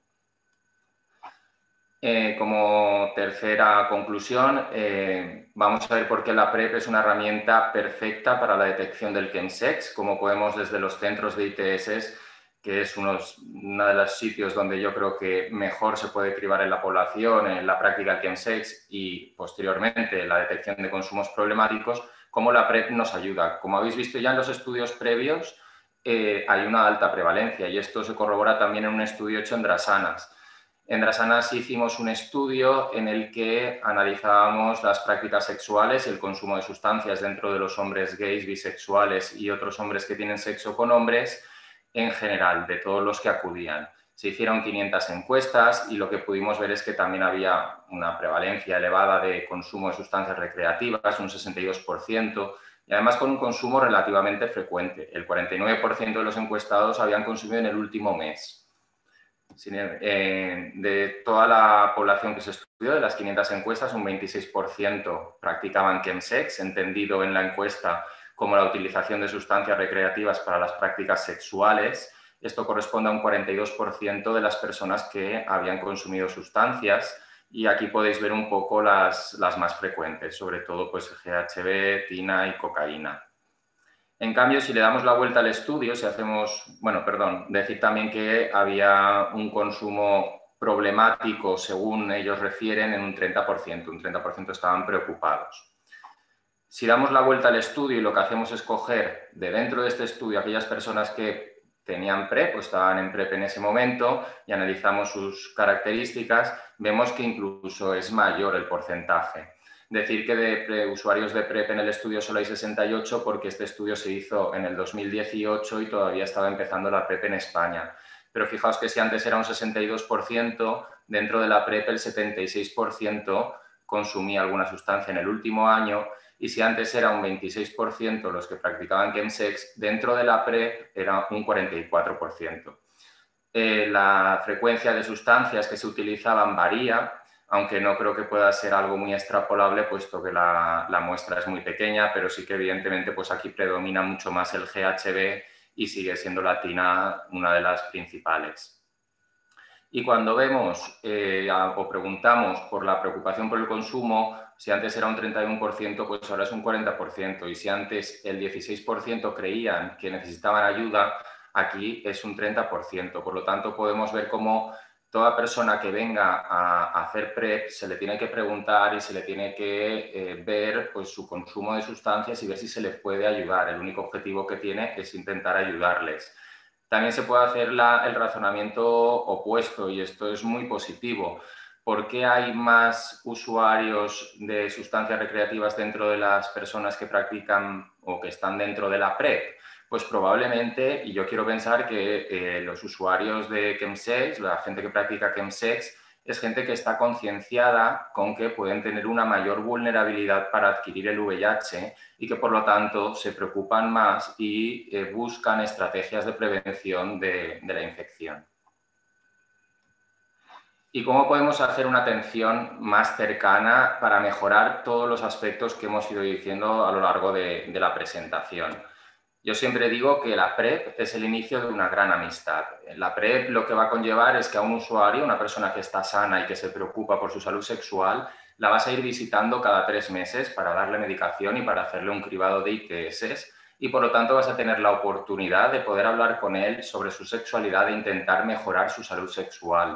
Como tercera conclusión, vamos a ver por qué la PrEP es una herramienta perfecta para la detección del chemsex, como podemos desde los centros de ITS, que es uno de los sitios donde yo creo que mejor se puede cribar en la población, en la práctica del chemsex y posteriormente la detección de consumos problemáticos, cómo la PrEP nos ayuda. Como habéis visto ya en los estudios previos, hay una alta prevalencia y esto se corrobora también en un estudio hecho en Drasanas. En Drasanas hicimos un estudio en el que analizábamos las prácticas sexuales y el consumo de sustancias dentro de los hombres gays, bisexuales y otros hombres que tienen sexo con hombres en general, de todos los que acudían. Se hicieron 500 encuestas y lo que pudimos ver es que también había una prevalencia elevada de consumo de sustancias recreativas, un 62%, y además con un consumo relativamente frecuente. El 49% de los encuestados habían consumido en el último mes. De toda la población que se estudió, de las 500 encuestas, un 26% practicaban chemsex, entendido en la encuesta como la utilización de sustancias recreativas para las prácticas sexuales. Esto corresponde a un 42% de las personas que habían consumido sustancias y aquí podéis ver un poco las más frecuentes, sobre todo pues GHB, tina y cocaína. En cambio, si le damos la vuelta al estudio, si hacemos, bueno, perdón, decir también que había un consumo problemático, según ellos refieren, en un 30%. Un 30% estaban preocupados. Si damos la vuelta al estudio y lo que hacemos es coger de dentro de este estudio aquellas personas que tenían PrEP, pues estaban en PrEP en ese momento, y analizamos sus características, vemos que incluso es mayor el porcentaje. Decir que de usuarios de PrEP en el estudio solo hay 68 porque este estudio se hizo en el 2018 y todavía estaba empezando la PrEP en España. Pero fijaos que si antes era un 62%, dentro de la PrEP el 76% consumía alguna sustancia en el último año, y si antes era un 26% los que practicaban chemsex, dentro de la PrEP era un 44%. La frecuencia de sustancias que se utilizaban varía, aunque no creo que pueda ser algo muy extrapolable, puesto que la muestra es muy pequeña, pero sí que evidentemente pues aquí predomina mucho más el GHB y sigue siendo la tina una de las principales. Y cuando vemos o preguntamos por la preocupación por el consumo, si antes era un 31%, pues ahora es un 40%. Y si antes el 16% creían que necesitaban ayuda, aquí es un 30%. Por lo tanto, podemos ver cómo toda persona que venga a hacer PrEP se le tiene que preguntar y se le tiene que ver pues, su consumo de sustancias y ver si se les puede ayudar. El único objetivo que tiene es intentar ayudarles. También se puede hacer el razonamiento opuesto, y esto es muy positivo. ¿Por qué hay más usuarios de sustancias recreativas dentro de las personas que practican o que están dentro de la PrEP? Pues probablemente, y yo quiero pensar que los usuarios de chemsex, la gente que practica chemsex, es gente que está concienciada con que pueden tener una mayor vulnerabilidad para adquirir el VIH y que por lo tanto se preocupan más y buscan estrategias de prevención de la infección. ¿Y cómo podemos hacer una atención más cercana para mejorar todos los aspectos que hemos ido diciendo a lo largo de la presentación? Yo siempre digo que la PrEP es el inicio de una gran amistad. La PrEP lo que va a conllevar es que a un usuario, una persona que está sana y que se preocupa por su salud sexual, la vas a ir visitando cada 3 meses para darle medicación y para hacerle un cribado de ITS, y por lo tanto vas a tener la oportunidad de poder hablar con él sobre su sexualidad e intentar mejorar su salud sexual.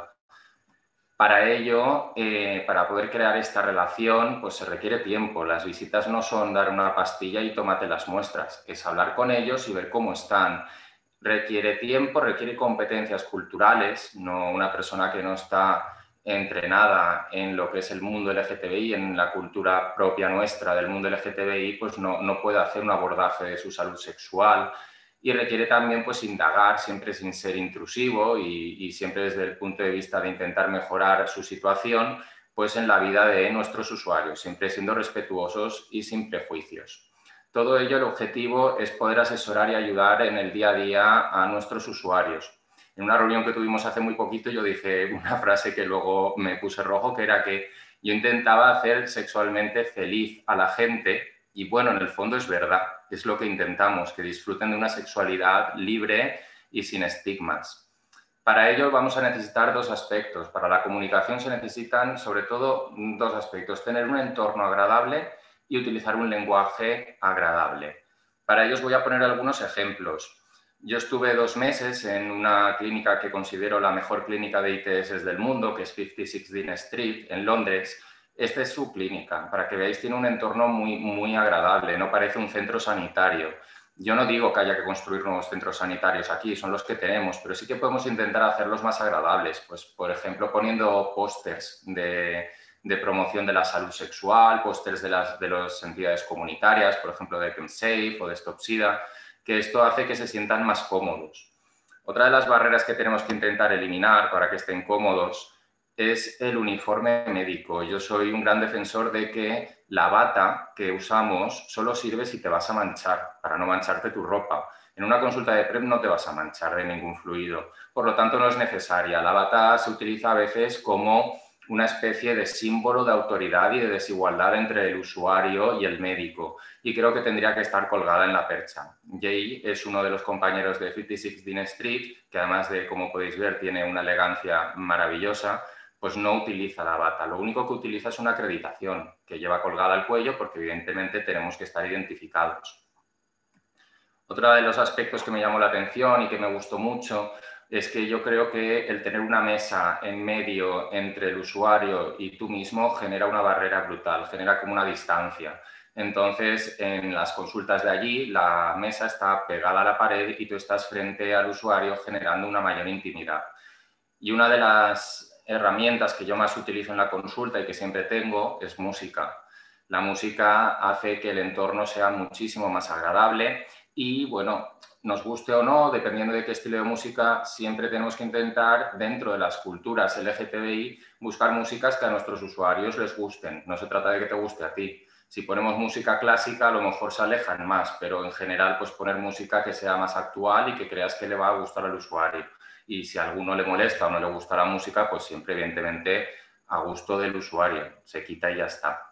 Para ello, para poder crear esta relación, pues se requiere tiempo. Las visitas no son dar una pastilla y tómate las muestras, es hablar con ellos y ver cómo están. Requiere tiempo, requiere competencias culturales, no una persona que no está entrenada en lo que es el mundo LGTBI, en la cultura propia nuestra del mundo LGTBI, pues no puede hacer un abordaje de su salud sexual. Y requiere también pues, indagar, siempre sin ser intrusivo y siempre desde el punto de vista de intentar mejorar su situación, pues en la vida de nuestros usuarios, siempre siendo respetuosos y sin prejuicios. Todo ello, el objetivo es poder asesorar y ayudar en el día a día a nuestros usuarios. En una reunión que tuvimos hace muy poquito yo dije una frase que luego me puse rojo, que era que yo intentaba hacer sexualmente feliz a la gente. Y bueno, en el fondo es verdad, es lo que intentamos, que disfruten de una sexualidad libre y sin estigmas. Para ello vamos a necesitar 2 aspectos. Para la comunicación se necesitan sobre todo 2 aspectos, tener un entorno agradable y utilizar un lenguaje agradable. Para ello os voy a poner algunos ejemplos. Yo estuve 2 meses en una clínica que considero la mejor clínica de ITS del mundo, que es 56 Dean Street, en Londres. Esta es su clínica, para que veáis, tiene un entorno muy agradable, no parece un centro sanitario. Yo no digo que haya que construir nuevos centros sanitarios aquí, son los que tenemos, pero sí que podemos intentar hacerlos más agradables, pues por ejemplo poniendo pósters de promoción de la salud sexual, pósters de las entidades comunitarias, por ejemplo de ChemSafe o de Stop SIDA, que esto hace que se sientan más cómodos. Otra de las barreras que tenemos que intentar eliminar para que estén cómodos es el uniforme médico. Yo soy un gran defensor de que la bata que usamos solo sirve si te vas a manchar, para no mancharte tu ropa. En una consulta de PrEP no te vas a manchar de ningún fluido, por lo tanto no es necesaria. La bata se utiliza a veces como una especie de símbolo de autoridad y de desigualdad entre el usuario y el médico, y creo que tendría que estar colgada en la percha. Jay es uno de los compañeros de 56 Dean Street, que además de, como podéis ver, tiene una elegancia maravillosa, pues no utiliza la bata. Lo único que utiliza es una acreditación que lleva colgada al cuello porque evidentemente tenemos que estar identificados. Otro de los aspectos que me llamó la atención y que me gustó mucho es que yo creo que el tener una mesa en medio entre el usuario y tú mismo genera una barrera brutal, genera como una distancia. Entonces, en las consultas de allí, la mesa está pegada a la pared y tú estás frente al usuario generando una mayor intimidad. Y una de las herramientas que yo más utilizo en la consulta y que siempre tengo es música. La música hace que el entorno sea muchísimo más agradable y, bueno, nos guste o no, dependiendo de qué estilo de música, siempre tenemos que intentar, dentro de las culturas LGTBI, buscar músicas que a nuestros usuarios les gusten. No se trata de que te guste a ti. Si ponemos música clásica, a lo mejor se alejan más, pero en general, pues poner música que sea más actual y que creas que le va a gustar al usuario. Y si a alguno le molesta o no le gusta la música, pues siempre, evidentemente, a gusto del usuario. Se quita y ya está.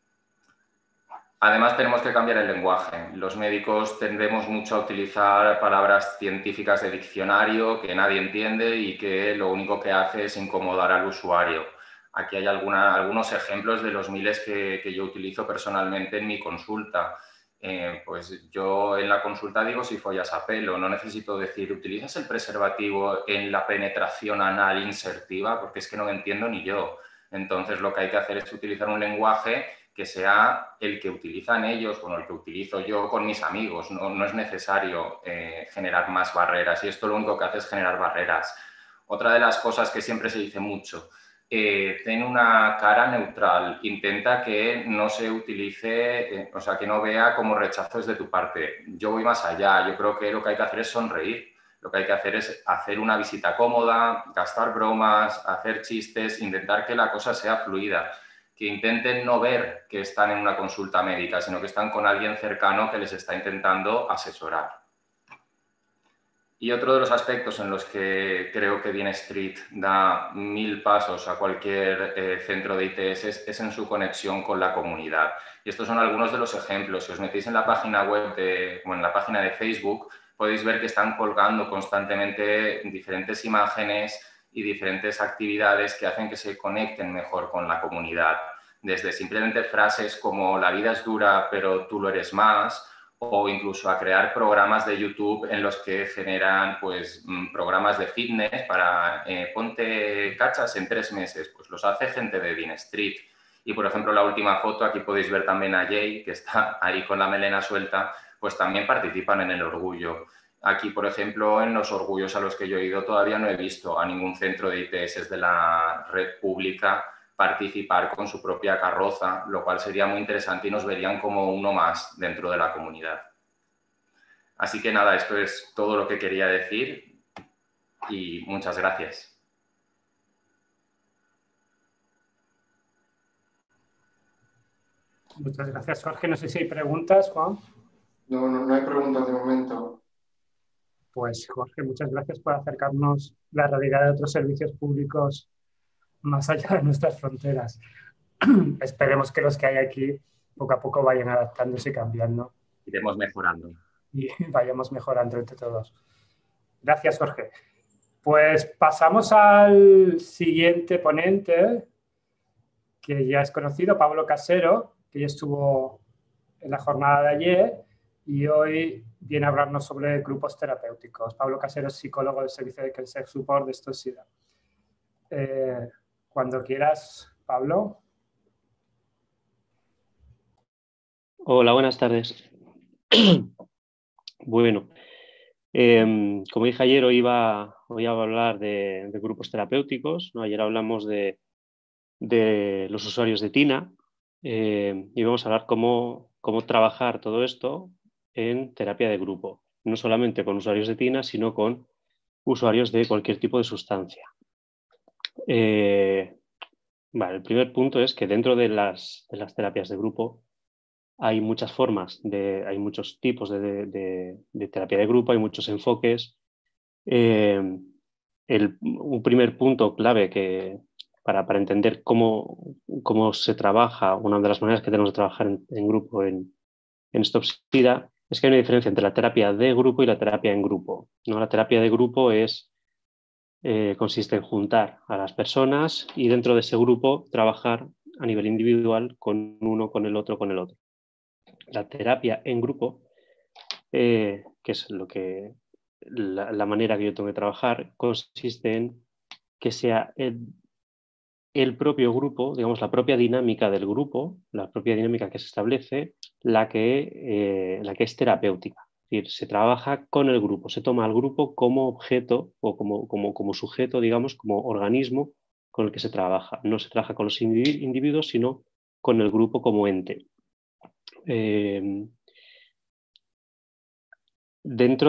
Además, tenemos que cambiar el lenguaje. Los médicos tendemos mucho a utilizar palabras científicas de diccionario que nadie entiende y que lo único que hace es incomodar al usuario. Aquí hay algunos ejemplos de los miles que yo utilizo personalmente en mi consulta. Pues yo en la consulta digo si follas a pelo, no necesito decir ¿utilizas el preservativo en la penetración anal insertiva? Porque es que no lo entiendo ni yo. Entonces lo que hay que hacer es utilizar un lenguaje que sea el que utilizan ellos, bueno, el que utilizo yo con mis amigos. No es necesario generar más barreras y esto lo único que hace es generar barreras. Otra de las cosas que siempre se dice mucho, ten una cara neutral, intenta que no se utilice, o sea, que no vea como rechazos de tu parte. Yo voy más allá, yo creo que lo que hay que hacer es sonreír. Lo que hay que hacer es hacer una visita cómoda, gastar bromas, hacer chistes, intentar que la cosa sea fluida. Que intenten no ver que están en una consulta médica, sino que están con alguien cercano que les está intentando asesorar. Y otro de los aspectos en los que creo que Dean Street da 1000 pasos a cualquier centro de ITS es en su conexión con la comunidad. Y estos son algunos de los ejemplos. Si os metéis en la página web, en la página de Facebook, podéis ver que están colgando constantemente diferentes imágenes y diferentes actividades que hacen que se conecten mejor con la comunidad. Desde simplemente frases como la vida es dura, pero tú lo eres más, o incluso a crear programas de YouTube en los que generan pues, programas de fitness para ponte cachas en 3 meses. Pues los hace gente de Dean Street. Y, por ejemplo, la última foto, aquí podéis ver también a Jay, que está ahí con la melena suelta, pues también participan en el orgullo. Aquí, por ejemplo, en los orgullos a los que yo he ido, todavía no he visto a ningún centro de ITS de la red pública participar con su propia carroza, lo cual sería muy interesante y nos verían como uno más dentro de la comunidad. Así que nada, esto es todo lo que quería decir y muchas gracias. Muchas gracias, Jorge. No sé si hay preguntas, Juan. No hay preguntas de momento. Pues, Jorge, muchas gracias por acercarnos la realidad de otros servicios públicos más allá de nuestras fronteras. Esperemos que los que hay aquí poco a poco vayan adaptándose y cambiando. Iremos mejorando. Y vayamos mejorando entre todos. Gracias, Jorge. Pues pasamos al siguiente ponente, que ya es conocido, Pablo Casero, que ya estuvo en la jornada de ayer y hoy viene a hablarnos sobre grupos terapéuticos. Pablo Casero es psicólogo del Servicio de Care Support de STOSIDA. Cuando quieras, Pablo. Hola, buenas tardes. Bueno, como dije ayer, hoy a hablar de grupos terapéuticos, ¿no? Ayer hablamos de los usuarios de TINA y vamos a hablar cómo trabajar todo esto en terapia de grupo, no solamente con usuarios de TINA, sino con usuarios de cualquier tipo de sustancia. Vale, el primer punto es que dentro de las terapias de grupo hay muchas formas, hay muchos tipos de terapia de grupo, hay muchos enfoques. Un primer punto clave para entender cómo se trabaja, una de las maneras que tenemos de trabajar en grupo en STOSIDA, es que hay una diferencia entre la terapia de grupo y la terapia en grupo, ¿no? La terapia de grupo es consiste en juntar a las personas y dentro de ese grupo trabajar a nivel individual con uno, con el otro, con el otro. La terapia en grupo, que es la manera que yo tengo de trabajar, consiste en que sea el propio grupo, digamos, la propia dinámica del grupo, la propia dinámica que se establece, la que es terapéutica. Es decir, se trabaja con el grupo, se toma al grupo como objeto o como sujeto, digamos, como organismo con el que se trabaja. No se trabaja con los individuos, sino con el grupo como ente. Dentro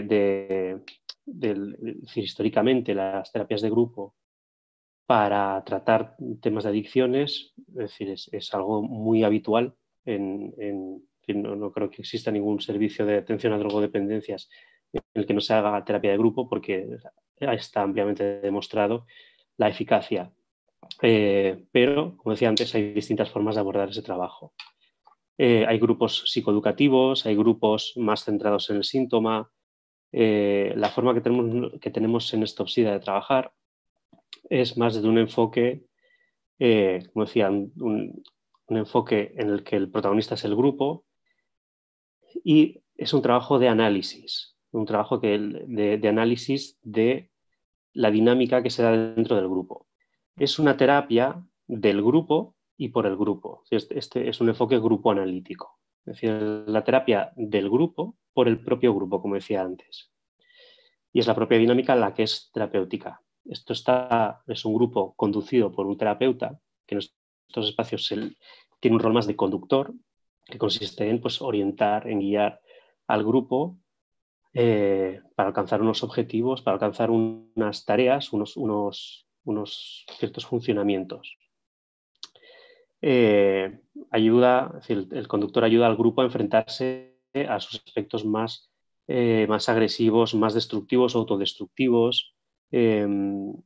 históricamente, las terapias de grupo para tratar temas de adicciones, es decir, es algo muy habitual. No creo que exista ningún servicio de atención a drogodependencias en el que no se haga terapia de grupo, porque está ampliamente demostrado la eficacia. Pero, como decía antes, hay distintas formas de abordar ese trabajo. Hay grupos psicoeducativos, hay grupos más centrados en el síntoma. La forma que tenemos en Stopsida de trabajar es más de un enfoque, como decía, un enfoque en el que el protagonista es el grupo y es un trabajo de análisis, un trabajo de análisis de la dinámica que se da dentro del grupo. Es una terapia del grupo y por el grupo. Este es un enfoque grupo analítico. Es decir, la terapia del grupo por el propio grupo, como decía antes. Y es la propia dinámica la que es terapéutica. Esto es un grupo conducido por un terapeuta, que en estos espacios tiene un rol más de conductor, que consiste en orientar, en guiar al grupo para alcanzar unos objetivos, para alcanzar unas tareas, unos ciertos funcionamientos. El conductor ayuda al grupo a enfrentarse a sus aspectos más agresivos, más destructivos, autodestructivos. El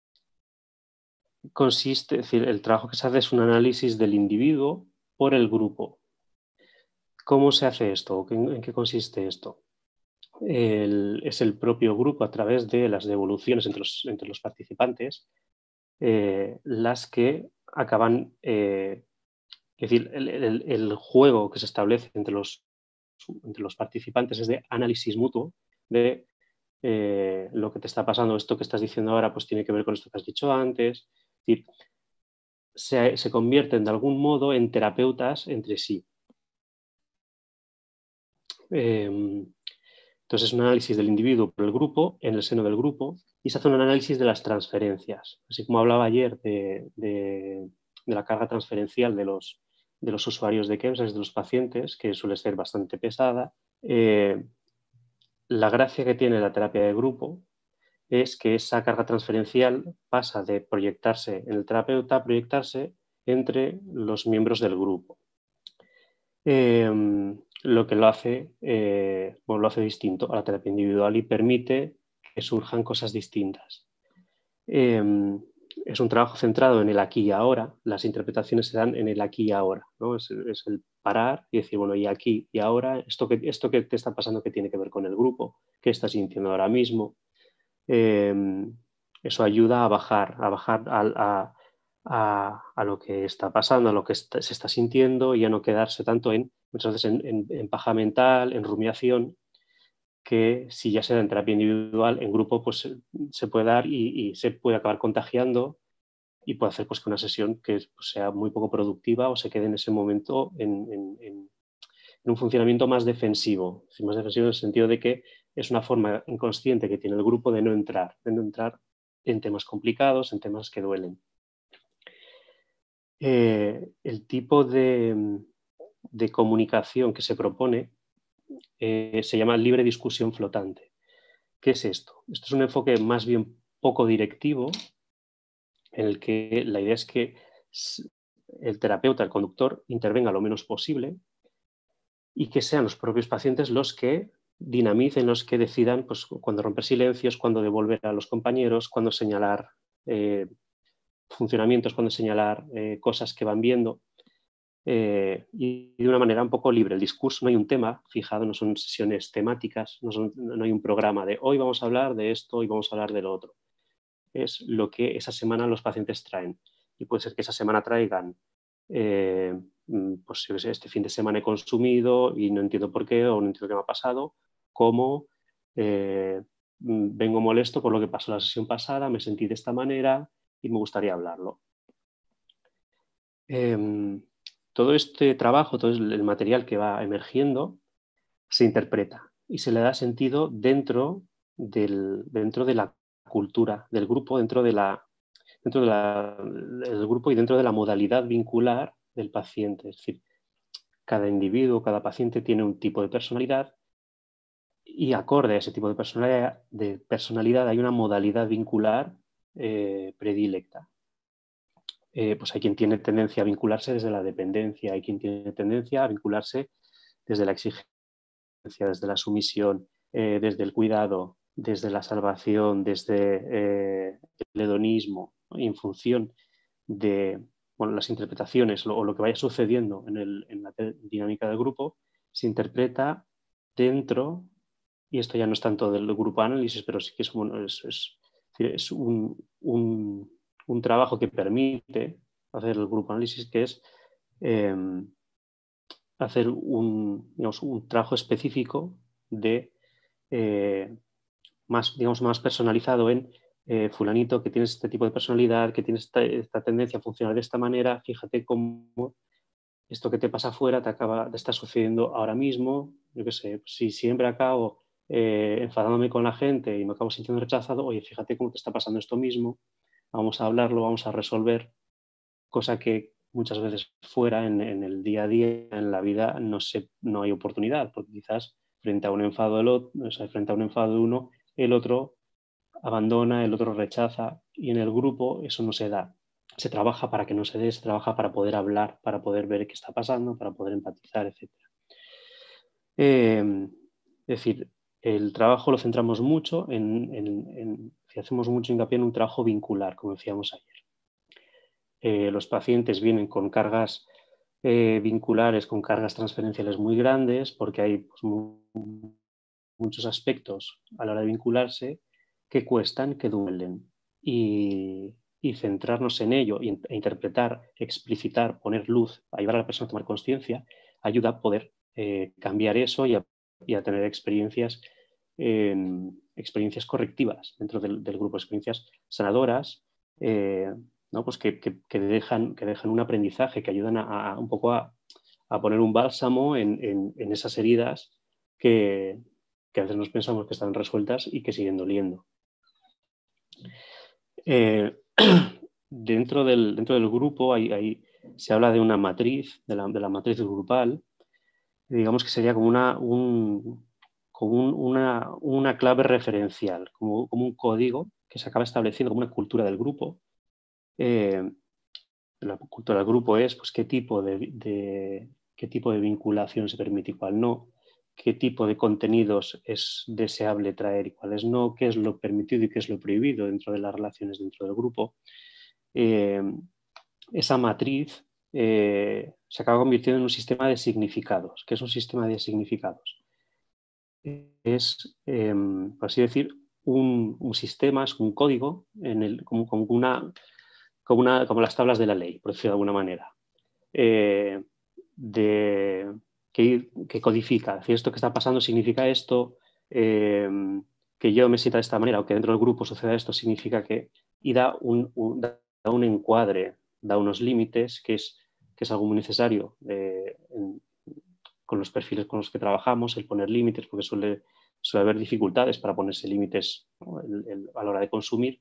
trabajo que se hace es un análisis del individuo por el grupo. ¿Cómo se hace esto? ¿En qué consiste esto? Es el propio grupo, a través de las devoluciones entre los participantes, las que acaban, es decir, el juego que se establece entre los participantes es de análisis mutuo de lo que te está pasando, esto que estás diciendo ahora pues tiene que ver con esto que has dicho antes. Es decir, se convierten de algún modo en terapeutas entre sí. Entonces es un análisis del individuo por el grupo, en el seno del grupo, y se hace un análisis de las transferencias. Así como hablaba ayer de la carga transferencial de los usuarios de Chemsex, de los pacientes, que suele ser bastante pesada. La gracia que tiene la terapia de grupo es que esa carga transferencial pasa de proyectarse en el terapeuta a proyectarse entre los miembros del grupo. Lo que lo hace distinto a la terapia individual y permite que surjan cosas distintas. Es un trabajo centrado en el aquí y ahora. Las interpretaciones se dan en el aquí y ahora, ¿no? Es el parar y decir, bueno, y aquí y ahora, esto que te está pasando, ¿qué tiene que ver con el grupo? ¿Qué estás sintiendo ahora mismo? Eso ayuda a bajar a lo que está pasando, a lo que se está sintiendo, y a no quedarse tanto muchas veces en paja mental, en rumiación, que si ya se da en terapia individual, en grupo pues se puede dar y se puede acabar contagiando y puede hacer pues que una sesión que sea muy poco productiva o se quede en ese momento en un funcionamiento más defensivo. Más defensivo en el sentido de que es una forma inconsciente que tiene el grupo de no entrar en temas complicados, en temas que duelen. El tipo de comunicación que se propone se llama libre discusión flotante. ¿Qué es esto? Esto es un enfoque más bien poco directivo, en el que la idea es que el terapeuta, el conductor, intervenga lo menos posible y que sean los propios pacientes los que dinamicen, los que decidan pues, cuándo romper silencios, cuándo devolver a los compañeros, cuándo señalar funcionamientos, cuándo señalar cosas que van viendo. Y de una manera un poco libre. El discurso, no hay un tema fijado, no son sesiones temáticas, no hay un programa de hoy vamos a hablar de esto, hoy vamos a hablar de lo otro. es lo que esa semana los pacientes traen. Y puede ser que esa semana traigan, pues yo qué sé, este fin de semana he consumido y no entiendo por qué o no entiendo qué me ha pasado, como vengo molesto por lo que pasó la sesión pasada, me sentí de esta manera y me gustaría hablarlo. Todo este trabajo, todo el material que va emergiendo, se interpreta y se le da sentido dentro de la cultura del grupo, dentro del grupo y dentro de la modalidad vincular del paciente. Es decir, cada individuo, cada paciente tiene un tipo de personalidad y acorde a ese tipo de personalidad hay una modalidad vincular predilecta. Pues hay quien tiene tendencia a vincularse desde la dependencia, hay quien tiene tendencia a vincularse desde la exigencia, desde la sumisión, desde el cuidado, desde la salvación, desde el hedonismo, ¿no? Y en función de las interpretaciones o lo que vaya sucediendo en la dinámica del grupo, se interpreta dentro, y esto ya no es tanto del grupo análisis, pero sí que es un trabajo que permite hacer el grupo análisis, que es hacer un trabajo específico de más personalizado en fulanito que tiene este tipo de personalidad, que tiene esta tendencia a funcionar de esta manera, fíjate cómo esto que te pasa afuera te está sucediendo ahora mismo. Yo qué sé, si siempre acabo enfadándome con la gente y me acabo sintiendo rechazado, oye, fíjate cómo te está pasando esto mismo, vamos a hablarlo, vamos a resolver, cosa que muchas veces fuera en el día a día, en la vida, no hay oportunidad, porque quizás frente a un enfado del otro, o sea, frente a un enfado de uno, el otro abandona, el otro rechaza, y en el grupo eso no se da. Se trabaja para que no se dé, se trabaja para poder hablar, para poder ver qué está pasando, para poder empatizar, etc. Es decir, el trabajo lo centramos mucho si hacemos mucho hincapié en un trabajo vincular, como decíamos ayer. Los pacientes vienen con cargas vinculares, con cargas transferenciales muy grandes, porque hay pues, muchos aspectos a la hora de vincularse que cuestan, que duelen. Y centrarnos en ello e interpretar, explicitar, poner luz, ayudar a la persona a tomar conciencia, ayuda a poder cambiar eso y a tener experiencias correctivas dentro del grupo, experiencias sanadoras, ¿no? Pues que dejan un aprendizaje, que ayudan un poco a poner un bálsamo en esas heridas que a veces nos pensamos que están resueltas y que siguen doliendo. Dentro del grupo se habla de una matriz, de la matriz grupal, digamos que sería como una clave referencial, como un código que se acaba estableciendo como una cultura del grupo. La cultura del grupo es pues, qué tipo de vinculación se permite y cuál no, qué tipo de contenidos es deseable traer y cuáles no, qué es lo permitido y qué es lo prohibido dentro de las relaciones dentro del grupo. Esa matriz se acaba convirtiendo en un sistema de significados. ¿Qué es un sistema de significados? Es, por así decir, un sistema, es un código como las tablas de la ley, por decirlo de alguna manera, que codifica. Si esto que está pasando significa esto, que yo me sienta de esta manera o que dentro del grupo suceda esto significa que... Y da un encuadre, da unos límites, que es algo muy necesario con los perfiles con los que trabajamos, el poner límites, porque suele haber dificultades para ponerse límites, ¿no? A la hora de consumir.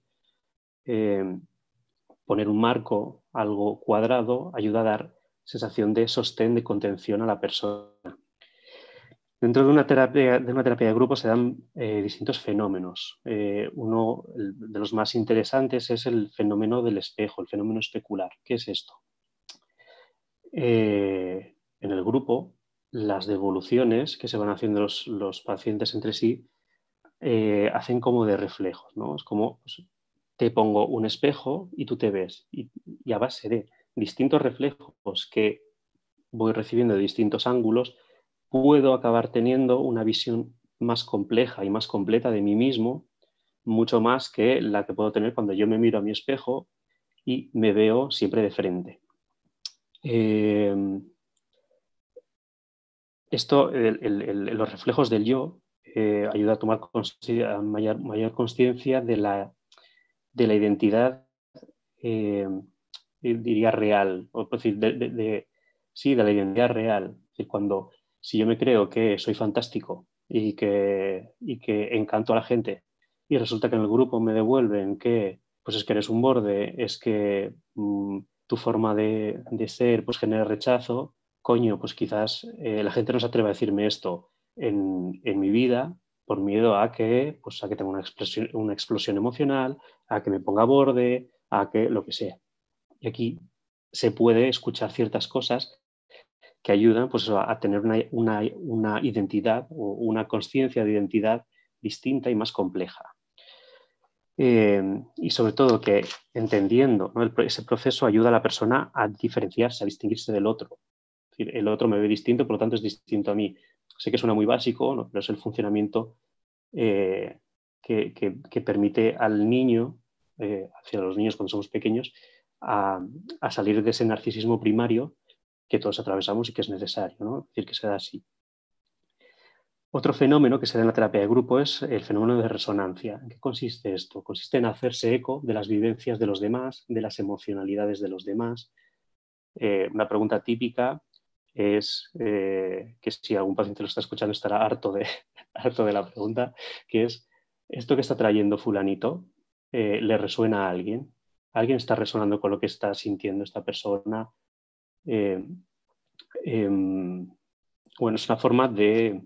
Poner un marco, algo cuadrado, ayuda a dar sensación de sostén, de contención a la persona. Dentro de una terapia de grupo se dan distintos fenómenos. Uno de los más interesantes es el fenómeno del espejo, el fenómeno especular. ¿Qué es esto? En el grupo, las devoluciones que se van haciendo los pacientes entre sí hacen como de reflejos, ¿no? Es como... Pues, te pongo un espejo y tú te ves. Y a base de distintos reflejos que voy recibiendo de distintos ángulos, puedo acabar teniendo una visión más compleja y más completa de mí mismo mucho más que la que puedo tener cuando yo me miro a mi espejo y me veo siempre de frente. Los reflejos del yo ayuda a tomar mayor consciencia de la identidad, diría real, o decir, sí, de la identidad real. Es decir, si yo me creo que soy fantástico y que encanto a la gente y resulta que en el grupo me devuelven que pues es que eres un borde, es que tu forma de ser pues genera rechazo, coño, pues quizás la gente no se atreve a decirme esto en mi vida por miedo a que tenga una explosión emocional, a que me ponga borde, a que lo que sea. Y aquí se puede escuchar ciertas cosas que ayudan pues, a tener una identidad o una conciencia de identidad distinta y más compleja. Y sobre todo que entendiendo, ¿no? Ese proceso ayuda a la persona a diferenciarse, a distinguirse del otro. Es decir, el otro me ve distinto, por lo tanto es distinto a mí. Sé que suena muy básico, ¿no? Pero es el funcionamiento que permite al niño, hacia los niños cuando somos pequeños, a salir de ese narcisismo primario que todos atravesamos y que es necesario, ¿no? Es decir, que se da así. Otro fenómeno que se da en la terapia de grupo es el fenómeno de resonancia. ¿En qué consiste esto? Consiste en hacerse eco de las vivencias de los demás, de las emocionalidades de los demás. Una pregunta típica es, que si algún paciente lo está escuchando estará harto de la pregunta, que es, ¿esto que está trayendo fulanito le resuena a alguien? ¿Alguien está resonando con lo que está sintiendo esta persona? Bueno, es una forma de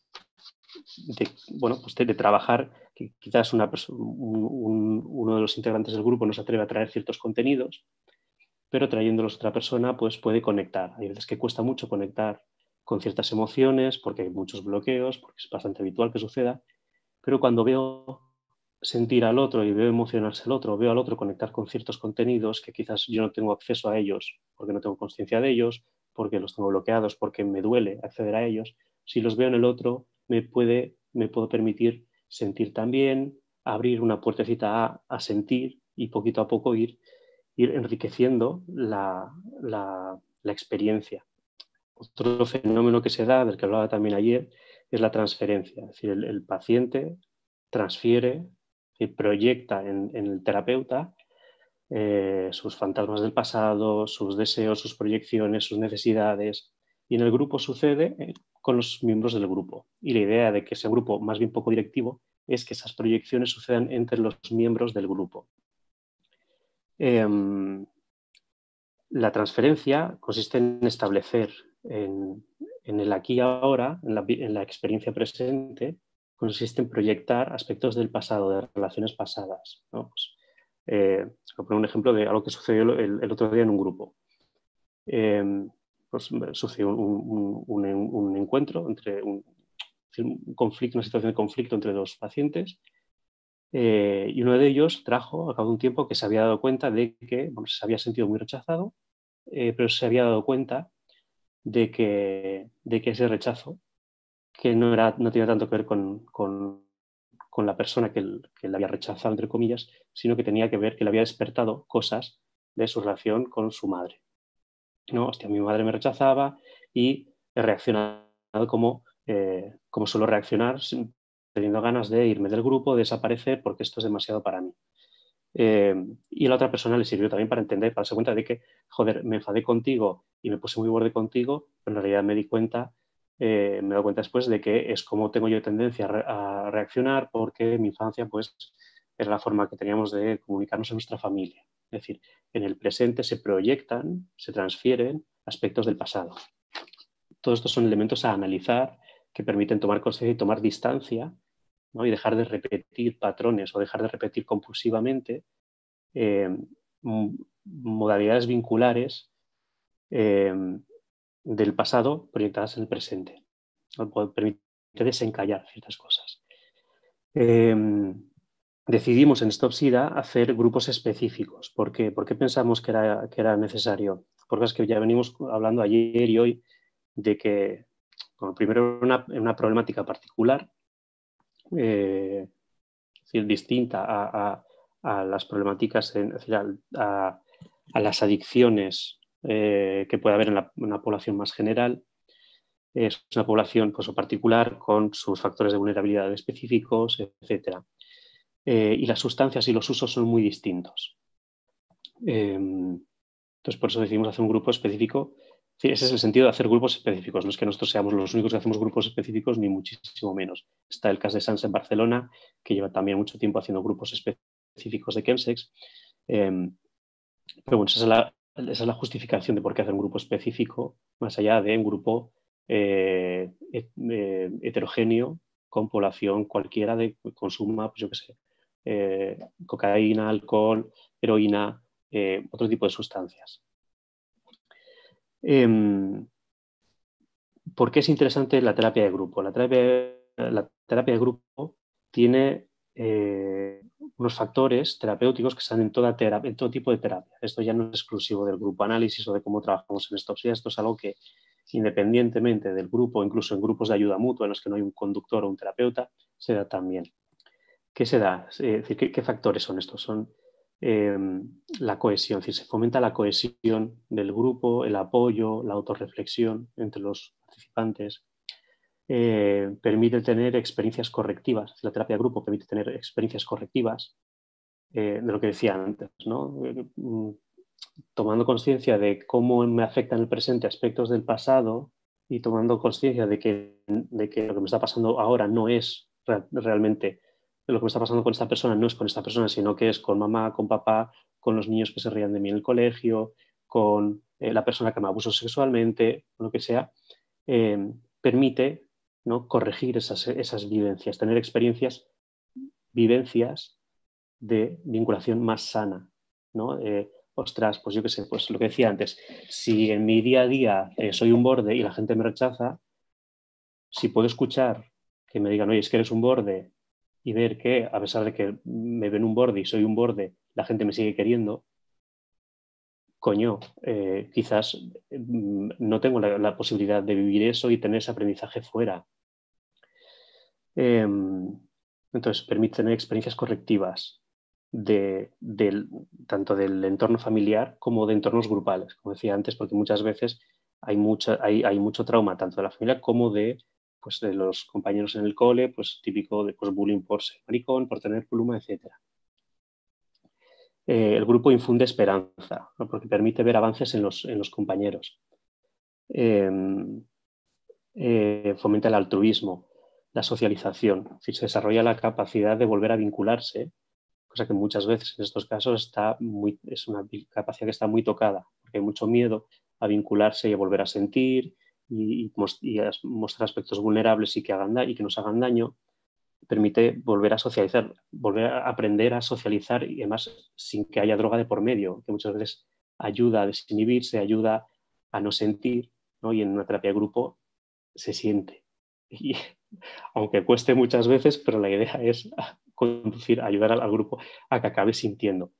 trabajar, que quizás uno de los integrantes del grupo no se atreve a traer ciertos contenidos, pero trayéndolos a otra persona pues puede conectar. Hay veces que cuesta mucho conectar con ciertas emociones porque hay muchos bloqueos, porque es bastante habitual que suceda, pero cuando veo sentir al otro y veo emocionarse al otro, veo al otro conectar con ciertos contenidos que quizás yo no tengo acceso a ellos porque no tengo conciencia de ellos, porque los tengo bloqueados, porque me duele acceder a ellos, si los veo en el otro me puedo permitir sentir también, abrir una puertecita a sentir y poquito a poco ir enriqueciendo la experiencia. Otro fenómeno que se da, del que hablaba también ayer, es la transferencia. Es decir, el paciente transfiere, proyecta en el terapeuta sus fantasmas del pasado, sus deseos, sus proyecciones, sus necesidades. Y en el grupo sucede con los miembros del grupo. Y la idea de que ese grupo, más bien poco directivo, es que esas proyecciones sucedan entre los miembros del grupo. La transferencia consiste en establecer en el aquí y ahora, en la experiencia presente, consiste en proyectar aspectos del pasado, de relaciones pasadas, ¿no? Pues, voy a poner un ejemplo de algo que sucedió el otro día en un grupo. Pues sucedió un encuentro entre un conflicto, una situación de conflicto entre dos pacientes. Y uno de ellos trajo al cabo de un tiempo que se había dado cuenta de que se había sentido muy rechazado, pero se había dado cuenta de que ese rechazo, que no tenía tanto que ver con la persona que le había rechazado, entre comillas, sino que tenía que ver que le había despertado cosas de su relación con su madre. No, hostia, mi madre me rechazaba y he reaccionado como suelo reaccionar, teniendo ganas de irme del grupo, de desaparecer, porque esto es demasiado para mí. Y a la otra persona le sirvió también para entender, para darse cuenta de que, joder, me enfadé contigo y me puse muy borde contigo, pero en realidad me di cuenta, me he dado cuenta después de que es como tengo yo tendencia a reaccionar, porque en mi infancia pues era la forma que teníamos de comunicarnos en nuestra familia. Es decir, en el presente se proyectan, se transfieren aspectos del pasado. Todos estos son elementos a analizar que permiten tomar conciencia y tomar distancia, ¿no? Y dejar de repetir patrones o dejar de repetir compulsivamente modalidades vinculares del pasado proyectadas en el presente. Permite desencallar ciertas cosas. Decidimos en Stopsida hacer grupos específicos. ¿Por qué? ¿Por qué pensamos que era necesario? Porque es que ya venimos hablando ayer y hoy de que, bueno, primero una problemática particular, decir, distinta a las problemáticas, es decir, a las adicciones que puede haber en una población más general. Es una población pues, particular con sus factores de vulnerabilidad específicos, etc. Y las sustancias y los usos son muy distintos. Entonces, por eso decidimos hacer un grupo específico. Sí, ese es el sentido de hacer grupos específicos. No es que nosotros seamos los únicos que hacemos grupos específicos, ni muchísimo menos. Está el CAS de Sants en Barcelona, que lleva también mucho tiempo haciendo grupos específicos de chemsex. Pero bueno, esa es la justificación de por qué hacer un grupo específico, más allá de un grupo heterogéneo con población cualquiera de consuma, pues yo qué sé, cocaína, alcohol, heroína, otro tipo de sustancias. ¿Por qué es interesante la terapia de grupo? La terapia de grupo tiene unos factores terapéuticos que están en todo tipo de terapia. Esto ya no es exclusivo del grupo análisis o de cómo trabajamos en esto es algo que, independientemente del grupo, incluso en grupos de ayuda mutua en los que no hay un conductor o un terapeuta, se da también. ¿Qué se da? Es decir, ¿qué factores son estos? Son la cohesión, es decir, se fomenta la cohesión del grupo, el apoyo, la autorreflexión entre los participantes, permite tener experiencias correctivas, la terapia de grupo permite tener experiencias correctivas, de lo que decía antes, ¿no? Tomando conciencia de cómo me afectan en el presente aspectos del pasado y tomando conciencia de que lo que me está pasando ahora no es realmente lo que me está pasando con esta persona, no es con esta persona, sino que es con mamá, con papá, con los niños que se rían de mí en el colegio, con la persona que me abusó sexualmente, lo que sea, permite, ¿no?, corregir esas vivencias, tener vivencias de vinculación más sana, ¿no? Ostras, pues yo qué sé, pues lo que decía antes, si en mi día a día soy un borde y la gente me rechaza, si puedo escuchar que me digan, oye, es que eres un borde, y ver que, a pesar de que me ven un borde y soy un borde, la gente me sigue queriendo, coño, quizás no tengo la posibilidad de vivir eso y tener ese aprendizaje fuera. Entonces, permite tener experiencias correctivas tanto del entorno familiar como de entornos grupales, como decía antes, porque muchas veces hay mucho trauma tanto de la familia como de los compañeros en el cole, pues típico de bullying por ser maricón, por tener pluma, etc. El grupo infunde esperanza, ¿no?, porque permite ver avances en los compañeros. Fomenta el altruismo, la socialización, si se desarrolla la capacidad de volver a vincularse, cosa que muchas veces en estos casos es una capacidad que está muy tocada, porque hay mucho miedo a vincularse y a volver a sentir y a mostrar aspectos vulnerables y que nos hagan daño. Permite volver a socializar, volver a aprender a socializar y además sin que haya droga de por medio, que muchas veces ayuda a desinhibirse, ayuda a no sentir, ¿no? Y en una terapia de grupo se siente. Y, aunque cueste muchas veces, pero la idea es ayudar al grupo a que acabe sintiendo.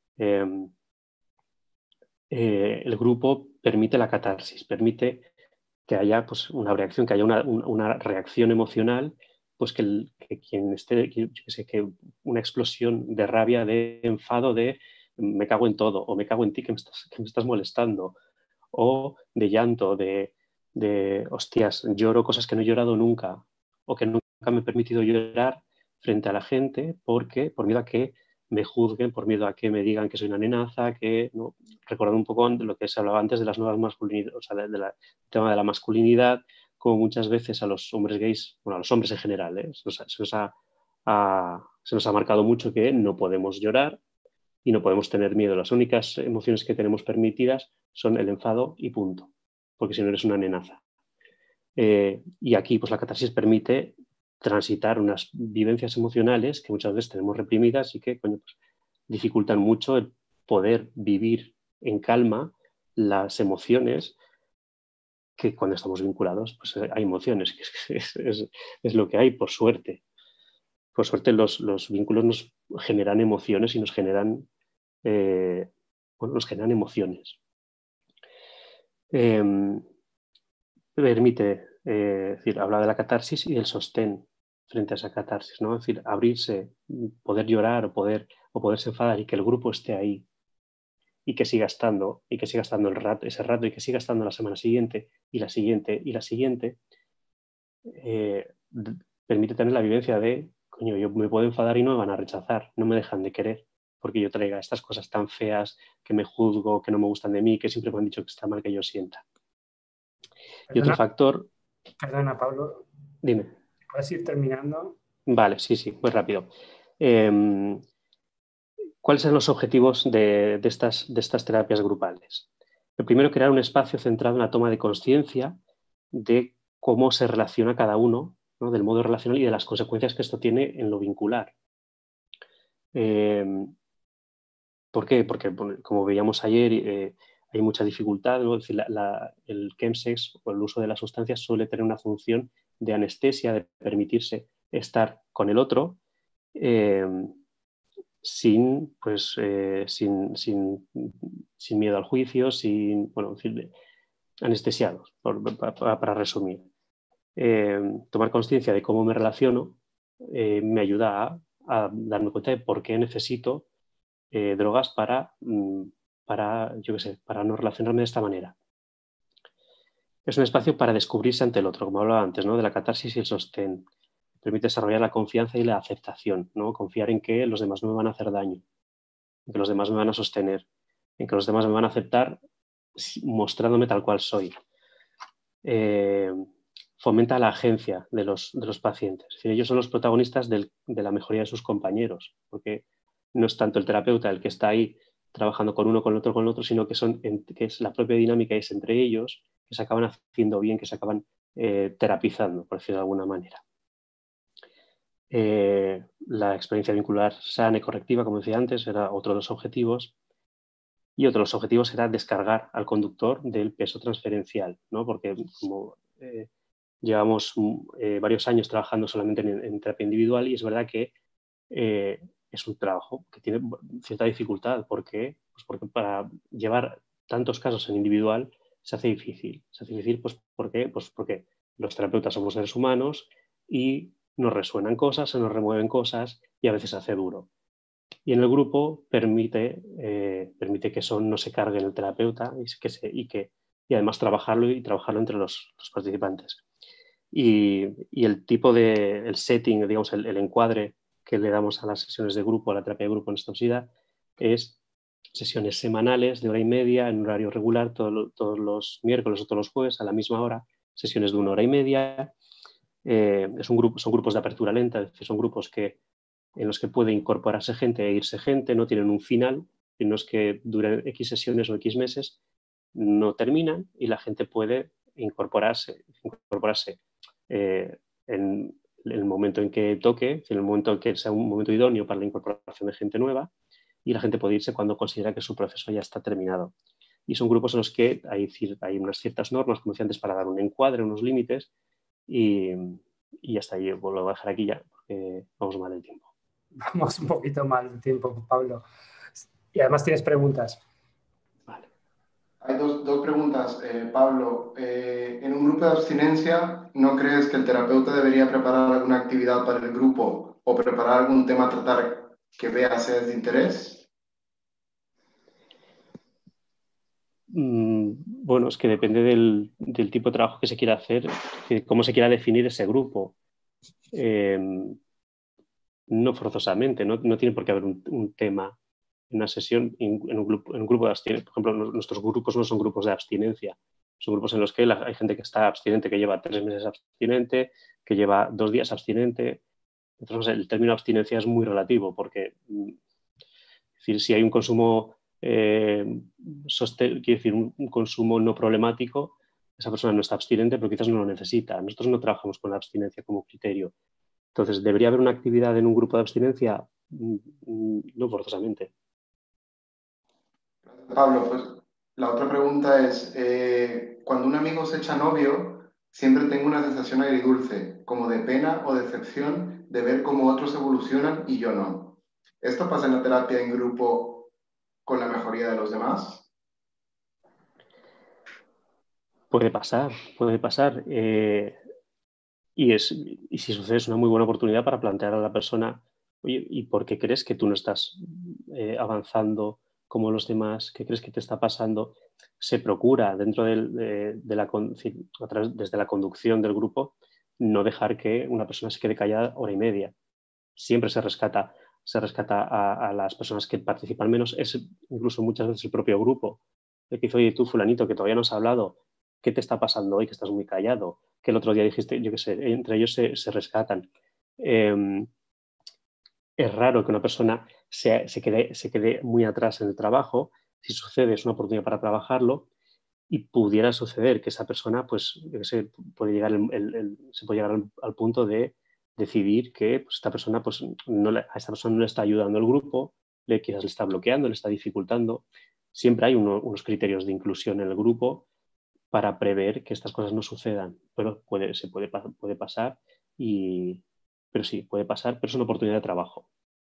El grupo permite la catarsis, permite que haya pues, una reacción, que haya una reacción emocional, pues que quien esté, yo sé, que una explosión de rabia, de enfado, de me cago en todo, o me cago en ti que me estás molestando, o de llanto, de hostias, lloro cosas que no he llorado nunca, o que nunca me he permitido llorar frente a la gente por miedo a que me juzguen, por miedo a que me digan que soy una nenaza, ¿no? Recordando un poco de lo que se hablaba antes de las nuevas masculinidades, o sea, del tema de la masculinidad, como muchas veces a los hombres gays, bueno, a los hombres en general, se nos ha marcado mucho que no podemos llorar y no podemos tener miedo. Las únicas emociones que tenemos permitidas son el enfado y punto, porque si no eres una nenaza. Y aquí pues la catarsis permite transitar unas vivencias emocionales que muchas veces tenemos reprimidas y que pues, dificultan mucho el poder vivir en calma las emociones, que cuando estamos vinculados pues hay emociones, que es lo que hay, por suerte. Por suerte los vínculos nos generan emociones y nos generan emociones. Permite, habla de la catarsis y del sostén. frente a esa catarsis, ¿no? Es decir, abrirse, poder llorar o poderse enfadar y que el grupo esté ahí y que siga estando ese rato y que siga estando la semana siguiente y la siguiente y la siguiente, permite tener la vivencia de, coño, yo me puedo enfadar y no me van a rechazar, no me dejan de querer porque yo traiga estas cosas tan feas que me juzgo, que no me gustan de mí, que siempre me han dicho que está mal que yo sienta. Y otro factor... Perdona, Pablo. Dime. ¿Puedes ir terminando? Vale, sí, muy rápido. ¿Cuáles son los objetivos de estas terapias grupales? El primero, crear un espacio centrado en la toma de conciencia de cómo se relaciona cada uno, ¿no? Del modo relacional y de las consecuencias que esto tiene en lo vincular. ¿Por qué? Porque, como veíamos ayer, hay mucha dificultad, ¿no? Es decir, el chemsex o el uso de las sustancias suele tener una función de anestesia, de permitirse estar con el otro sin miedo al juicio, anestesiados, para resumir. Tomar conciencia de cómo me relaciono me ayuda a darme cuenta de por qué necesito drogas para no relacionarme de esta manera. Es un espacio para descubrirse ante el otro, como hablaba antes, ¿no? De la catarsis y el sostén. Permite desarrollar la confianza y la aceptación, ¿no? Confiar en que los demás no me van a hacer daño, en que los demás me van a sostener, en que los demás me van a aceptar mostrándome tal cual soy. Fomenta la agencia de los pacientes. Es decir, ellos son los protagonistas de la mejoría de sus compañeros, porque no es tanto el terapeuta el que está ahí trabajando con uno, con el otro, sino que es la propia dinámica, es entre ellos que se acaban haciendo bien, que se acaban terapizando, por decirlo de alguna manera. La experiencia vincular sana y correctiva, como decía antes, era otro de los objetivos. Y otro de los objetivos era descargar al conductor del peso transferencial, ¿no? Porque como llevamos varios años trabajando solamente en terapia individual y es verdad que es un trabajo que tiene cierta dificultad. ¿Por qué? Pues porque para llevar tantos casos en individual se hace difícil. Se hace difícil, pues, ¿por qué? Pues porque los terapeutas somos seres humanos y nos resuenan cosas, se nos remueven cosas y a veces se hace duro. Y en el grupo permite que eso no se cargue en el terapeuta y además trabajarlo entre los participantes. Y el tipo el setting, digamos, el encuadre que le damos a las sesiones de grupo, a la terapia de grupo en STOP-SIDA, es sesiones semanales de 1h30 en horario regular, todos los miércoles o todos los jueves a la misma hora, sesiones de 1h30. Son grupos de apertura lenta, es decir, son grupos en los que puede incorporarse gente e irse gente, no tienen un final, en los que duran X sesiones o X meses, no terminan y la gente puede incorporarse en el momento en que toque, en el momento en que sea un momento idóneo para la incorporación de gente nueva, y la gente puede irse cuando considera que su proceso ya está terminado. Y son grupos en los que hay unas ciertas normas, como decía antes, para dar un encuadre, unos límites, y hasta ahí lo voy a dejar aquí ya, porque vamos mal de tiempo. Vamos un poquito mal de tiempo, Pablo. Y además tienes preguntas. Vale. Hay dos preguntas, Pablo. En un grupo de abstinencia, ¿no crees que el terapeuta debería preparar alguna actividad para el grupo o preparar algún tema a tratar que vea sea de interés? Bueno, es que depende del tipo de trabajo que se quiera hacer, cómo se quiera definir ese grupo. No forzosamente, no tiene por qué haber un tema en una sesión, en un grupo de abstinencia. Por ejemplo, nuestros grupos no son grupos de abstinencia, son grupos en los que hay gente que está abstinente, que lleva 3 meses abstinente, que lleva 2 días abstinente. Entonces, el término abstinencia es muy relativo porque, es decir, si hay un consumo, quiere decir, un consumo no problemático, esa persona no está abstinente, pero quizás no lo necesita. Nosotros no trabajamos con la abstinencia como criterio. Entonces, ¿debería haber una actividad en un grupo de abstinencia? No forzosamente. Pablo, pues la otra pregunta es, cuando un amigo se echa novio, siempre tengo una sensación agridulce, como de pena o decepción de ver cómo otros evolucionan y yo no. ¿Esto pasa en la terapia en grupo con la mejoría de los demás? Puede pasar, puede pasar. y si sucede es una muy buena oportunidad para plantear a la persona, oye, ¿y por qué crees que tú no estás avanzando como los demás? ¿Qué crees que te está pasando? Se procura dentro desde la conducción del grupo no dejar que una persona se quede callada hora y media. Siempre se rescata a las personas que participan menos, es incluso muchas veces el propio grupo. El que dice, oye, tú fulanito, que todavía no has hablado, ¿qué te está pasando hoy que estás muy callado? Que el otro día dijiste, yo qué sé, entre ellos se rescatan. Es raro que una persona se quede muy atrás en el trabajo. Si sucede, es una oportunidad para trabajarlo, y pudiera suceder que esa persona, pues, se puede llegar al punto de decidir que pues, esta persona, pues, a esta persona no le está ayudando el grupo, quizás le está bloqueando, le está dificultando. Siempre hay unos criterios de inclusión en el grupo para prever que estas cosas no sucedan, pero puede pasar, pero sí, puede pasar, pero es una oportunidad de trabajo.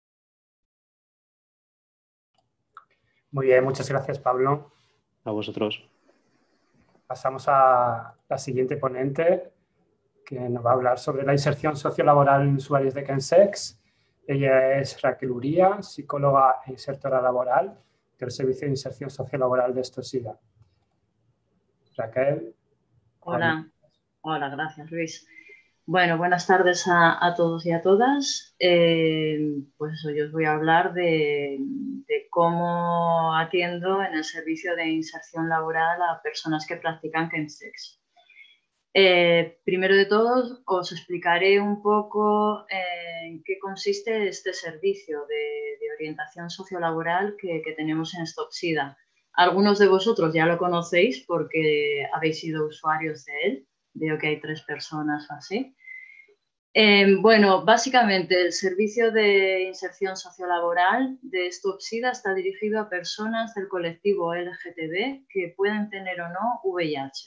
Muy bien, muchas gracias, Pablo. A vosotros. Pasamos a la siguiente ponente, que nos va a hablar sobre la inserción sociolaboral en usuarios de Kensex. Ella es Raquel Uría, psicóloga e insertora laboral del Servicio de Inserción Sociolaboral de Estosida. Raquel. Hola, gracias, Luis. Bueno, buenas tardes a todos y a todas. Pues eso, yo os voy a hablar de cómo atiendo en el servicio de inserción laboral a personas que practican Kensex. Primero de todo, os explicaré un poco en qué consiste este servicio de orientación sociolaboral que tenemos en Stopsida. Algunos de vosotros ya lo conocéis porque habéis sido usuarios de él. Veo que hay 3 personas así. Bueno, básicamente el servicio de inserción sociolaboral de Stopsida está dirigido a personas del colectivo LGTB que pueden tener o no VIH.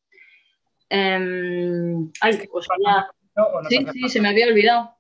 Sí, se me había olvidado.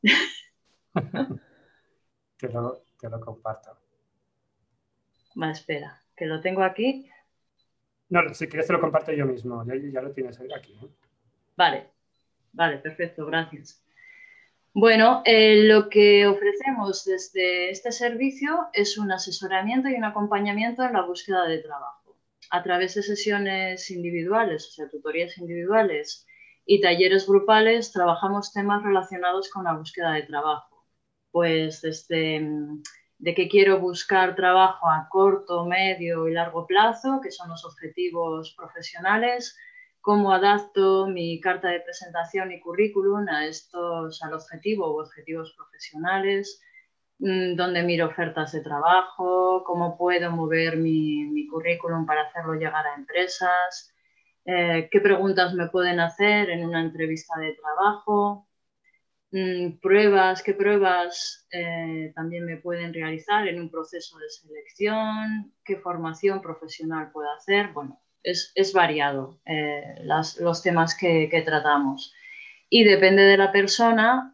Te lo comparto. Vale, espera, que lo tengo aquí. No, si quieres te lo comparto yo mismo, ya lo tienes aquí. Vale, perfecto, gracias. Bueno, lo que ofrecemos desde este servicio es un asesoramiento y un acompañamiento en la búsqueda de trabajo. A través de sesiones individuales, o sea, tutorías individuales y talleres grupales, trabajamos temas relacionados con la búsqueda de trabajo. Pues desde de que quiero buscar trabajo a corto, medio y largo plazo, que son los objetivos profesionales, cómo adapto mi carta de presentación y currículum al objetivo u objetivos profesionales, dónde miro ofertas de trabajo, cómo puedo mover mi currículum para hacerlo llegar a empresas, qué preguntas me pueden hacer en una entrevista de trabajo, qué pruebas también me pueden realizar en un proceso de selección, qué formación profesional puedo hacer. Bueno, es variado los temas que tratamos. Y depende de la persona,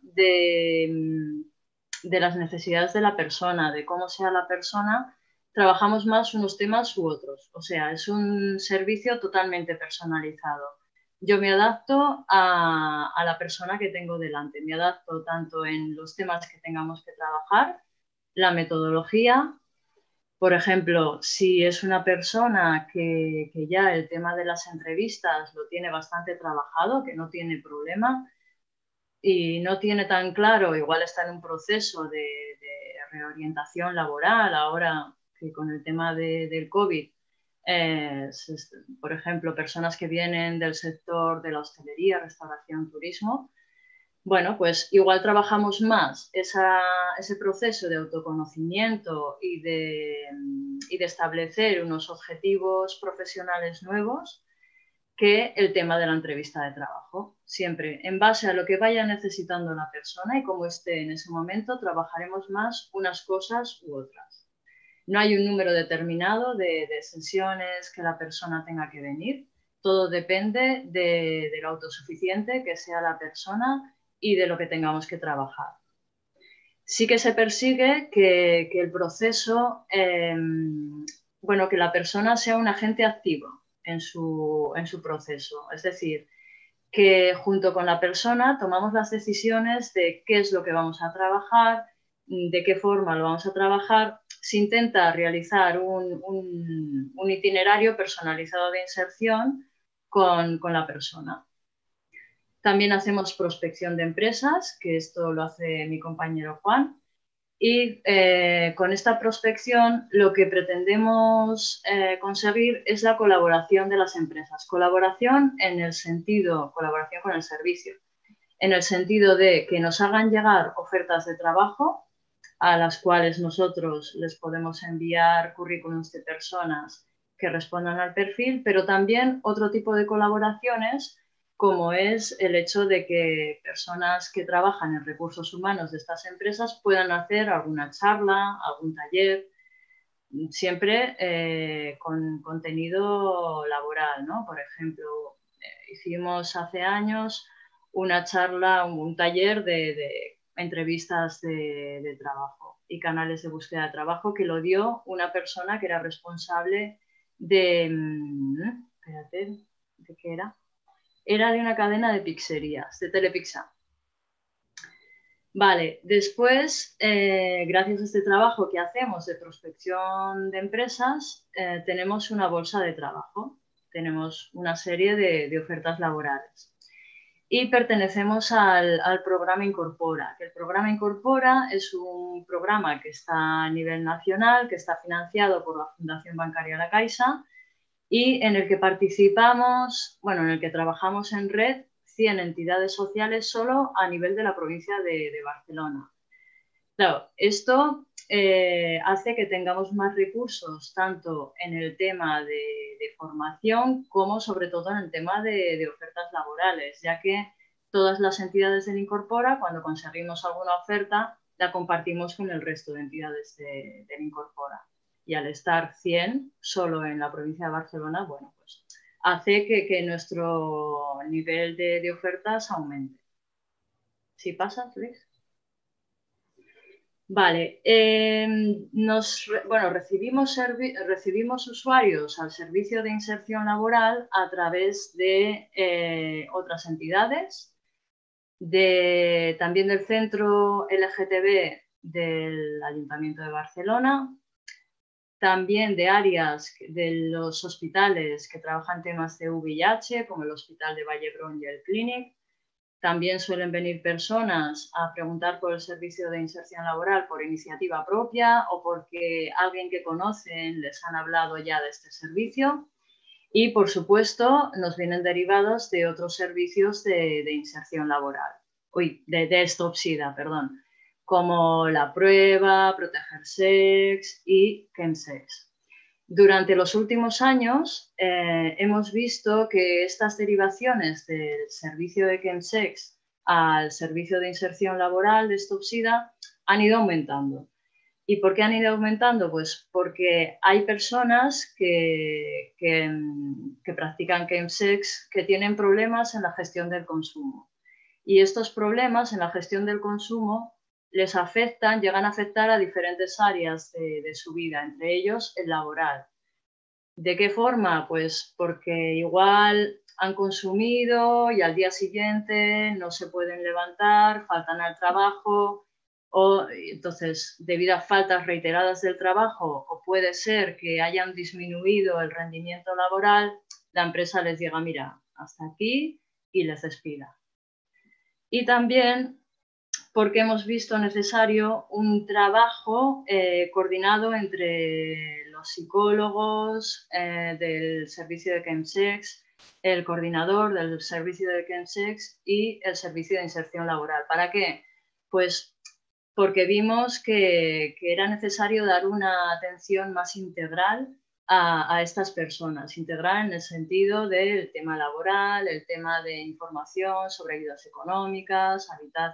de las necesidades de la persona, de cómo sea la persona, trabajamos más unos temas u otros. O sea, es un servicio totalmente personalizado. Yo me adapto a la persona que tengo delante. Me adapto tanto en los temas que tengamos que trabajar, la metodología. Por ejemplo, si es una persona que ya el tema de las entrevistas lo tiene bastante trabajado, que no tiene problema y no tiene tan claro, igual está en un proceso de reorientación laboral ahora que con el tema del COVID, por ejemplo, personas que vienen del sector de la hostelería, restauración, turismo, bueno, pues igual trabajamos más ese proceso de autoconocimiento y de establecer unos objetivos profesionales nuevos que el tema de la entrevista de trabajo. Siempre en base a lo que vaya necesitando la persona y cómo esté en ese momento, trabajaremos más unas cosas u otras. No hay un número determinado de sesiones que la persona tenga que venir. Todo depende de lo autosuficiente que sea la persona y de lo que tengamos que trabajar. Sí que se persigue que el proceso, bueno, que la persona sea un agente activo en su proceso. Es decir, que junto con la persona tomamos las decisiones de qué es lo que vamos a trabajar, de qué forma lo vamos a trabajar. Se intenta realizar un itinerario personalizado de inserción con la persona. También hacemos prospección de empresas, que esto lo hace mi compañero Juan. Y con esta prospección lo que pretendemos conseguir es la colaboración de las empresas. Colaboración con el servicio, en el sentido de que nos hagan llegar ofertas de trabajo a las cuales nosotros les podemos enviar currículums de personas que respondan al perfil, pero también otro tipo de colaboraciones, como es el hecho de que personas que trabajan en recursos humanos de estas empresas puedan hacer alguna charla, algún taller, siempre con contenido laboral, ¿no? Por ejemplo, hicimos hace años una charla, un taller de entrevistas de trabajo y canales de búsqueda de trabajo que lo dio una persona que era responsable de... espérate, ¿de qué era? Era de una cadena de pizzerías, de Telepizza. Vale, después, gracias a este trabajo que hacemos de prospección de empresas, tenemos una bolsa de trabajo, tenemos una serie de ofertas laborales. Y pertenecemos al programa Incorpora, que el programa Incorpora es un programa que está a nivel nacional, que está financiado por la Fundación Bancaria La Caixa y en el que participamos, bueno, en el que trabajamos en red 100 entidades sociales solo a nivel de la provincia de Barcelona. Claro, esto hace que tengamos más recursos tanto en el tema de formación como sobre todo en el tema de ofertas laborales, ya que todas las entidades del Incorpora, cuando conseguimos alguna oferta, la compartimos con el resto de entidades del Incorpora. Y al estar 100 solo en la provincia de Barcelona, bueno, pues hace que nuestro nivel de ofertas aumente. ¿Sí pasa, Luis? Vale, recibimos usuarios al servicio de inserción laboral a través de otras entidades, también del centro LGTB del Ayuntamiento de Barcelona, también de áreas de los hospitales que trabajan temas de VIH, como el Hospital de Vallebrón y el Clínic. También suelen venir personas a preguntar por el servicio de inserción laboral por iniciativa propia o porque alguien que conocen les han hablado ya de este servicio. Y, por supuesto, nos vienen derivados de otros servicios de inserción laboral. De Stop-SIDA, perdón, como La Prueba, Proteger Sex y Chemsex. Durante los últimos años hemos visto que estas derivaciones del servicio de Chemsex al servicio de inserción laboral de Stop-SIDA han ido aumentando. ¿Y por qué han ido aumentando? Pues porque hay personas que practican chemsex que tienen problemas en la gestión del consumo. Y estos problemas en la gestión del consumo les afectan, llegan a afectar a diferentes áreas de su vida, entre ellos el laboral. ¿De qué forma? Pues porque igual han consumido y al día siguiente no se pueden levantar, faltan al trabajo, o entonces debido a faltas reiteradas del trabajo, o puede ser que hayan disminuido el rendimiento laboral, la empresa les diga, mira, hasta aquí, y les despida. Y también porque hemos visto necesario un trabajo coordinado entre los psicólogos del servicio de Chemsex, el coordinador del servicio de Chemsex y el servicio de inserción laboral. ¿Para qué? Pues porque vimos que era necesario dar una atención más integral a estas personas, integral en el sentido del tema laboral, el tema de información sobre ayudas económicas,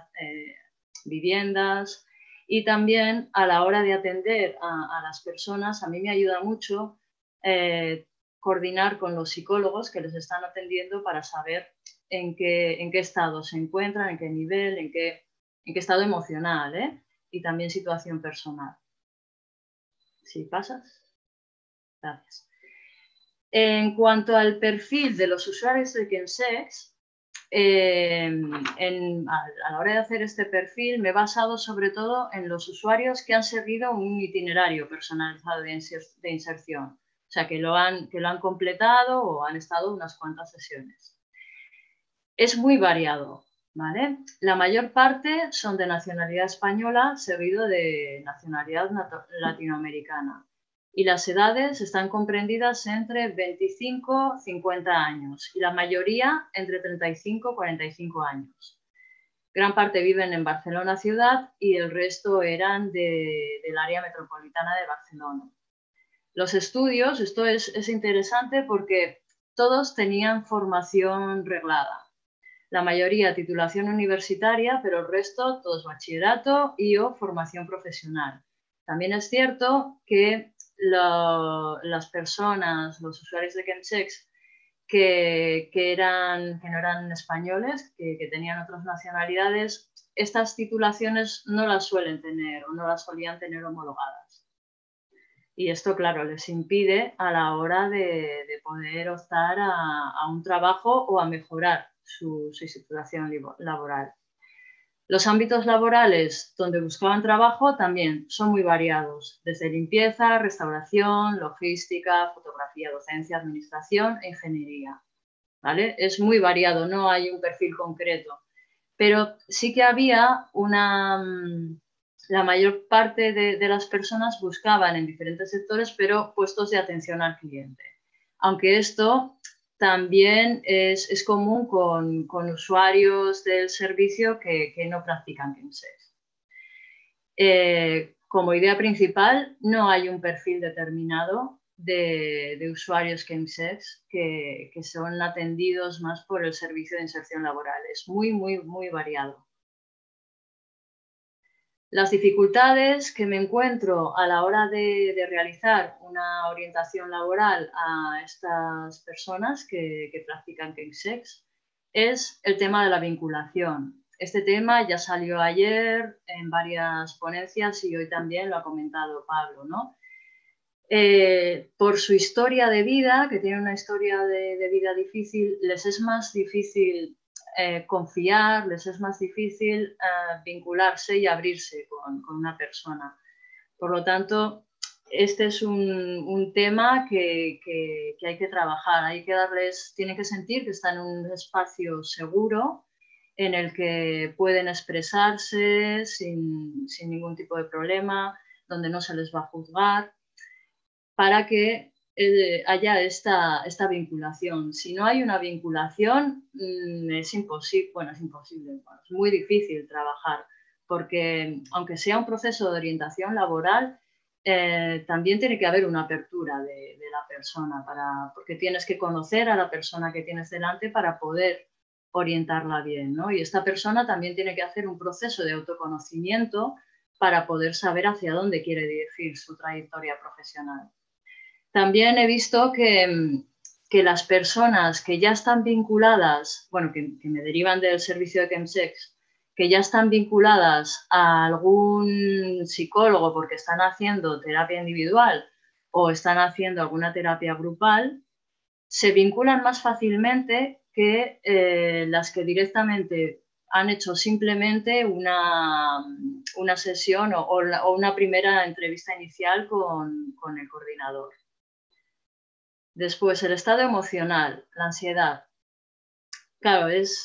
viviendas, y también a la hora de atender a las personas, a mí me ayuda mucho coordinar con los psicólogos que les están atendiendo para saber en qué estado se encuentran, en qué nivel, en qué estado emocional, y también situación personal. ¿Sí pasas? Gracias. En cuanto al perfil de los usuarios de Chemsex, a la hora de hacer este perfil me he basado sobre todo en los usuarios que han seguido un itinerario personalizado de inserción, o sea, que lo han completado o han estado unas cuantas sesiones. Es muy variado, ¿vale? La mayor parte son de nacionalidad española, seguido de nacionalidad latinoamericana. Y las edades están comprendidas entre 25 y 50 años y la mayoría entre 35 y 45 años. Gran parte viven en Barcelona ciudad y el resto eran del área metropolitana de Barcelona. Los estudios, esto es interesante porque todos tenían formación reglada. La mayoría titulación universitaria, pero el resto todos bachillerato y o formación profesional. También es cierto que las personas, los usuarios de Chemsex que no eran españoles, que tenían otras nacionalidades, estas titulaciones no las suelen tener o no las solían tener homologadas. Y esto, claro, les impide a la hora de poder optar a un trabajo o a mejorar su situación laboral. Los ámbitos laborales donde buscaban trabajo también son muy variados, desde limpieza, restauración, logística, fotografía, docencia, administración e ingeniería, ¿vale? Es muy variado, no hay un perfil concreto, pero sí que había la mayor parte de las personas buscaban en diferentes sectores, pero puestos de atención al cliente. Aunque esto también es común con usuarios del servicio que no practican Chemsex. Como idea principal, no hay un perfil determinado de usuarios Chemsex que son atendidos más por el servicio de inserción laboral. Es muy, muy, muy variado. Las dificultades que me encuentro a la hora de realizar una orientación laboral a estas personas que practican Chemsex es el tema de la vinculación. Este tema ya salió ayer en varias ponencias y hoy también lo ha comentado Pablo, ¿no? Por su historia de vida, que tiene una historia de vida difícil, les es más difícil confiar, les es más difícil vincularse y abrirse con una persona. Por lo tanto, este es un tema que hay que trabajar, tienen que sentir que están en un espacio seguro en el que pueden expresarse sin ningún tipo de problema, donde no se les va a juzgar, para que haya esta vinculación. Si no hay una vinculación, es imposible, es muy difícil trabajar, porque aunque sea un proceso de orientación laboral, también tiene que haber una apertura de la persona, porque tienes que conocer a la persona que tienes delante para poder orientarla bien, ¿no? Y esta persona también tiene que hacer un proceso de autoconocimiento para poder saber hacia dónde quiere dirigir su trayectoria profesional. También he visto que las personas que ya están vinculadas, bueno, que me derivan del servicio de Chemsex, que ya están vinculadas a algún psicólogo porque están haciendo terapia individual o están haciendo alguna terapia grupal, se vinculan más fácilmente que las que directamente han hecho simplemente una sesión o una primera entrevista inicial con el coordinador. Después, el estado emocional, la ansiedad. Claro,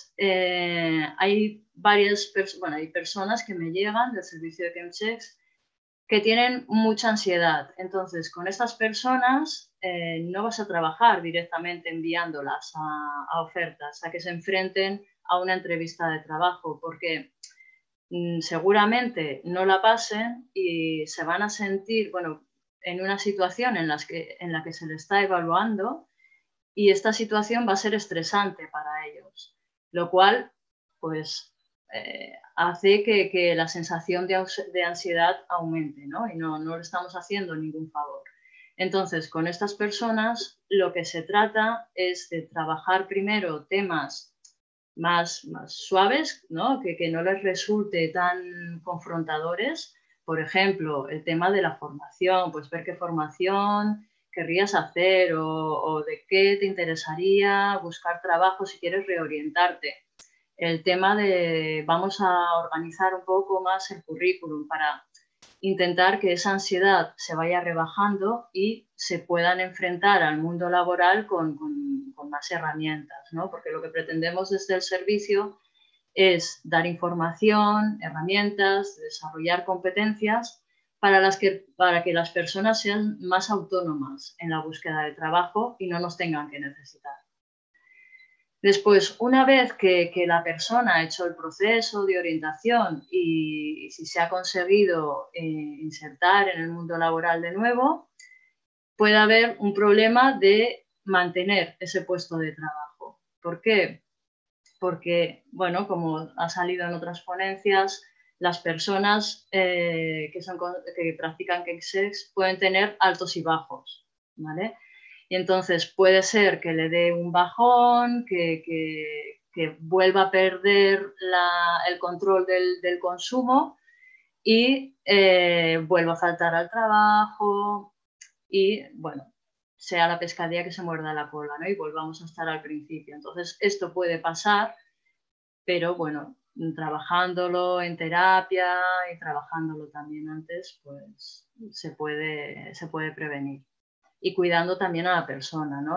hay personas que me llegan del servicio de Chemsex que tienen mucha ansiedad. Entonces, con estas personas no vas a trabajar directamente enviándolas a ofertas, a que se enfrenten a una entrevista de trabajo, porque seguramente no la pasen y se van a sentir, en una situación en la que se les está evaluando y esta situación va a ser estresante para ellos, lo cual pues hace que la sensación de ansiedad aumente, ¿no? Y no le estamos haciendo ningún favor. Entonces, con estas personas lo que se trata es de trabajar primero temas más suaves, ¿no? Que no les resulte tan confrontadores. Por ejemplo, el tema de la formación, pues ver qué formación querrías hacer o de qué te interesaría buscar trabajo si quieres reorientarte. el tema de vamos a organizar un poco más el currículum para intentar que esa ansiedad se vaya rebajando y se puedan enfrentar al mundo laboral con más herramientas, ¿no? Porque lo que pretendemos desde el servicio es dar información, herramientas, desarrollar competencias para que las personas sean más autónomas en la búsqueda de trabajo y no nos tengan que necesitar. Después, una vez que la persona ha hecho el proceso de orientación y si se ha conseguido insertar en el mundo laboral de nuevo, puede haber un problema de mantener ese puesto de trabajo. ¿Por qué? Porque, bueno, como ha salido en otras ponencias, las personas que practican Kensex pueden tener altos y bajos, ¿vale? Y entonces puede ser que le dé un bajón, que vuelva a perder el control del consumo y vuelva a faltar al trabajo y, bueno, sea la pescadilla que se muerda la cola, ¿no? Y volvamos a estar al principio. Entonces, esto puede pasar, pero, bueno, trabajándolo en terapia y trabajándolo también antes, pues se puede prevenir. Y cuidando también a la persona, ¿no?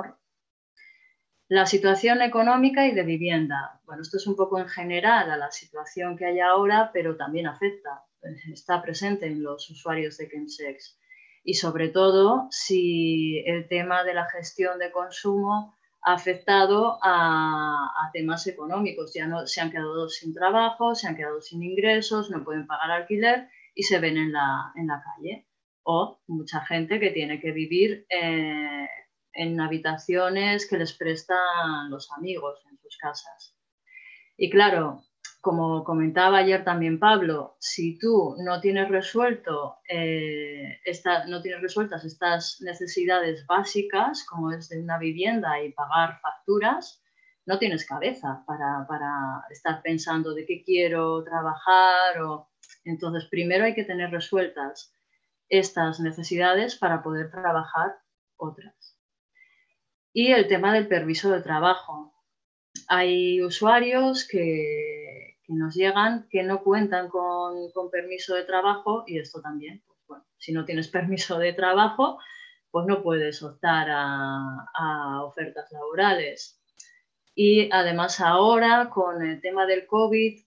La situación económica y de vivienda. Bueno, esto es un poco en general a la situación que hay ahora, pero también afecta, está presente en los usuarios de Kensex. Y sobre todo si el tema de la gestión de consumo ha afectado a temas económicos. Ya no, se han quedado sin trabajo, se han quedado sin ingresos, no pueden pagar alquiler y se ven en la calle. O mucha gente que tiene que vivir en habitaciones que les prestan los amigos en sus casas. Y claro, como comentaba ayer también Pablo, si tú no tienes resueltas estas necesidades básicas, como es de una vivienda y pagar facturas, no tienes cabeza para estar pensando de qué quiero trabajar. Entonces, primero hay que tener resueltas estas necesidades para poder trabajar otras. Y el tema del permiso de trabajo. Hay usuarios que nos llegan que no cuentan con permiso de trabajo y esto también, pues bueno, si no tienes permiso de trabajo, pues no puedes optar a ofertas laborales. Y además ahora con el tema del COVID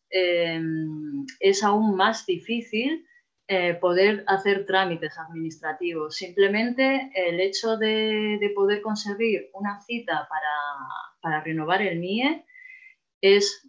es aún más difícil poder hacer trámites administrativos. Simplemente el hecho de poder conseguir una cita para renovar el NIE es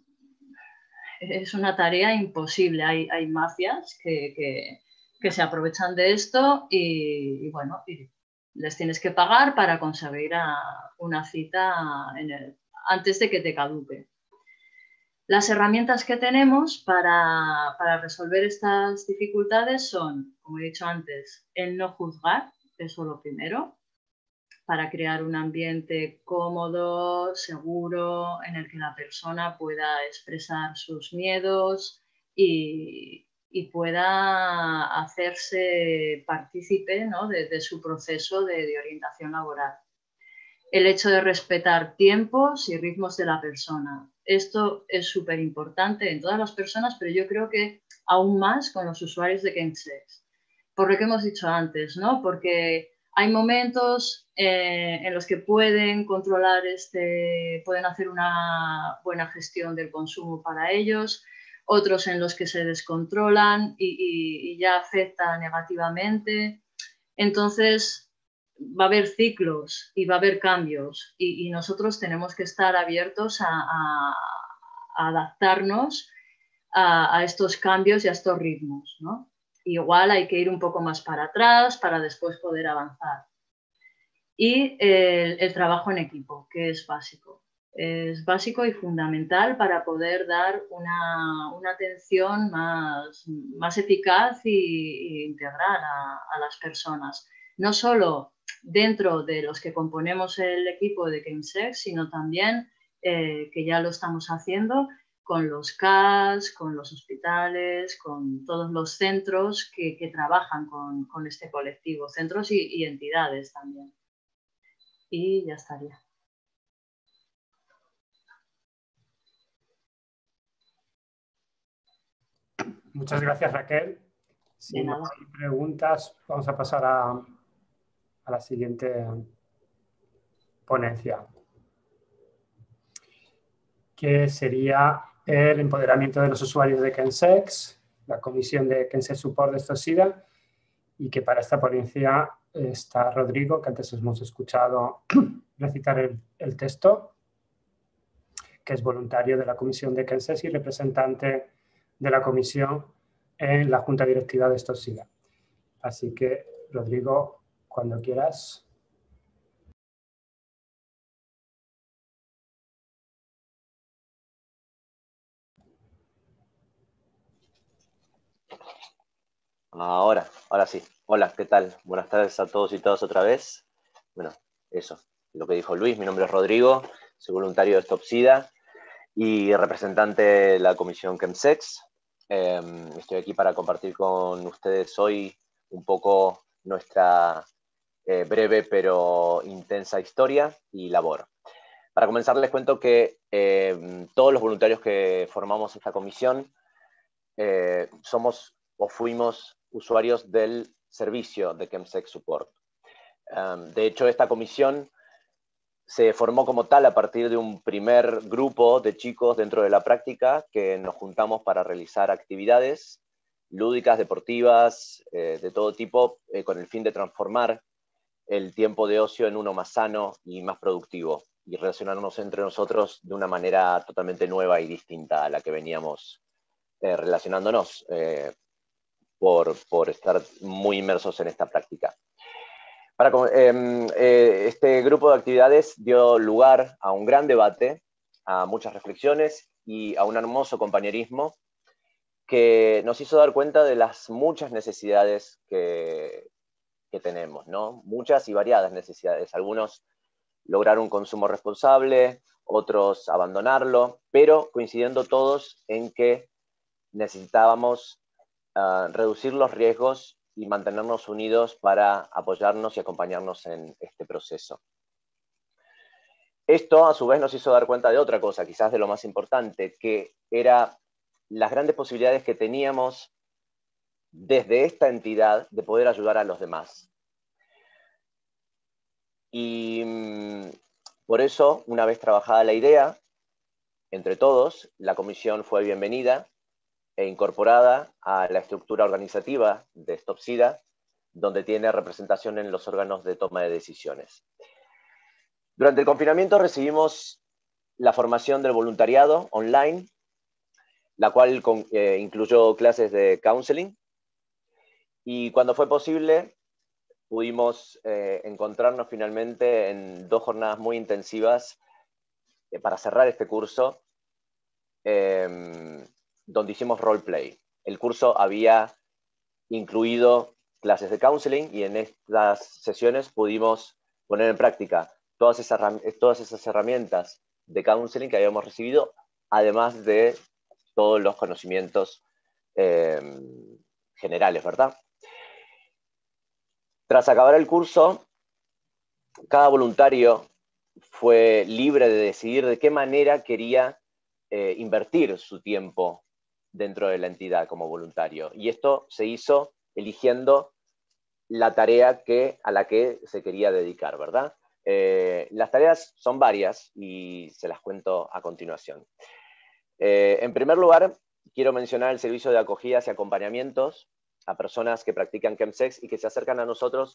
una tarea imposible. Hay mafias que se aprovechan de esto y bueno, les tienes que pagar para conseguir una cita antes de que te caduque. Las herramientas que tenemos para resolver estas dificultades son, como he dicho antes, el no juzgar, eso es lo primero, para crear un ambiente cómodo, seguro, en el que la persona pueda expresar sus miedos y pueda hacerse partícipe, ¿no? de su proceso de orientación laboral. El hecho de respetar tiempos y ritmos de la persona. Esto es súper importante en todas las personas, pero yo creo que aún más con los usuarios de Kensex. Por lo que hemos dicho antes, ¿no? Porque hay momentos en los que pueden controlar pueden hacer una buena gestión del consumo para ellos, otros en los que se descontrolan y ya afecta negativamente. Entonces, va a haber ciclos y va a haber cambios y nosotros tenemos que estar abiertos a adaptarnos a estos cambios y a estos ritmos, ¿no? Igual hay que ir un poco más para atrás para después poder avanzar. Y el trabajo en equipo, que es básico. Es básico y fundamental para poder dar una atención más eficaz e integral a las personas. No solo dentro de los que componemos el equipo de Kensex, sino también, que ya lo estamos haciendo, con los CAS, con los hospitales, con todos los centros que trabajan con este colectivo, centros y entidades también. Y ya estaría. Muchas gracias, Raquel. Si no hay preguntas, vamos a pasar a la siguiente ponencia, que sería el empoderamiento de los usuarios de Chemsex, la comisión de Chemsex Support de STOXIDA, y que para esta ponencia está Rodrigo, que antes hemos escuchado recitar el texto, que es voluntario de la comisión de Chemsex y representante de la comisión en la Junta Directiva de STOXIDA. Así que, Rodrigo, cuando quieras. Ahora sí. Hola, ¿qué tal? Buenas tardes a todos y todas otra vez. Bueno, eso, lo que dijo Luis, mi nombre es Rodrigo, soy voluntario de STOXIDA y representante de la comisión Chemsex. Estoy aquí para compartir con ustedes hoy un poco nuestra breve pero intensa historia y labor. Para comenzar les cuento que todos los voluntarios que formamos esta comisión somos o fuimos usuarios del servicio de Chemsex Support. De hecho, esta comisión se formó como tal a partir de un primer grupo de chicos dentro de la práctica que nos juntamos para realizar actividades lúdicas, deportivas, de todo tipo, con el fin de transformar el tiempo de ocio en uno más sano y más productivo, y relacionarnos entre nosotros de una manera totalmente nueva y distinta a la que veníamos relacionándonos por estar muy inmersos en esta práctica. Este grupo de actividades dio lugar a un gran debate, a muchas reflexiones y a un hermoso compañerismo que nos hizo dar cuenta de las muchas necesidades que tenemos, ¿no? Muchas y variadas necesidades. Algunos lograr un consumo responsable, otros abandonarlo, pero coincidiendo todos en que necesitábamos reducir los riesgos y mantenernos unidos para apoyarnos y acompañarnos en este proceso. Esto, a su vez, nos hizo dar cuenta de otra cosa, quizás de lo más importante, que era las grandes posibilidades que teníamos desde esta entidad de poder ayudar a los demás. Y por eso, una vez trabajada la idea, entre todos, la comisión fue bienvenida e incorporada a la estructura organizativa de STOXIDA, donde tiene representación en los órganos de toma de decisiones. Durante el confinamiento recibimos la formación del voluntariado online, la cual incluyó clases de counseling, y cuando fue posible pudimos encontrarnos finalmente en 2 jornadas muy intensivas para cerrar este curso, donde hicimos roleplay. El curso había incluido clases de counseling y en estas sesiones pudimos poner en práctica todas esas herramientas de counseling que habíamos recibido, además de todos los conocimientos generales, ¿verdad? Tras acabar el curso, cada voluntario fue libre de decidir de qué manera quería invertir su tiempo dentro de la entidad como voluntario. Y esto se hizo eligiendo la tarea a la que se quería dedicar, ¿verdad? Las tareas son varias y se las cuento a continuación. En primer lugar, quiero mencionar el servicio de acogidas y acompañamientos a personas que practican Chemsex y que se acercan a nosotros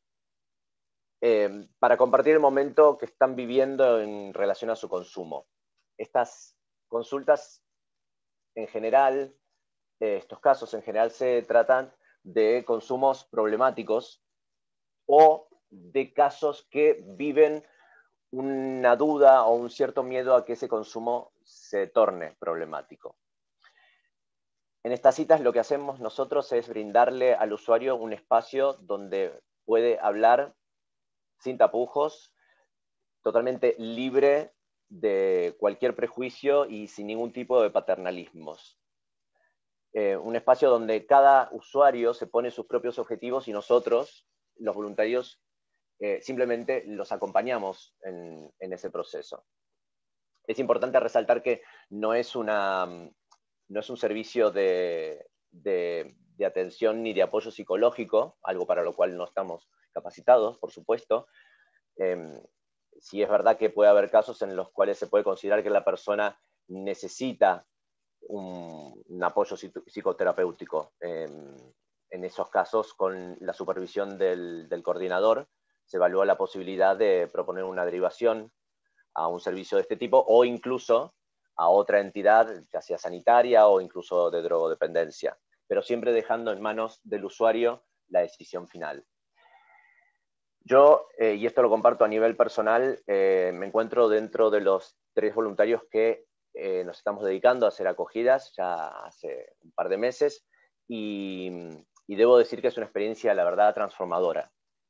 para compartir el momento que están viviendo en relación a su consumo. Estas consultas en general, estos casos en general se tratan de consumos problemáticos o de casos que viven una duda o un cierto miedo a que ese consumo se torne problemático. En estas citas lo que hacemos nosotros es brindarle al usuario un espacio donde puede hablar sin tapujos, totalmente libre de cualquier prejuicio y sin ningún tipo de paternalismos. Un espacio donde cada usuario se pone sus propios objetivos y nosotros, los voluntarios, simplemente los acompañamos en ese proceso. Es importante resaltar que no es un servicio de de atención ni de apoyo psicológico, algo para lo cual no estamos capacitados, por supuesto. Sí es verdad que puede haber casos en los cuales se puede considerar que la persona necesita un apoyo psicoterapéutico. En esos casos, con la supervisión del coordinador, se evaluó la posibilidad de proponer una derivación a un servicio de este tipo o incluso a otra entidad, ya sea sanitaria o incluso de drogodependencia, pero siempre dejando en manos del usuario la decisión final. Yo, y esto lo comparto a nivel personal, me encuentro dentro de los 3 voluntarios que nos estamos dedicando a hacer acogidas ya hace un par de meses, y debo decir que es una experiencia, la verdad, transformadora.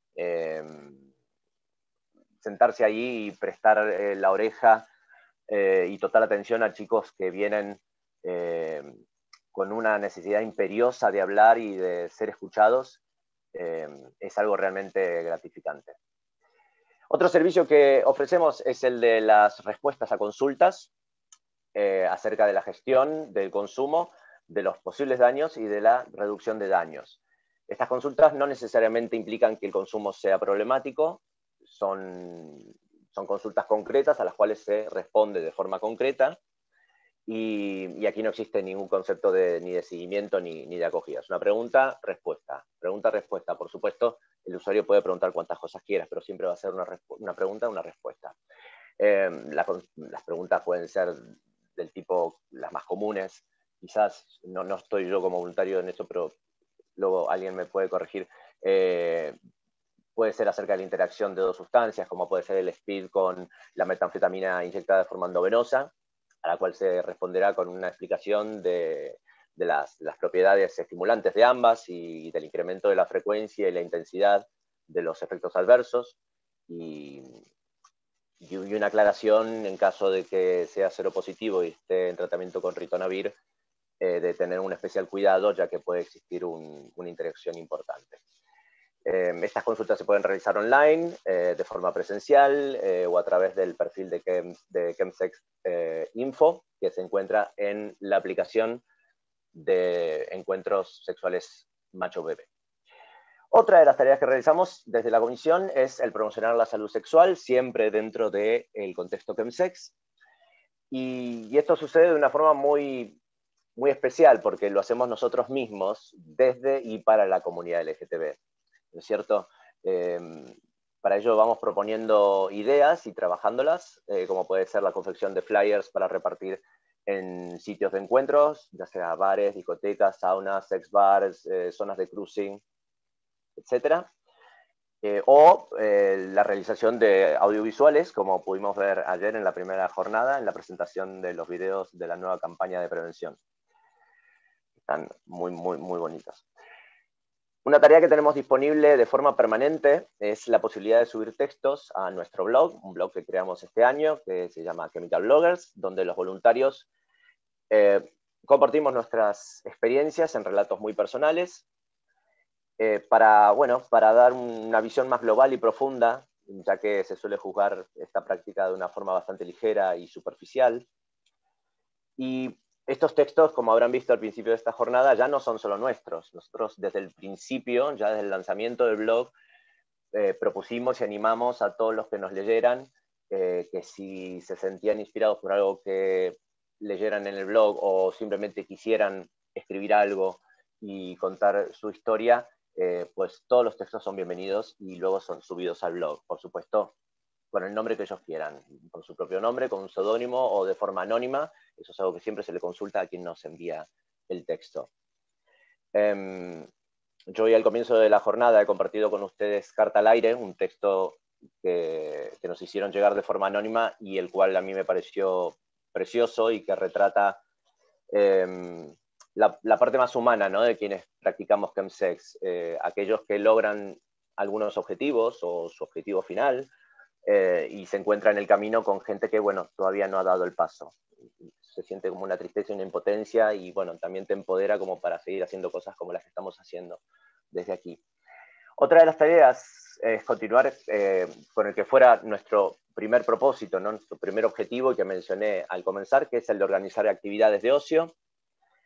Sentarse allí y prestar la oreja y total atención a chicos que vienen con una necesidad imperiosa de hablar y de ser escuchados, es algo realmente gratificante. Otro servicio que ofrecemos es el de las respuestas a consultas acerca de la gestión del consumo, de los posibles daños y de la reducción de daños. Estas consultas no necesariamente implican que el consumo sea problemático, son consultas concretas a las cuales se responde de forma concreta, y aquí no existe ningún concepto ni de seguimiento ni de acogida. Es una pregunta-respuesta. Pregunta-respuesta. Por supuesto, el usuario puede preguntar cuantas cosas quieras, pero siempre va a ser una pregunta, una respuesta. Las preguntas pueden ser del tipo, las más comunes, quizás no estoy yo como voluntario en eso, pero luego alguien me puede corregir. Puede ser acerca de la interacción de 2 sustancias, como puede ser el speed con la metanfetamina inyectada de forma endovenosa, a la cual se responderá con una explicación de las propiedades estimulantes de ambas y del incremento de la frecuencia y la intensidad de los efectos adversos, y una aclaración en caso de que sea seropositivo y esté en tratamiento con ritonavir, de tener un especial cuidado, ya que puede existir una interacción importante. Estas consultas se pueden realizar online, de forma presencial, o a través del perfil de Chemsex Info, que se encuentra en la aplicación de encuentros sexuales macho-bebé. Otra de las tareas que realizamos desde la comisión es el promocionar la salud sexual, siempre dentro del contexto Chemsex. Y esto sucede de una forma muy especial, porque lo hacemos nosotros mismos desde y para la comunidad LGTB. ¿No es cierto? Para ello vamos proponiendo ideas y trabajándolas, como puede ser la confección de flyers para repartir en sitios de encuentros, ya sea bares, discotecas, saunas, sex bars, zonas de cruising, etc. O la realización de audiovisuales, como pudimos ver ayer en la primera jornada, en la presentación de los videos de la nueva campaña de prevención. Están muy bonitas. Una tarea que tenemos disponible de forma permanente es la posibilidad de subir textos a nuestro blog, un blog que creamos este año, que se llama Chemical Bloggers, donde los voluntarios compartimos nuestras experiencias en relatos muy personales, para dar una visión más global y profunda, ya que se suele juzgar esta práctica de una forma bastante ligera y superficial. Y estos textos, como habrán visto al principio de esta jornada, ya no son solo nuestros. Nosotros desde el principio, ya desde el lanzamiento del blog, propusimos y animamos a todos los que nos leyeran, que si se sentían inspirados por algo que leyeran en el blog o simplemente quisieran escribir algo y contar su historia, pues todos los textos son bienvenidos y luego son subidos al blog. Por supuesto, con el nombre que ellos quieran, con su propio nombre, con un seudónimo o de forma anónima. Eso es algo que siempre se le consulta a quien nos envía el texto. Yo hoy al comienzo de la jornada he compartido con ustedes Carta al Aire, un texto que nos hicieron llegar de forma anónima y el cual a mí me pareció precioso y que retrata la parte más humana, ¿no?, de quienes practicamos chemsex, aquellos que logran algunos objetivos o su objetivo final, y se encuentra en el camino con gente que, bueno, todavía no ha dado el paso. Se siente como una tristeza y una impotencia y, bueno, también te empodera como para seguir haciendo cosas como las que estamos haciendo desde aquí. Otra de las tareas es continuar con el que fuera nuestro primer propósito, ¿no?, nuestro primer objetivo que mencioné al comenzar, que es el de organizar actividades de ocio.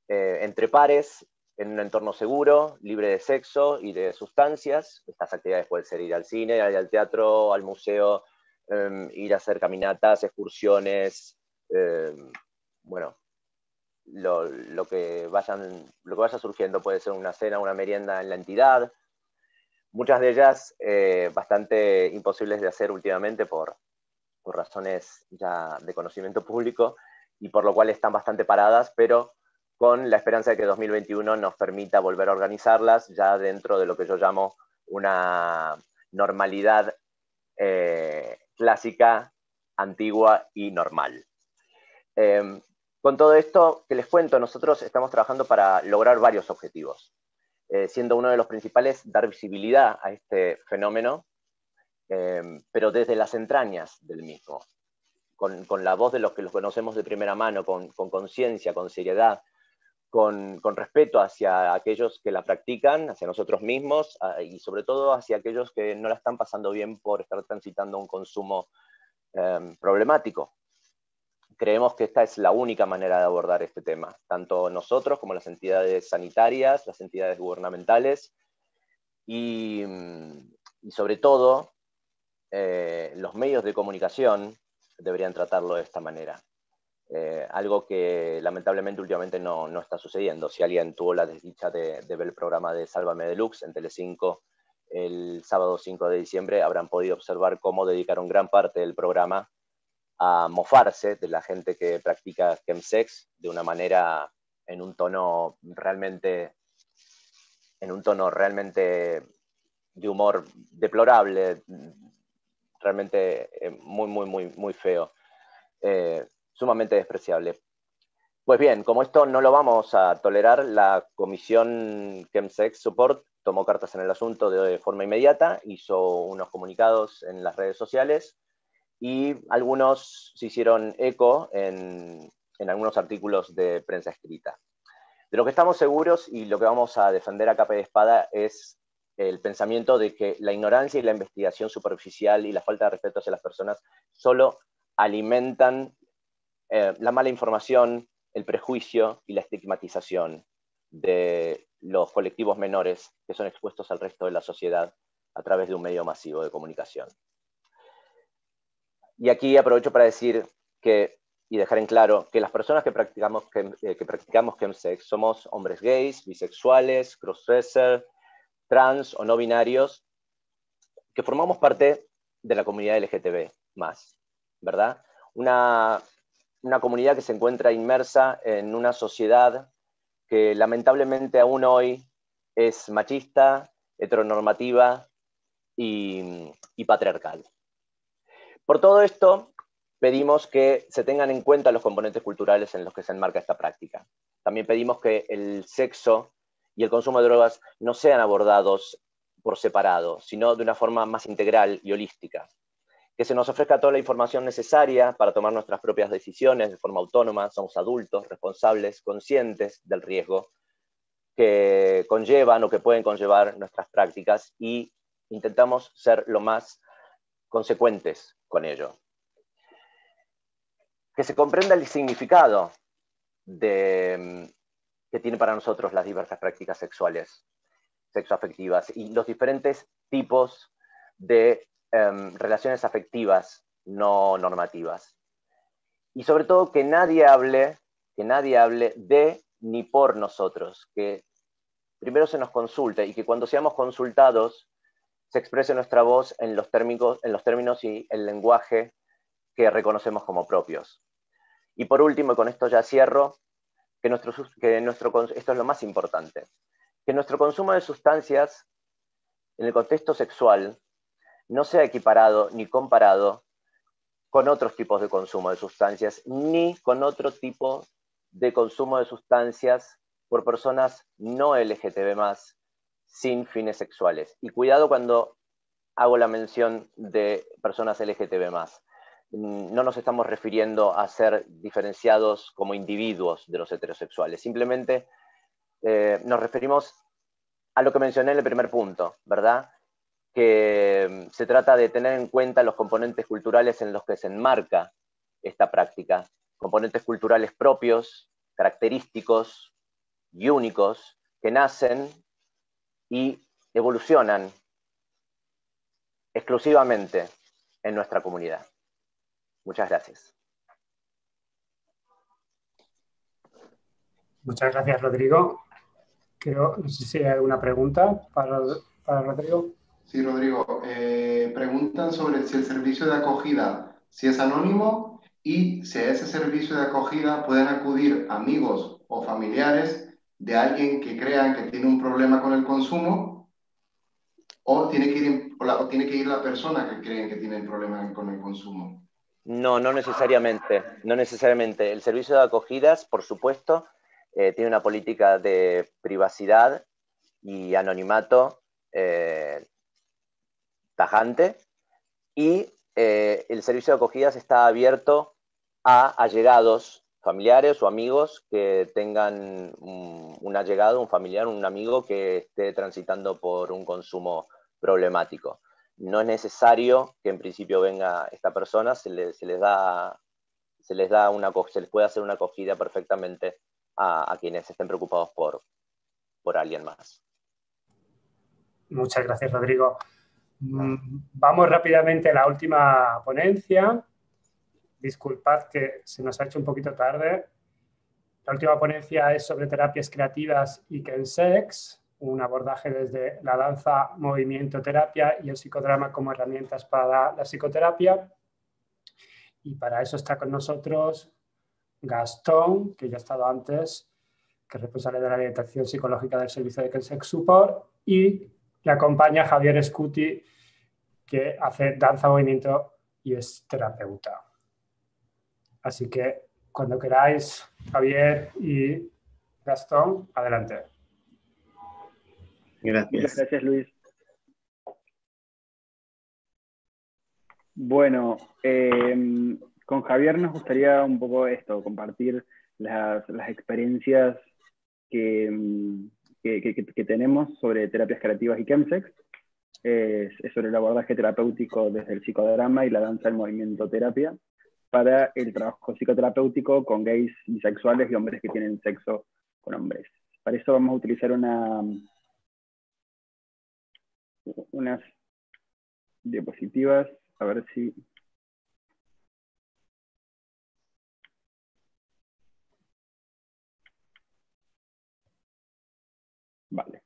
entre pares, en un entorno seguro, libre de sexo y de sustancias. Estas actividades pueden ser ir al cine, ir al teatro, al museo, ir a hacer caminatas, excursiones, bueno, lo que vaya surgiendo. Puede ser una cena, una merienda en la entidad. Muchas de ellas bastante imposibles de hacer últimamente por razones ya de conocimiento público, y por lo cual están bastante paradas, pero con la esperanza de que 2021 nos permita volver a organizarlas ya dentro de lo que yo llamo una normalidad clásica, antigua y normal. Con todo esto que les cuento, nosotros estamos trabajando para lograr varios objetivos, siendo uno de los principales dar visibilidad a este fenómeno, pero desde las entrañas del mismo, con la voz de los que los conocemos de primera mano, con conciencia, con seriedad, con respeto hacia aquellos que la practican, hacia nosotros mismos, y sobre todo hacia aquellos que no la están pasando bien por estar transitando un consumo problemático. Creemos que esta es la única manera de abordar este tema, tanto nosotros como las entidades sanitarias, las entidades gubernamentales, y sobre todo los medios de comunicación deberían tratarlo de esta manera. Algo que lamentablemente últimamente no está sucediendo. Si alguien tuvo la desdicha de ver el programa de Sálvame Deluxe en Telecinco el sábado 5 de diciembre, habrán podido observar cómo dedicaron gran parte del programa a mofarse de la gente que practica chemsex de una manera en un tono realmente de humor deplorable, realmente muy feo, sumamente despreciable. Pues bien, como esto no lo vamos a tolerar, la Comisión Chemsex Support tomó cartas en el asunto de forma inmediata, hizo unos comunicados en las redes sociales, y algunos se hicieron eco en algunos artículos de prensa escrita. De lo que estamos seguros y lo que vamos a defender a capa y espada es el pensamiento de que la ignorancia y la investigación superficial y la falta de respeto hacia las personas solo alimentan la mala información, el prejuicio y la estigmatización de los colectivos menores que son expuestos al resto de la sociedad a través de un medio masivo de comunicación. Y aquí aprovecho para decir y dejar en claro que las personas que practicamos chemsex somos hombres gays, bisexuales, crossdresser, trans o no binarios, que formamos parte de la comunidad LGTB+, ¿verdad? Una comunidad que se encuentra inmersa en una sociedad que lamentablemente aún hoy es machista, heteronormativa y patriarcal. Por todo esto, pedimos que se tengan en cuenta los componentes culturales en los que se enmarca esta práctica. También pedimos que el sexo y el consumo de drogas no sean abordados por separado, sino de una forma más integral y holística. Que se nos ofrezca toda la información necesaria para tomar nuestras propias decisiones de forma autónoma. Somos adultos, responsables, conscientes del riesgo que conllevan o que pueden conllevar nuestras prácticas, y intentamos ser lo más consecuentes con ello. Que se comprenda el significado que tiene para nosotros las diversas prácticas sexuales, sexoafectivas, y los diferentes tipos de relaciones afectivas no normativas. Y sobre todo que nadie hable de ni por nosotros, que primero se nos consulte y que cuando seamos consultados se exprese nuestra voz en los términos y el lenguaje que reconocemos como propios. Y por último, y con esto ya cierro, esto es lo más importante, que nuestro consumo de sustancias en el contexto sexual no sea equiparado ni comparado con otros tipos de consumo de sustancias, ni con otro tipo de consumo de sustancias por personas no LGTB+, sin fines sexuales. Y cuidado cuando hago la mención de personas LGTB+. No nos estamos refiriendo a ser diferenciados como individuos de los heterosexuales. Simplemente nos referimos a lo que mencioné en el primer punto, ¿verdad? Que se trata de tener en cuenta los componentes culturales en los que se enmarca esta práctica. Componentes culturales propios, característicos, y únicos que nacen y evolucionan exclusivamente en nuestra comunidad. Muchas gracias. Muchas gracias, Rodrigo. No sé si hay alguna pregunta para Rodrigo. Sí, Rodrigo. Preguntan sobre si el servicio de acogida, si es anónimo y si a ese servicio de acogida pueden acudir amigos o familiares de alguien que crean que tiene un problema con el consumo o tiene que ir la persona que creen que tiene el problema con el consumo. No, no necesariamente. No necesariamente. El servicio de acogidas, por supuesto, tiene una política de privacidad y anonimato tajante, y el servicio de acogidas está abierto a allegados, familiares o amigos que tengan un allegado, un familiar, un amigo que esté transitando por un consumo problemático. No es necesario que en principio venga esta persona, se les puede hacer una acogida perfectamente a quienes estén preocupados por alguien más. Muchas gracias, Rodrigo. Vamos rápidamente a la última ponencia. Disculpad que se nos ha hecho un poquito tarde. La última ponencia es sobre terapias creativas y chemsex, un abordaje desde la danza, movimiento, terapia y el psicodrama como herramientas para la psicoterapia. Y para eso está con nosotros Gastón, que ya ha estado antes, que es responsable de la orientación psicológica del servicio de chemsex support, y le acompaña Javier Scuti, que hace danza, movimiento y es terapeuta. Así que cuando queráis, Javier y Gastón, adelante. Gracias. Muchas gracias, Luis. Bueno, con Javier nos gustaría un poco compartir las experiencias que tenemos sobre terapias creativas y chemsex. Es sobre el abordaje terapéutico desde el psicodrama y la danza del movimiento terapia para el trabajo psicoterapéutico con gays bisexuales y hombres que tienen sexo con hombres. Para eso vamos a utilizar unas diapositivas, a ver si... Vale.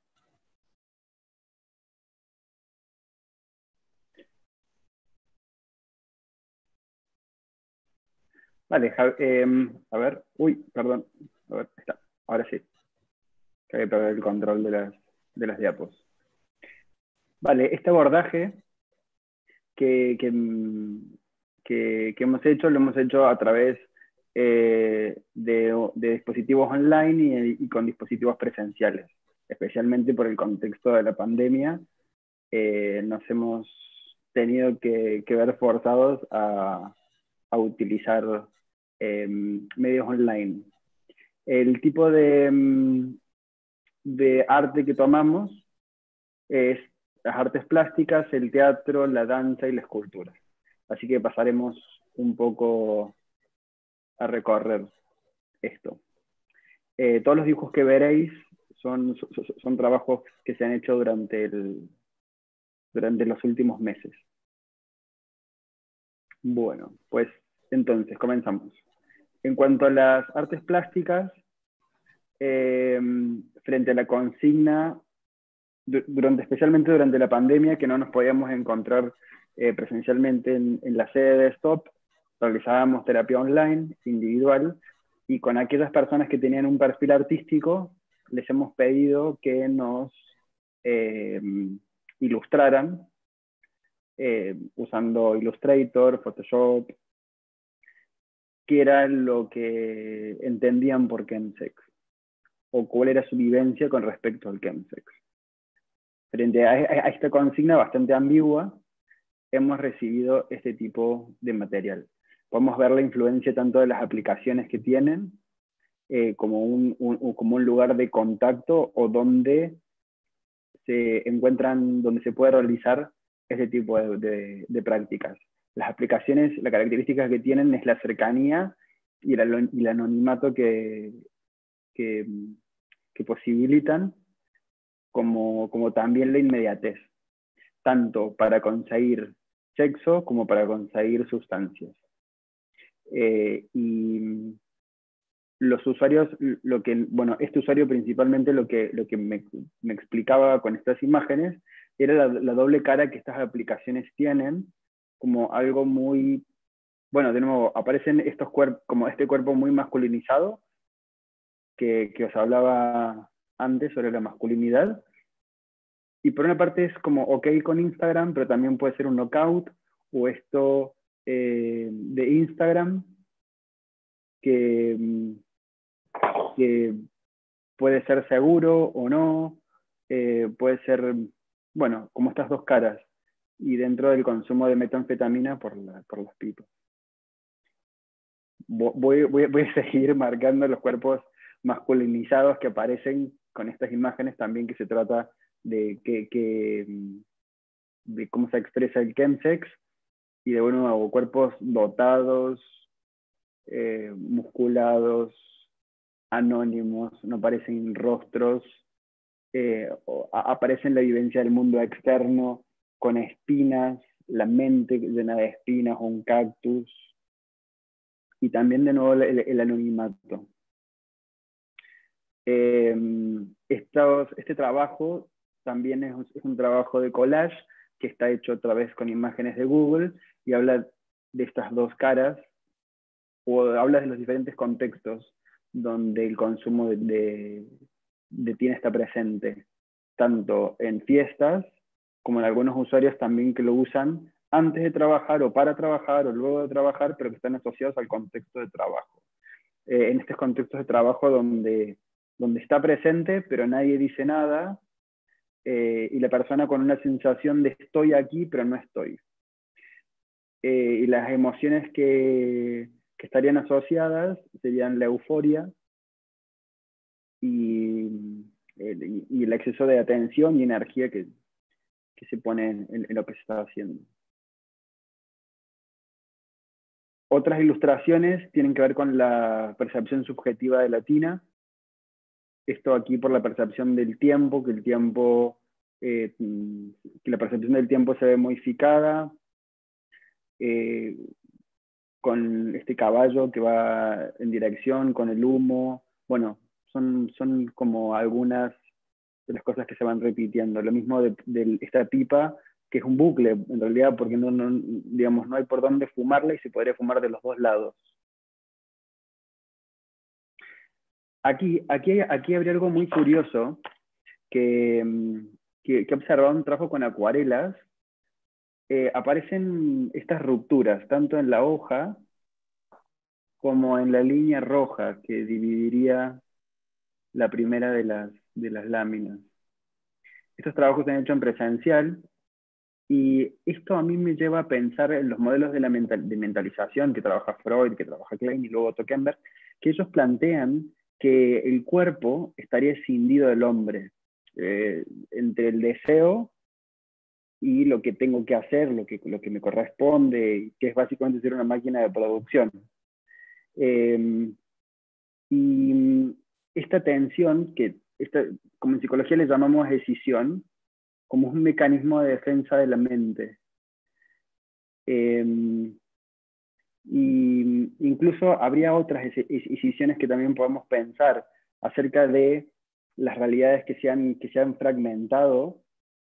Vale, a ver, uy, perdón, a ver, está, ahora sí, que había perdido el control de las diapos. Vale, este abordaje que hemos hecho, lo hemos hecho a través de dispositivos online y con dispositivos presenciales, especialmente por el contexto de la pandemia. Nos hemos tenido que ver forzados a utilizar medios online. El tipo de arte que tomamos es las artes plásticas, el teatro, la danza y la escultura. Así que pasaremos un poco a recorrer esto. Todos los dibujos que veréis son trabajos que se han hecho durante los últimos meses. Bueno, pues entonces comenzamos. En cuanto a las artes plásticas, frente a la consigna, especialmente durante la pandemia, que no nos podíamos encontrar presencialmente en la sede de STOP, realizábamos terapia online, individual, y con aquellas personas que tenían un perfil artístico, les hemos pedido que nos ilustraran, usando Illustrator, Photoshop, qué era lo que entendían por chemsex, o cuál era su vivencia con respecto al chemsex. Frente a esta consigna bastante ambigua, hemos recibido este tipo de material. Podemos ver la influencia tanto de las aplicaciones que tienen, como un lugar de contacto o donde se encuentran, donde se puede realizar este tipo de prácticas. Las aplicaciones, la característica que tienen es la cercanía y el anonimato que que posibilitan como también la inmediatez, tanto para conseguir sexo como para conseguir sustancias. Y los usuarios, este usuario principalmente lo que me explicaba con estas imágenes era la doble cara que estas aplicaciones tienen, como algo muy, bueno, de nuevo, aparecen estos cuerpos, como este cuerpo muy masculinizado, que os hablaba antes sobre la masculinidad, y por una parte es como ok con Instagram, pero también puede ser un knockout, o esto de Instagram, que puede ser seguro o no, puede ser, bueno, como estas dos caras, y dentro del consumo de metanfetamina por las pipas. Voy a seguir marcando los cuerpos masculinizados que aparecen con estas imágenes también, que se trata de cómo se expresa el chemsex, y de nuevo, cuerpos dotados, musculados, anónimos, no aparecen rostros, aparecen la vivencia del mundo externo con espinas, la mente llena de espinas o un cactus, y también de nuevo el anonimato. Este trabajo también es un trabajo de collage que está hecho otra vez con imágenes de Google y habla de estas dos caras, o habla de los diferentes contextos donde el consumo de tiene está presente, tanto en fiestas como en algunos usuarios también que lo usan antes de trabajar o para trabajar o luego de trabajar, pero que están asociados al contexto de trabajo. En estos contextos de trabajo donde está presente, pero nadie dice nada, y la persona con una sensación de estoy aquí, pero no estoy. Y las emociones que estarían asociadas serían la euforia y el exceso de atención y energía que se pone en lo que se está haciendo. Otras ilustraciones tienen que ver con la percepción subjetiva de la tina. Esto aquí por la percepción del tiempo, que la percepción del tiempo se ve modificada, con este caballo que va en dirección, con el humo. Bueno, son como algunas de las cosas que se van repitiendo. Lo mismo de esta pipa, que es un bucle, en realidad, porque digamos, no hay por dónde fumarla y se podría fumar de los dos lados. Aquí habría algo muy curioso que he observado en un trabajo con acuarelas. Aparecen estas rupturas, tanto en la hoja como en la línea roja que dividiría la primera de las láminas. Estos trabajos se han hecho en presencial, y esto a mí me lleva a pensar en los modelos de mentalización que trabaja Freud, que trabaja Klein y luego Tokenberg, que ellos plantean que el cuerpo estaría escindido del hombre, entre el deseo y lo que tengo que hacer, lo que me corresponde, que es básicamente ser una máquina de producción. Y esta tensión, como en psicología le llamamos decisión, como un mecanismo de defensa de la mente. Y incluso habría otras decisiones que también podemos pensar acerca de las realidades que se han fragmentado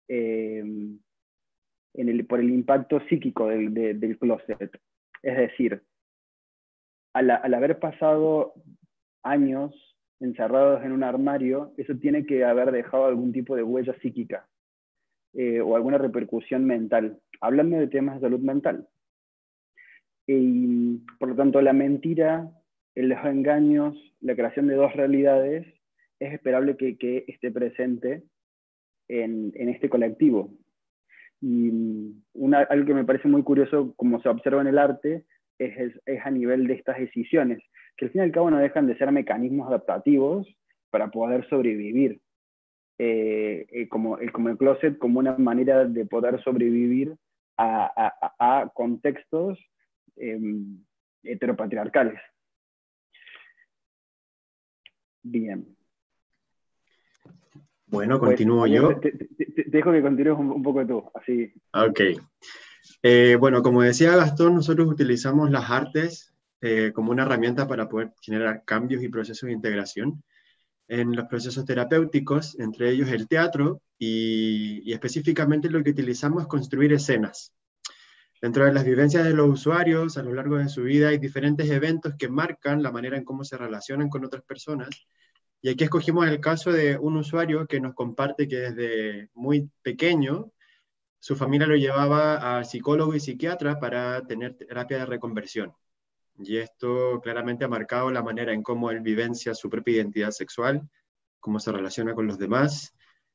por el impacto psíquico del closet. Es decir, al haber pasado años encerrados en un armario, eso tiene que haber dejado algún tipo de huella psíquica o alguna repercusión mental, hablando de temas de salud mental. Y por lo tanto, la mentira, los engaños, la creación de dos realidades, es esperable que esté presente en este colectivo. Y algo que me parece muy curioso, como se observa en el arte, es a nivel de estas decisiones, que al fin y al cabo no dejan de ser mecanismos adaptativos para poder sobrevivir. Como el closet, como una manera de poder sobrevivir a contextos heteropatriarcales. Bien. Bueno, Pues, continúo Javier, yo. te dejo que continúes un poco tú, así. Ok. Bueno, como decía Gastón, nosotros utilizamos las artes como una herramienta para poder generar cambios y procesos de integración en los procesos terapéuticos, entre ellos el teatro, y específicamente lo que utilizamos es construir escenas. Dentro de las vivencias de los usuarios a lo largo de su vida hay diferentes eventos que marcan la manera en cómo se relacionan con otras personas. Y aquí escogimos el caso de un usuario que nos comparte que desde muy pequeño su familia lo llevaba a psicólogo y psiquiatra para tener terapia de reconversión. Y esto claramente ha marcado la manera en cómo él vivencia su propia identidad sexual, cómo se relaciona con los demás,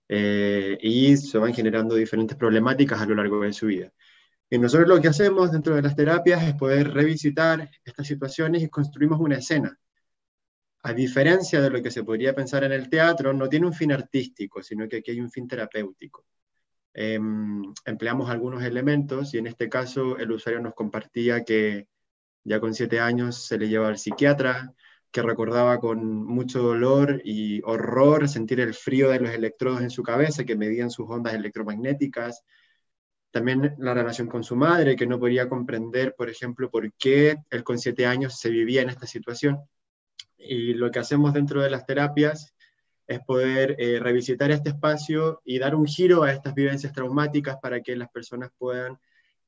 y se van generando diferentes problemáticas a lo largo de su vida. Y nosotros lo que hacemos dentro de las terapias es poder revisitar estas situaciones y construimos una escena. A diferencia de lo que se podría pensar en el teatro, no tiene un fin artístico, sino que aquí hay un fin terapéutico. Empleamos algunos elementos y en este caso el usuario nos compartía que ya con 7 años se le llevaba al psiquiatra, que recordaba con mucho dolor y horror sentir el frío de los electrodos en su cabeza que medían sus ondas electromagnéticas. También la relación con su madre, que no podía comprender, por ejemplo, por qué él con 7 años se vivía en esta situación. Y lo que hacemos dentro de las terapias es poder revisitar este espacio y dar un giro a estas vivencias traumáticas para que las personas puedan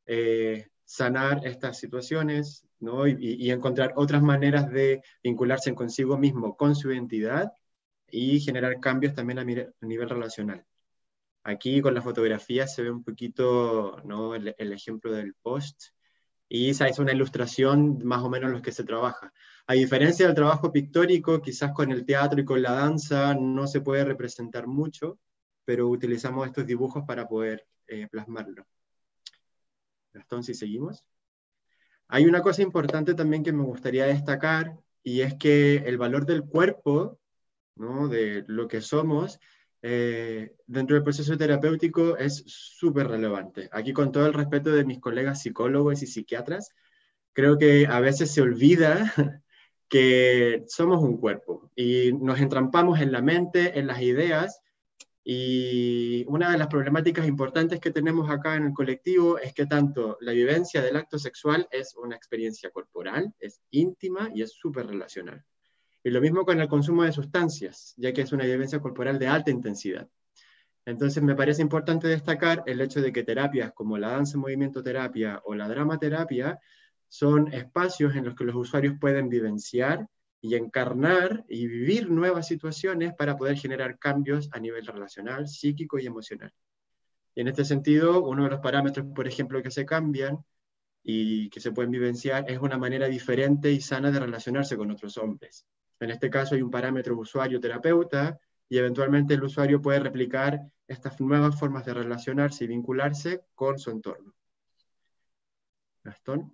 sanar estas situaciones, ¿no? y encontrar otras maneras de vincularse consigo mismo, con su identidad, y generar cambios también a nivel relacional. Aquí con la fotografía se ve un poquito, ¿no? el ejemplo del post, y esa es una ilustración más o menos en lo que se trabaja. A diferencia del trabajo pictórico, quizás con el teatro y con la danza no se puede representar mucho, pero utilizamos estos dibujos para poder plasmarlo. Gastón, si seguimos. Hay una cosa importante también que me gustaría destacar, y es que el valor del cuerpo, ¿no? De lo que somos, dentro del proceso terapéutico es súper relevante. Aquí, con todo el respeto de mis colegas psicólogos y psiquiatras, creo que a veces se olvida que somos un cuerpo y nos entrampamos en la mente, en las ideas, y una de las problemáticas importantes que tenemos acá en el colectivo es que tanto la vivencia del acto sexual es una experiencia corporal, es íntima y es súper relacional. Y lo mismo con el consumo de sustancias, ya que es una vivencia corporal de alta intensidad. Entonces me parece importante destacar el hecho de que terapias como la danza movimiento terapia o la dramaterapia son espacios en los que los usuarios pueden vivenciar y encarnar y vivir nuevas situaciones para poder generar cambios a nivel relacional, psíquico y emocional. Y en este sentido, uno de los parámetros, por ejemplo, que se cambian y que se pueden vivenciar es una manera diferente y sana de relacionarse con otros hombres. En este caso hay un parámetro usuario-terapeuta, y eventualmente el usuario puede replicar estas nuevas formas de relacionarse y vincularse con su entorno. Gastón.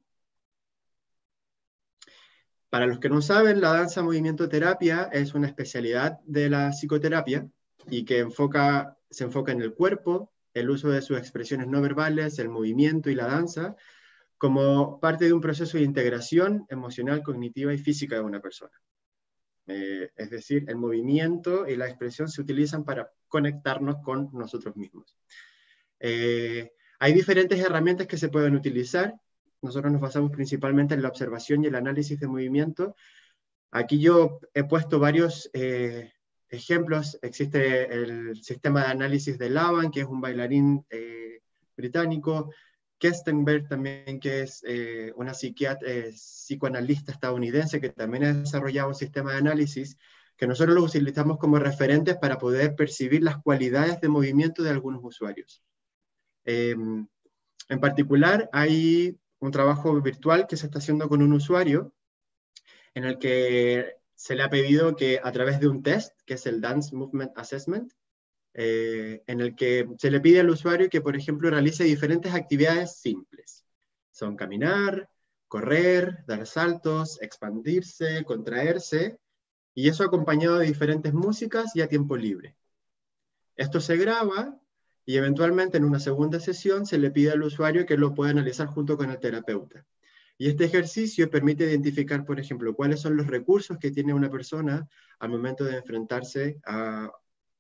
Para los que no saben, la danza movimiento terapia es una especialidad de la psicoterapia y que se enfoca en el cuerpo, el uso de sus expresiones no verbales, el movimiento y la danza, como parte de un proceso de integración emocional, cognitiva y física de una persona. Es decir, el movimiento y la expresión se utilizan para conectarnos con nosotros mismos. Hay diferentes herramientas que se pueden utilizar. Nosotros nos basamos principalmente en la observación y el análisis de movimiento. Aquí yo he puesto varios ejemplos. Existe el sistema de análisis de Laban, que es un bailarín británico. Kestenberg también, que es una psicoanalista estadounidense que también ha desarrollado un sistema de análisis que nosotros lo utilizamos como referentes para poder percibir las cualidades de movimiento de algunos usuarios. En particular, hay un trabajo virtual que se está haciendo con un usuario en el que se le ha pedido que a través de un test, que es el Dance Movement Assessment, en el que se le pide al usuario que, por ejemplo, realice diferentes actividades simples. Son caminar, correr, dar saltos, expandirse, contraerse, y eso acompañado de diferentes músicas y a tiempo libre. Esto se graba y eventualmente en una segunda sesión se le pide al usuario que lo pueda analizar junto con el terapeuta. Y este ejercicio permite identificar, por ejemplo, cuáles son los recursos que tiene una persona al momento de enfrentarse a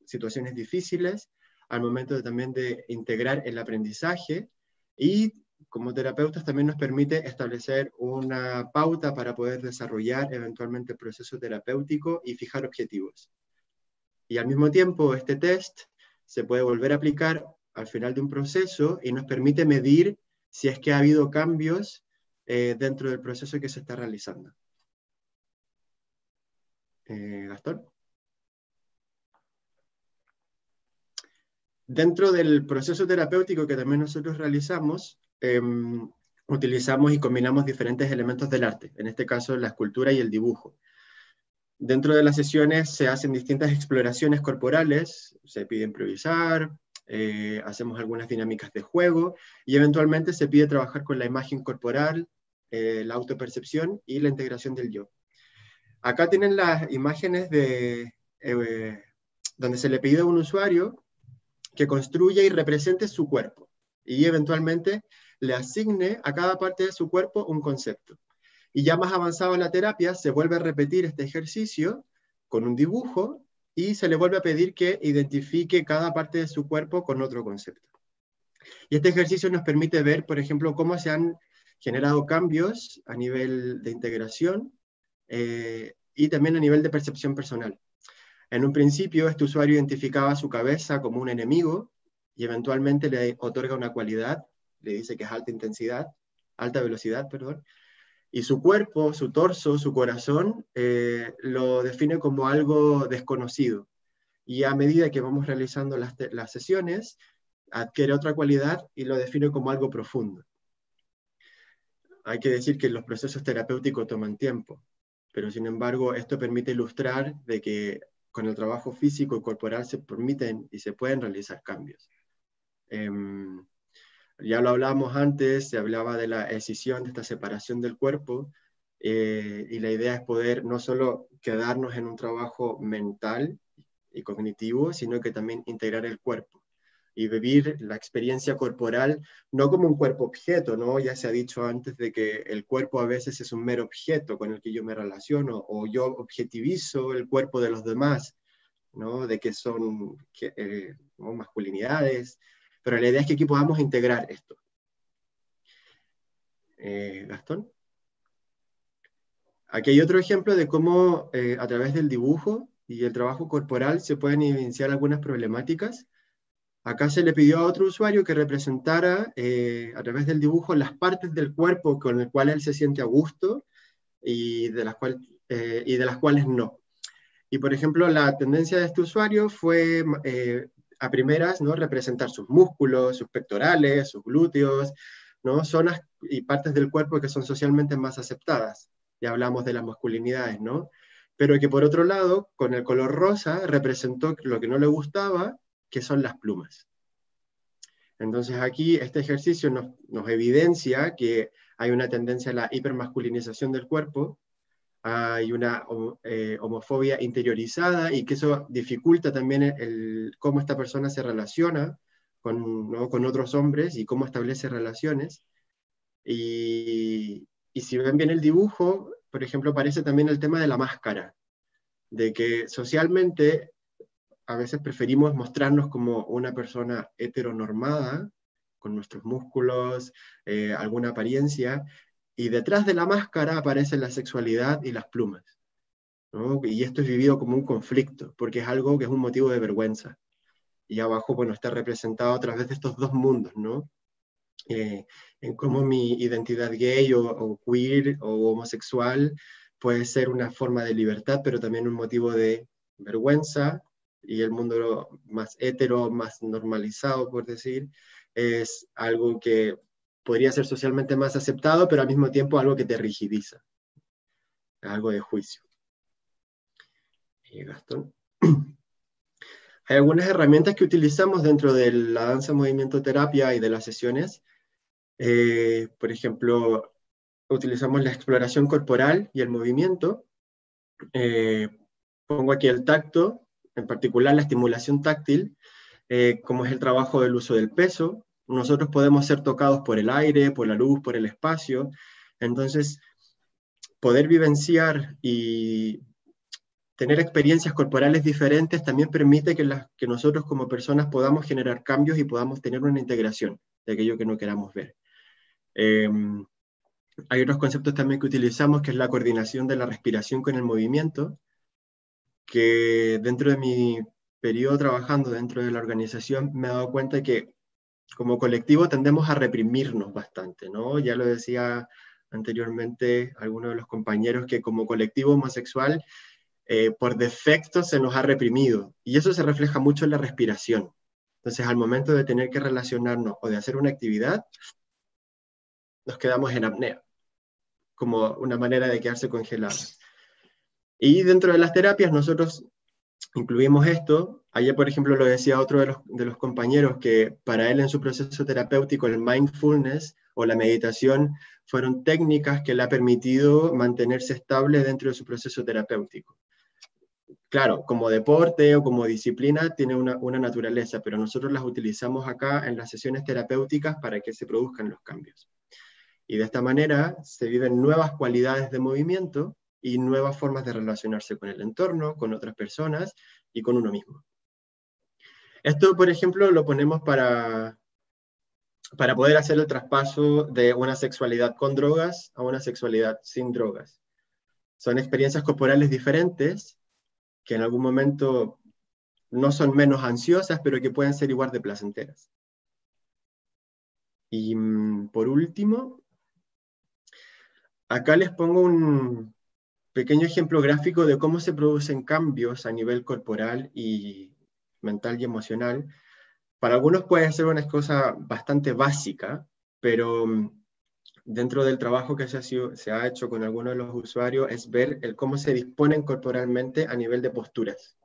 situaciones difíciles, al momento también de integrar el aprendizaje, y como terapeutas también nos permite establecer una pauta para poder desarrollar eventualmente el proceso terapéutico y fijar objetivos. Y al mismo tiempo, este test se puede volver a aplicar al final de un proceso y nos permite medir si es que ha habido cambios dentro del proceso que se está realizando. Gastón. Dentro del proceso terapéutico que también nosotros realizamos, utilizamos y combinamos diferentes elementos del arte, en este caso la escultura y el dibujo. Dentro de las sesiones se hacen distintas exploraciones corporales, se pide improvisar, hacemos algunas dinámicas de juego, y eventualmente se pide trabajar con la imagen corporal, la autopercepción y la integración del yo. Acá tienen las imágenes de, donde se le pide a un usuario que construya y represente su cuerpo, y eventualmente le asigne a cada parte de su cuerpo un concepto. Y ya más avanzado en la terapia, se vuelve a repetir este ejercicio con un dibujo, y se le vuelve a pedir que identifique cada parte de su cuerpo con otro concepto. Y este ejercicio nos permite ver, por ejemplo, cómo se han generado cambios a nivel de integración y también a nivel de percepción personal. En un principio, este usuario identificaba su cabeza como un enemigo y eventualmente le otorga una cualidad, le dice que es alta velocidad, perdón, y su cuerpo, su torso, su corazón, lo define como algo desconocido. Y a medida que vamos realizando las sesiones, adquiere otra cualidad y lo define como algo profundo. Hay que decir que los procesos terapéuticos toman tiempo, pero sin embargo esto permite ilustrar de que con el trabajo físico y corporal se permiten y se pueden realizar cambios. Ya lo hablábamos antes, se hablaba de la escisión, de esta separación del cuerpo, y la idea es poder no solo quedarnos en un trabajo mental y cognitivo, sino que también integrar el cuerpo y vivir la experiencia corporal no como un cuerpo objeto, ¿no? Ya se ha dicho antes de que el cuerpo a veces es un mero objeto con el que yo me relaciono, o yo objetivizo el cuerpo de los demás, ¿no? De que son ¿no? masculinidades, pero la idea es que aquí podamos integrar esto. Gastón. Aquí hay otro ejemplo de cómo a través del dibujo y el trabajo corporal se pueden evidenciar algunas problemáticas. Acá se le pidió a otro usuario que representara a través del dibujo las partes del cuerpo con el cual él se siente a gusto y de las cuales no. Y por ejemplo, la tendencia de este usuario fue a primeras, ¿no? representar sus músculos, sus pectorales, sus glúteos, ¿no? zonas y partes del cuerpo que son socialmente más aceptadas. Ya hablamos de las masculinidades, ¿no? Pero que por otro lado, con el color rosa, representó lo que no le gustaba, que son las plumas. Entonces aquí este ejercicio nos evidencia que hay una tendencia a la hipermasculinización del cuerpo, hay una homofobia interiorizada, y que eso dificulta también cómo esta persona se relaciona ¿no? con otros hombres y cómo establece relaciones. Y si ven bien el dibujo, por ejemplo, aparece también el tema de la máscara, de que socialmente a veces preferimos mostrarnos como una persona heteronormada, con nuestros músculos, alguna apariencia, y detrás de la máscara aparece la sexualidad y las plumas, ¿no? Y esto es vivido como un conflicto, porque es algo que es un motivo de vergüenza. Y abajo, bueno, está representado a través de estos dos mundos, ¿no? En cómo mi identidad gay o queer o homosexual puede ser una forma de libertad, pero también un motivo de vergüenza, y el mundo más hetero, más normalizado, por decir, es algo que podría ser socialmente más aceptado, pero al mismo tiempo algo que te rigidiza, algo de juicio. Gastón. Hay algunas herramientas que utilizamos dentro de la danza movimiento terapia y de las sesiones. Por ejemplo, utilizamos la exploración corporal y el movimiento. Pongo aquí el tacto, en particular la estimulación táctil, como es el trabajo del uso del peso. Nosotros podemos ser tocados por el aire, por la luz, por el espacio. Entonces, poder vivenciar y tener experiencias corporales diferentes también permite que nosotros como personas podamos generar cambios y podamos tener una integración de aquello que no queramos ver. Hay otros conceptos también que utilizamos, que es la coordinación de la respiración con el movimiento, que dentro de mi periodo trabajando dentro de la organización me he dado cuenta que como colectivo tendemos a reprimirnos bastante, ¿no? Ya lo decía anteriormente alguno de los compañeros, que como colectivo homosexual por defecto se nos ha reprimido, y eso se refleja mucho en la respiración. Entonces, al momento de tener que relacionarnos o de hacer una actividad, nos quedamos en apnea, como una manera de quedarse congelados. Y dentro de las terapias nosotros incluimos esto. Ayer, por ejemplo, lo decía otro de los compañeros, que para él en su proceso terapéutico el mindfulness o la meditación fueron técnicas que le ha permitido mantenerse estable dentro de su proceso terapéutico. Claro, como deporte o como disciplina tiene una naturaleza, pero nosotros las utilizamos acá en las sesiones terapéuticas para que se produzcan los cambios. Y de esta manera se viven nuevas cualidades de movimiento y nuevas formas de relacionarse con el entorno, con otras personas y con uno mismo. Esto, por ejemplo, lo ponemos para poder hacer el traspaso de una sexualidad con drogas a una sexualidad sin drogas. Son experiencias corporales diferentes que en algún momento no son menos ansiosas, pero que pueden ser igual de placenteras. Y por último, acá les pongo un pequeño ejemplo gráfico de cómo se producen cambios a nivel corporal y mental y emocional. Para algunos puede ser una cosa bastante básica, pero dentro del trabajo que se ha hecho con algunos de los usuarios es ver cómo se disponen corporalmente a nivel de posturas.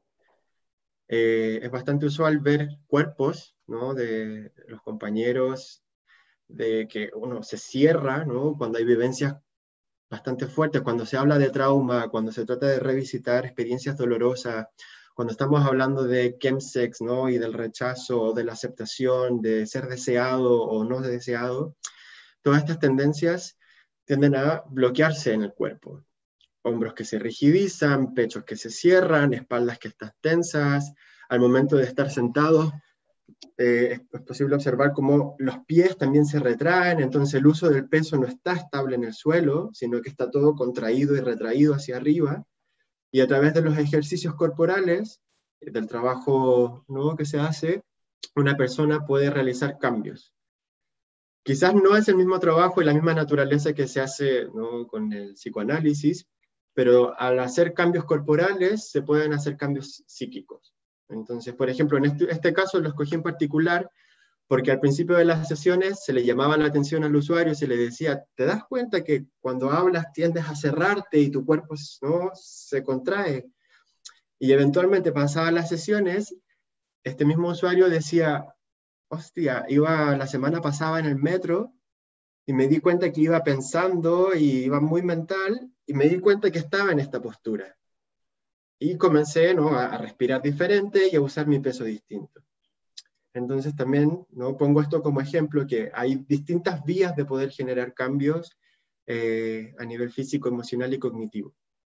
Es bastante usual ver cuerpos, ¿no?, de los compañeros, de que uno se cierra, ¿no?, cuando hay vivencias bastante fuertes, cuando se habla de trauma, cuando se trata de revisitar experiencias dolorosas, cuando estamos hablando de chemsex, ¿no?, y del rechazo, o de la aceptación, de ser deseado o no deseado, todas estas tendencias tienden a bloquearse en el cuerpo. Hombros que se rigidizan, pechos que se cierran, espaldas que están tensas. Al momento de estar sentados, es posible observar cómo los pies también se retraen, entonces el uso del peso no está estable en el suelo, sino que está todo contraído y retraído hacia arriba, y a través de los ejercicios corporales, del trabajo, ¿no?, que se hace, una persona puede realizar cambios. Quizás no es el mismo trabajo y la misma naturaleza que se hace, ¿no?, con el psicoanálisis, pero al hacer cambios corporales se pueden hacer cambios psíquicos. Entonces, por ejemplo, en este caso lo escogí en particular porque al principio de las sesiones se le llamaba la atención al usuario y se le decía, ¿te das cuenta que cuando hablas tiendes a cerrarte y tu cuerpo, ¿no?, se contrae? Y eventualmente pasadas las sesiones, este mismo usuario decía, hostia, la semana pasada en el metro y me di cuenta que iba pensando y iba muy mental y me di cuenta que estaba en esta postura. Y comencé, ¿no?, a respirar diferente y a usar mi peso distinto. Entonces también, ¿no?, pongo esto como ejemplo, que hay distintas vías de poder generar cambios a nivel físico, emocional y cognitivo.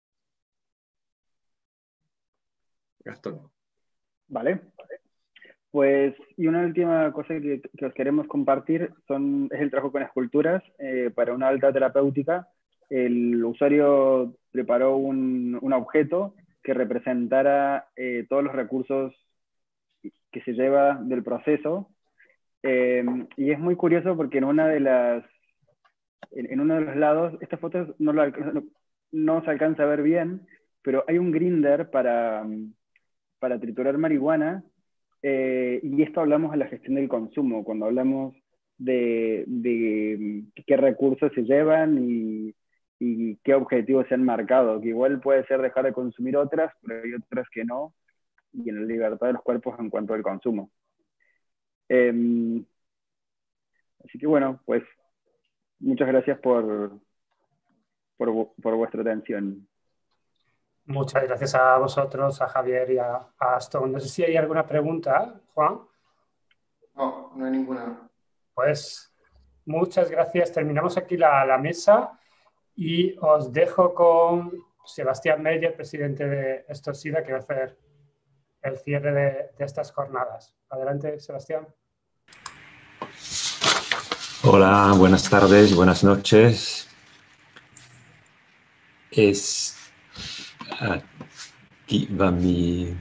Gastón. Vale. Pues, y una última cosa que os queremos compartir es el trabajo con esculturas para una alta terapéutica. El usuario preparó un objeto que representara todos los recursos que se lleva del proceso. Y es muy curioso porque en uno de los lados, esta foto no se alcanza a ver bien, pero hay un grinder para triturar marihuana, y esto hablamos de la gestión del consumo, cuando hablamos de qué recursos se llevan y qué objetivos se han marcado, que igual puede ser dejar de consumir otras, pero hay otras que no, y en la libertad de los cuerpos en cuanto al consumo. Así que bueno, pues muchas gracias por vuestra atención. Muchas gracias a vosotros, a Javier y a Aston. No sé si hay alguna pregunta, Juan. No, no hay ninguna. Pues muchas gracias. Terminamos aquí la mesa y os dejo con Sebastián Meyer, presidente de STOP-SIDA, que va a hacer el cierre de estas jornadas. Adelante, Sebastián. Hola, buenas tardes, buenas noches. Aquí va mi...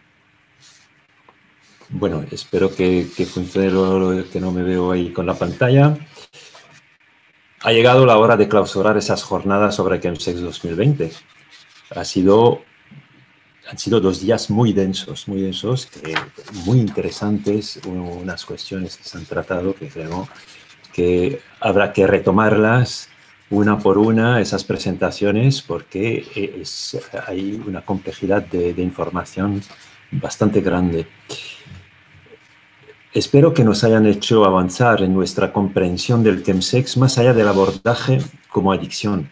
Bueno, espero que funcione lo que no me veo ahí con la pantalla. Ha llegado la hora de clausurar esas jornadas sobre Chemsex 2020. Han sido 2 días muy densos, muy interesantes, unas cuestiones que se han tratado que creo que habrá que retomarlas una por una, esas presentaciones, porque hay una complejidad de información bastante grande. Espero que nos hayan hecho avanzar en nuestra comprensión del chemsex más allá del abordaje como adicción.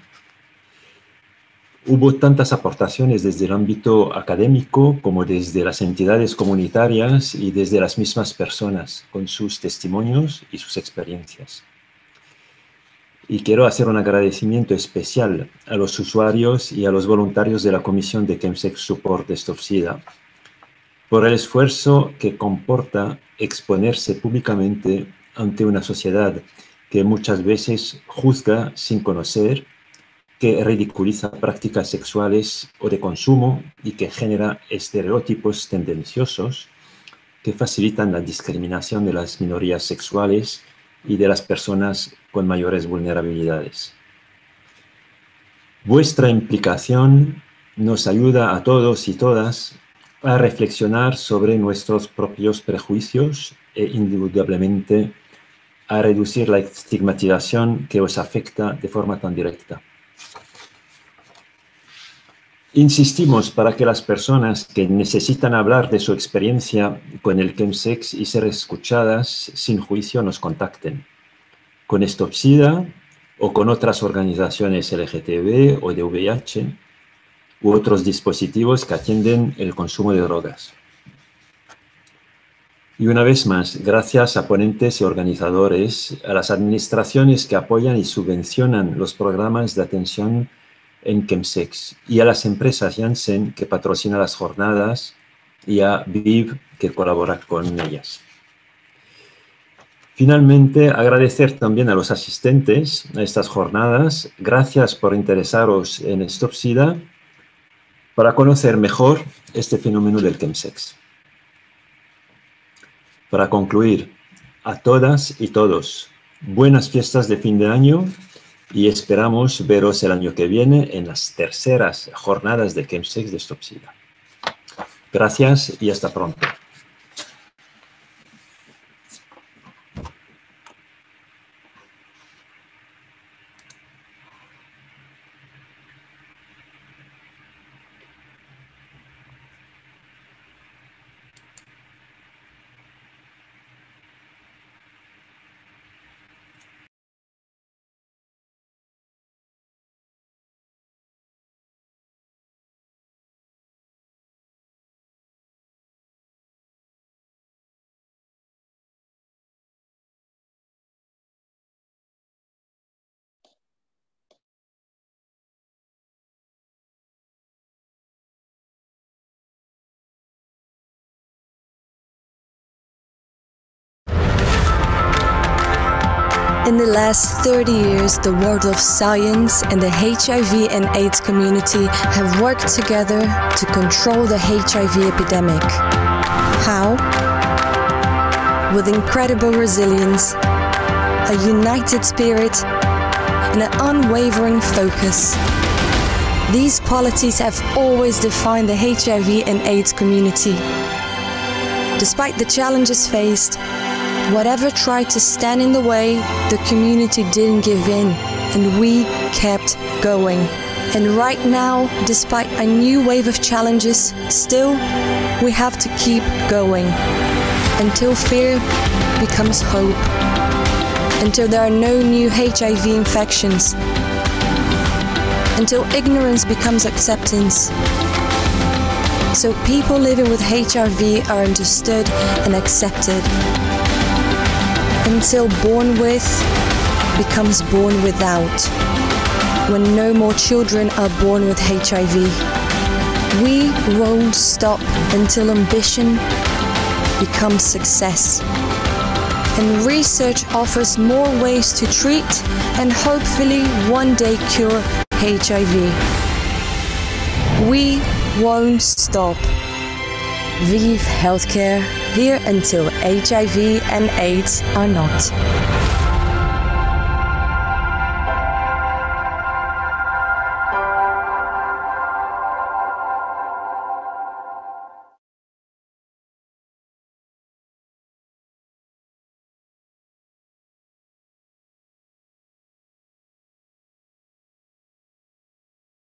Hubo tantas aportaciones desde el ámbito académico como desde las entidades comunitarias y desde las mismas personas, con sus testimonios y sus experiencias. Y quiero hacer un agradecimiento especial a los usuarios y a los voluntarios de la Comisión de Chemsex Support de STOP-SIDA por el esfuerzo que comporta exponerse públicamente ante una sociedad que muchas veces juzga sin conocer, que ridiculiza prácticas sexuales o de consumo y que genera estereotipos tendenciosos que facilitan la discriminación de las minorías sexuales y de las personas con mayores vulnerabilidades. Vuestra implicación nos ayuda a todos y todas a reflexionar sobre nuestros propios prejuicios e indudablemente a reducir la estigmatización que os afecta de forma tan directa. Insistimos para que las personas que necesitan hablar de su experiencia con el chemsex y ser escuchadas sin juicio nos contacten con STOP-SIDA o con otras organizaciones LGTB o de VIH u otros dispositivos que atienden el consumo de drogas. Y una vez más, gracias a ponentes y organizadores, a las administraciones que apoyan y subvencionan los programas de atención en chemsex y a las empresas Janssen que patrocinan las jornadas y a VIV que colabora con ellas. Finalmente, agradecer también a los asistentes a estas jornadas. Gracias por interesaros en STOP-SIDA para conocer mejor este fenómeno del chemsex. Para concluir, a todas y todos, buenas fiestas de fin de año y esperamos veros el año que viene en las terceras jornadas de chemsex de STOP-SIDA. Gracias y hasta pronto. In the last 30 years, the world of science and the HIV and AIDS community have worked together to control the HIV epidemic. How? With incredible resilience, a united spirit, and an unwavering focus. These qualities have always defined the HIV and AIDS community. Despite the challenges faced, whatever tried to stand in the way, the community didn't give in, and we kept going. And right now, despite a new wave of challenges, still, we have to keep going. Until fear becomes hope. Until there are no new HIV infections. Until ignorance becomes acceptance. So people living with HIV are understood and accepted. Until born with becomes born without. when no more children are born with HIV. We won't stop until ambition becomes success. And research offers more ways to treat and hopefully one day cure HIV. We won't stop. Vive Healthcare, here until HIV and AIDS are not.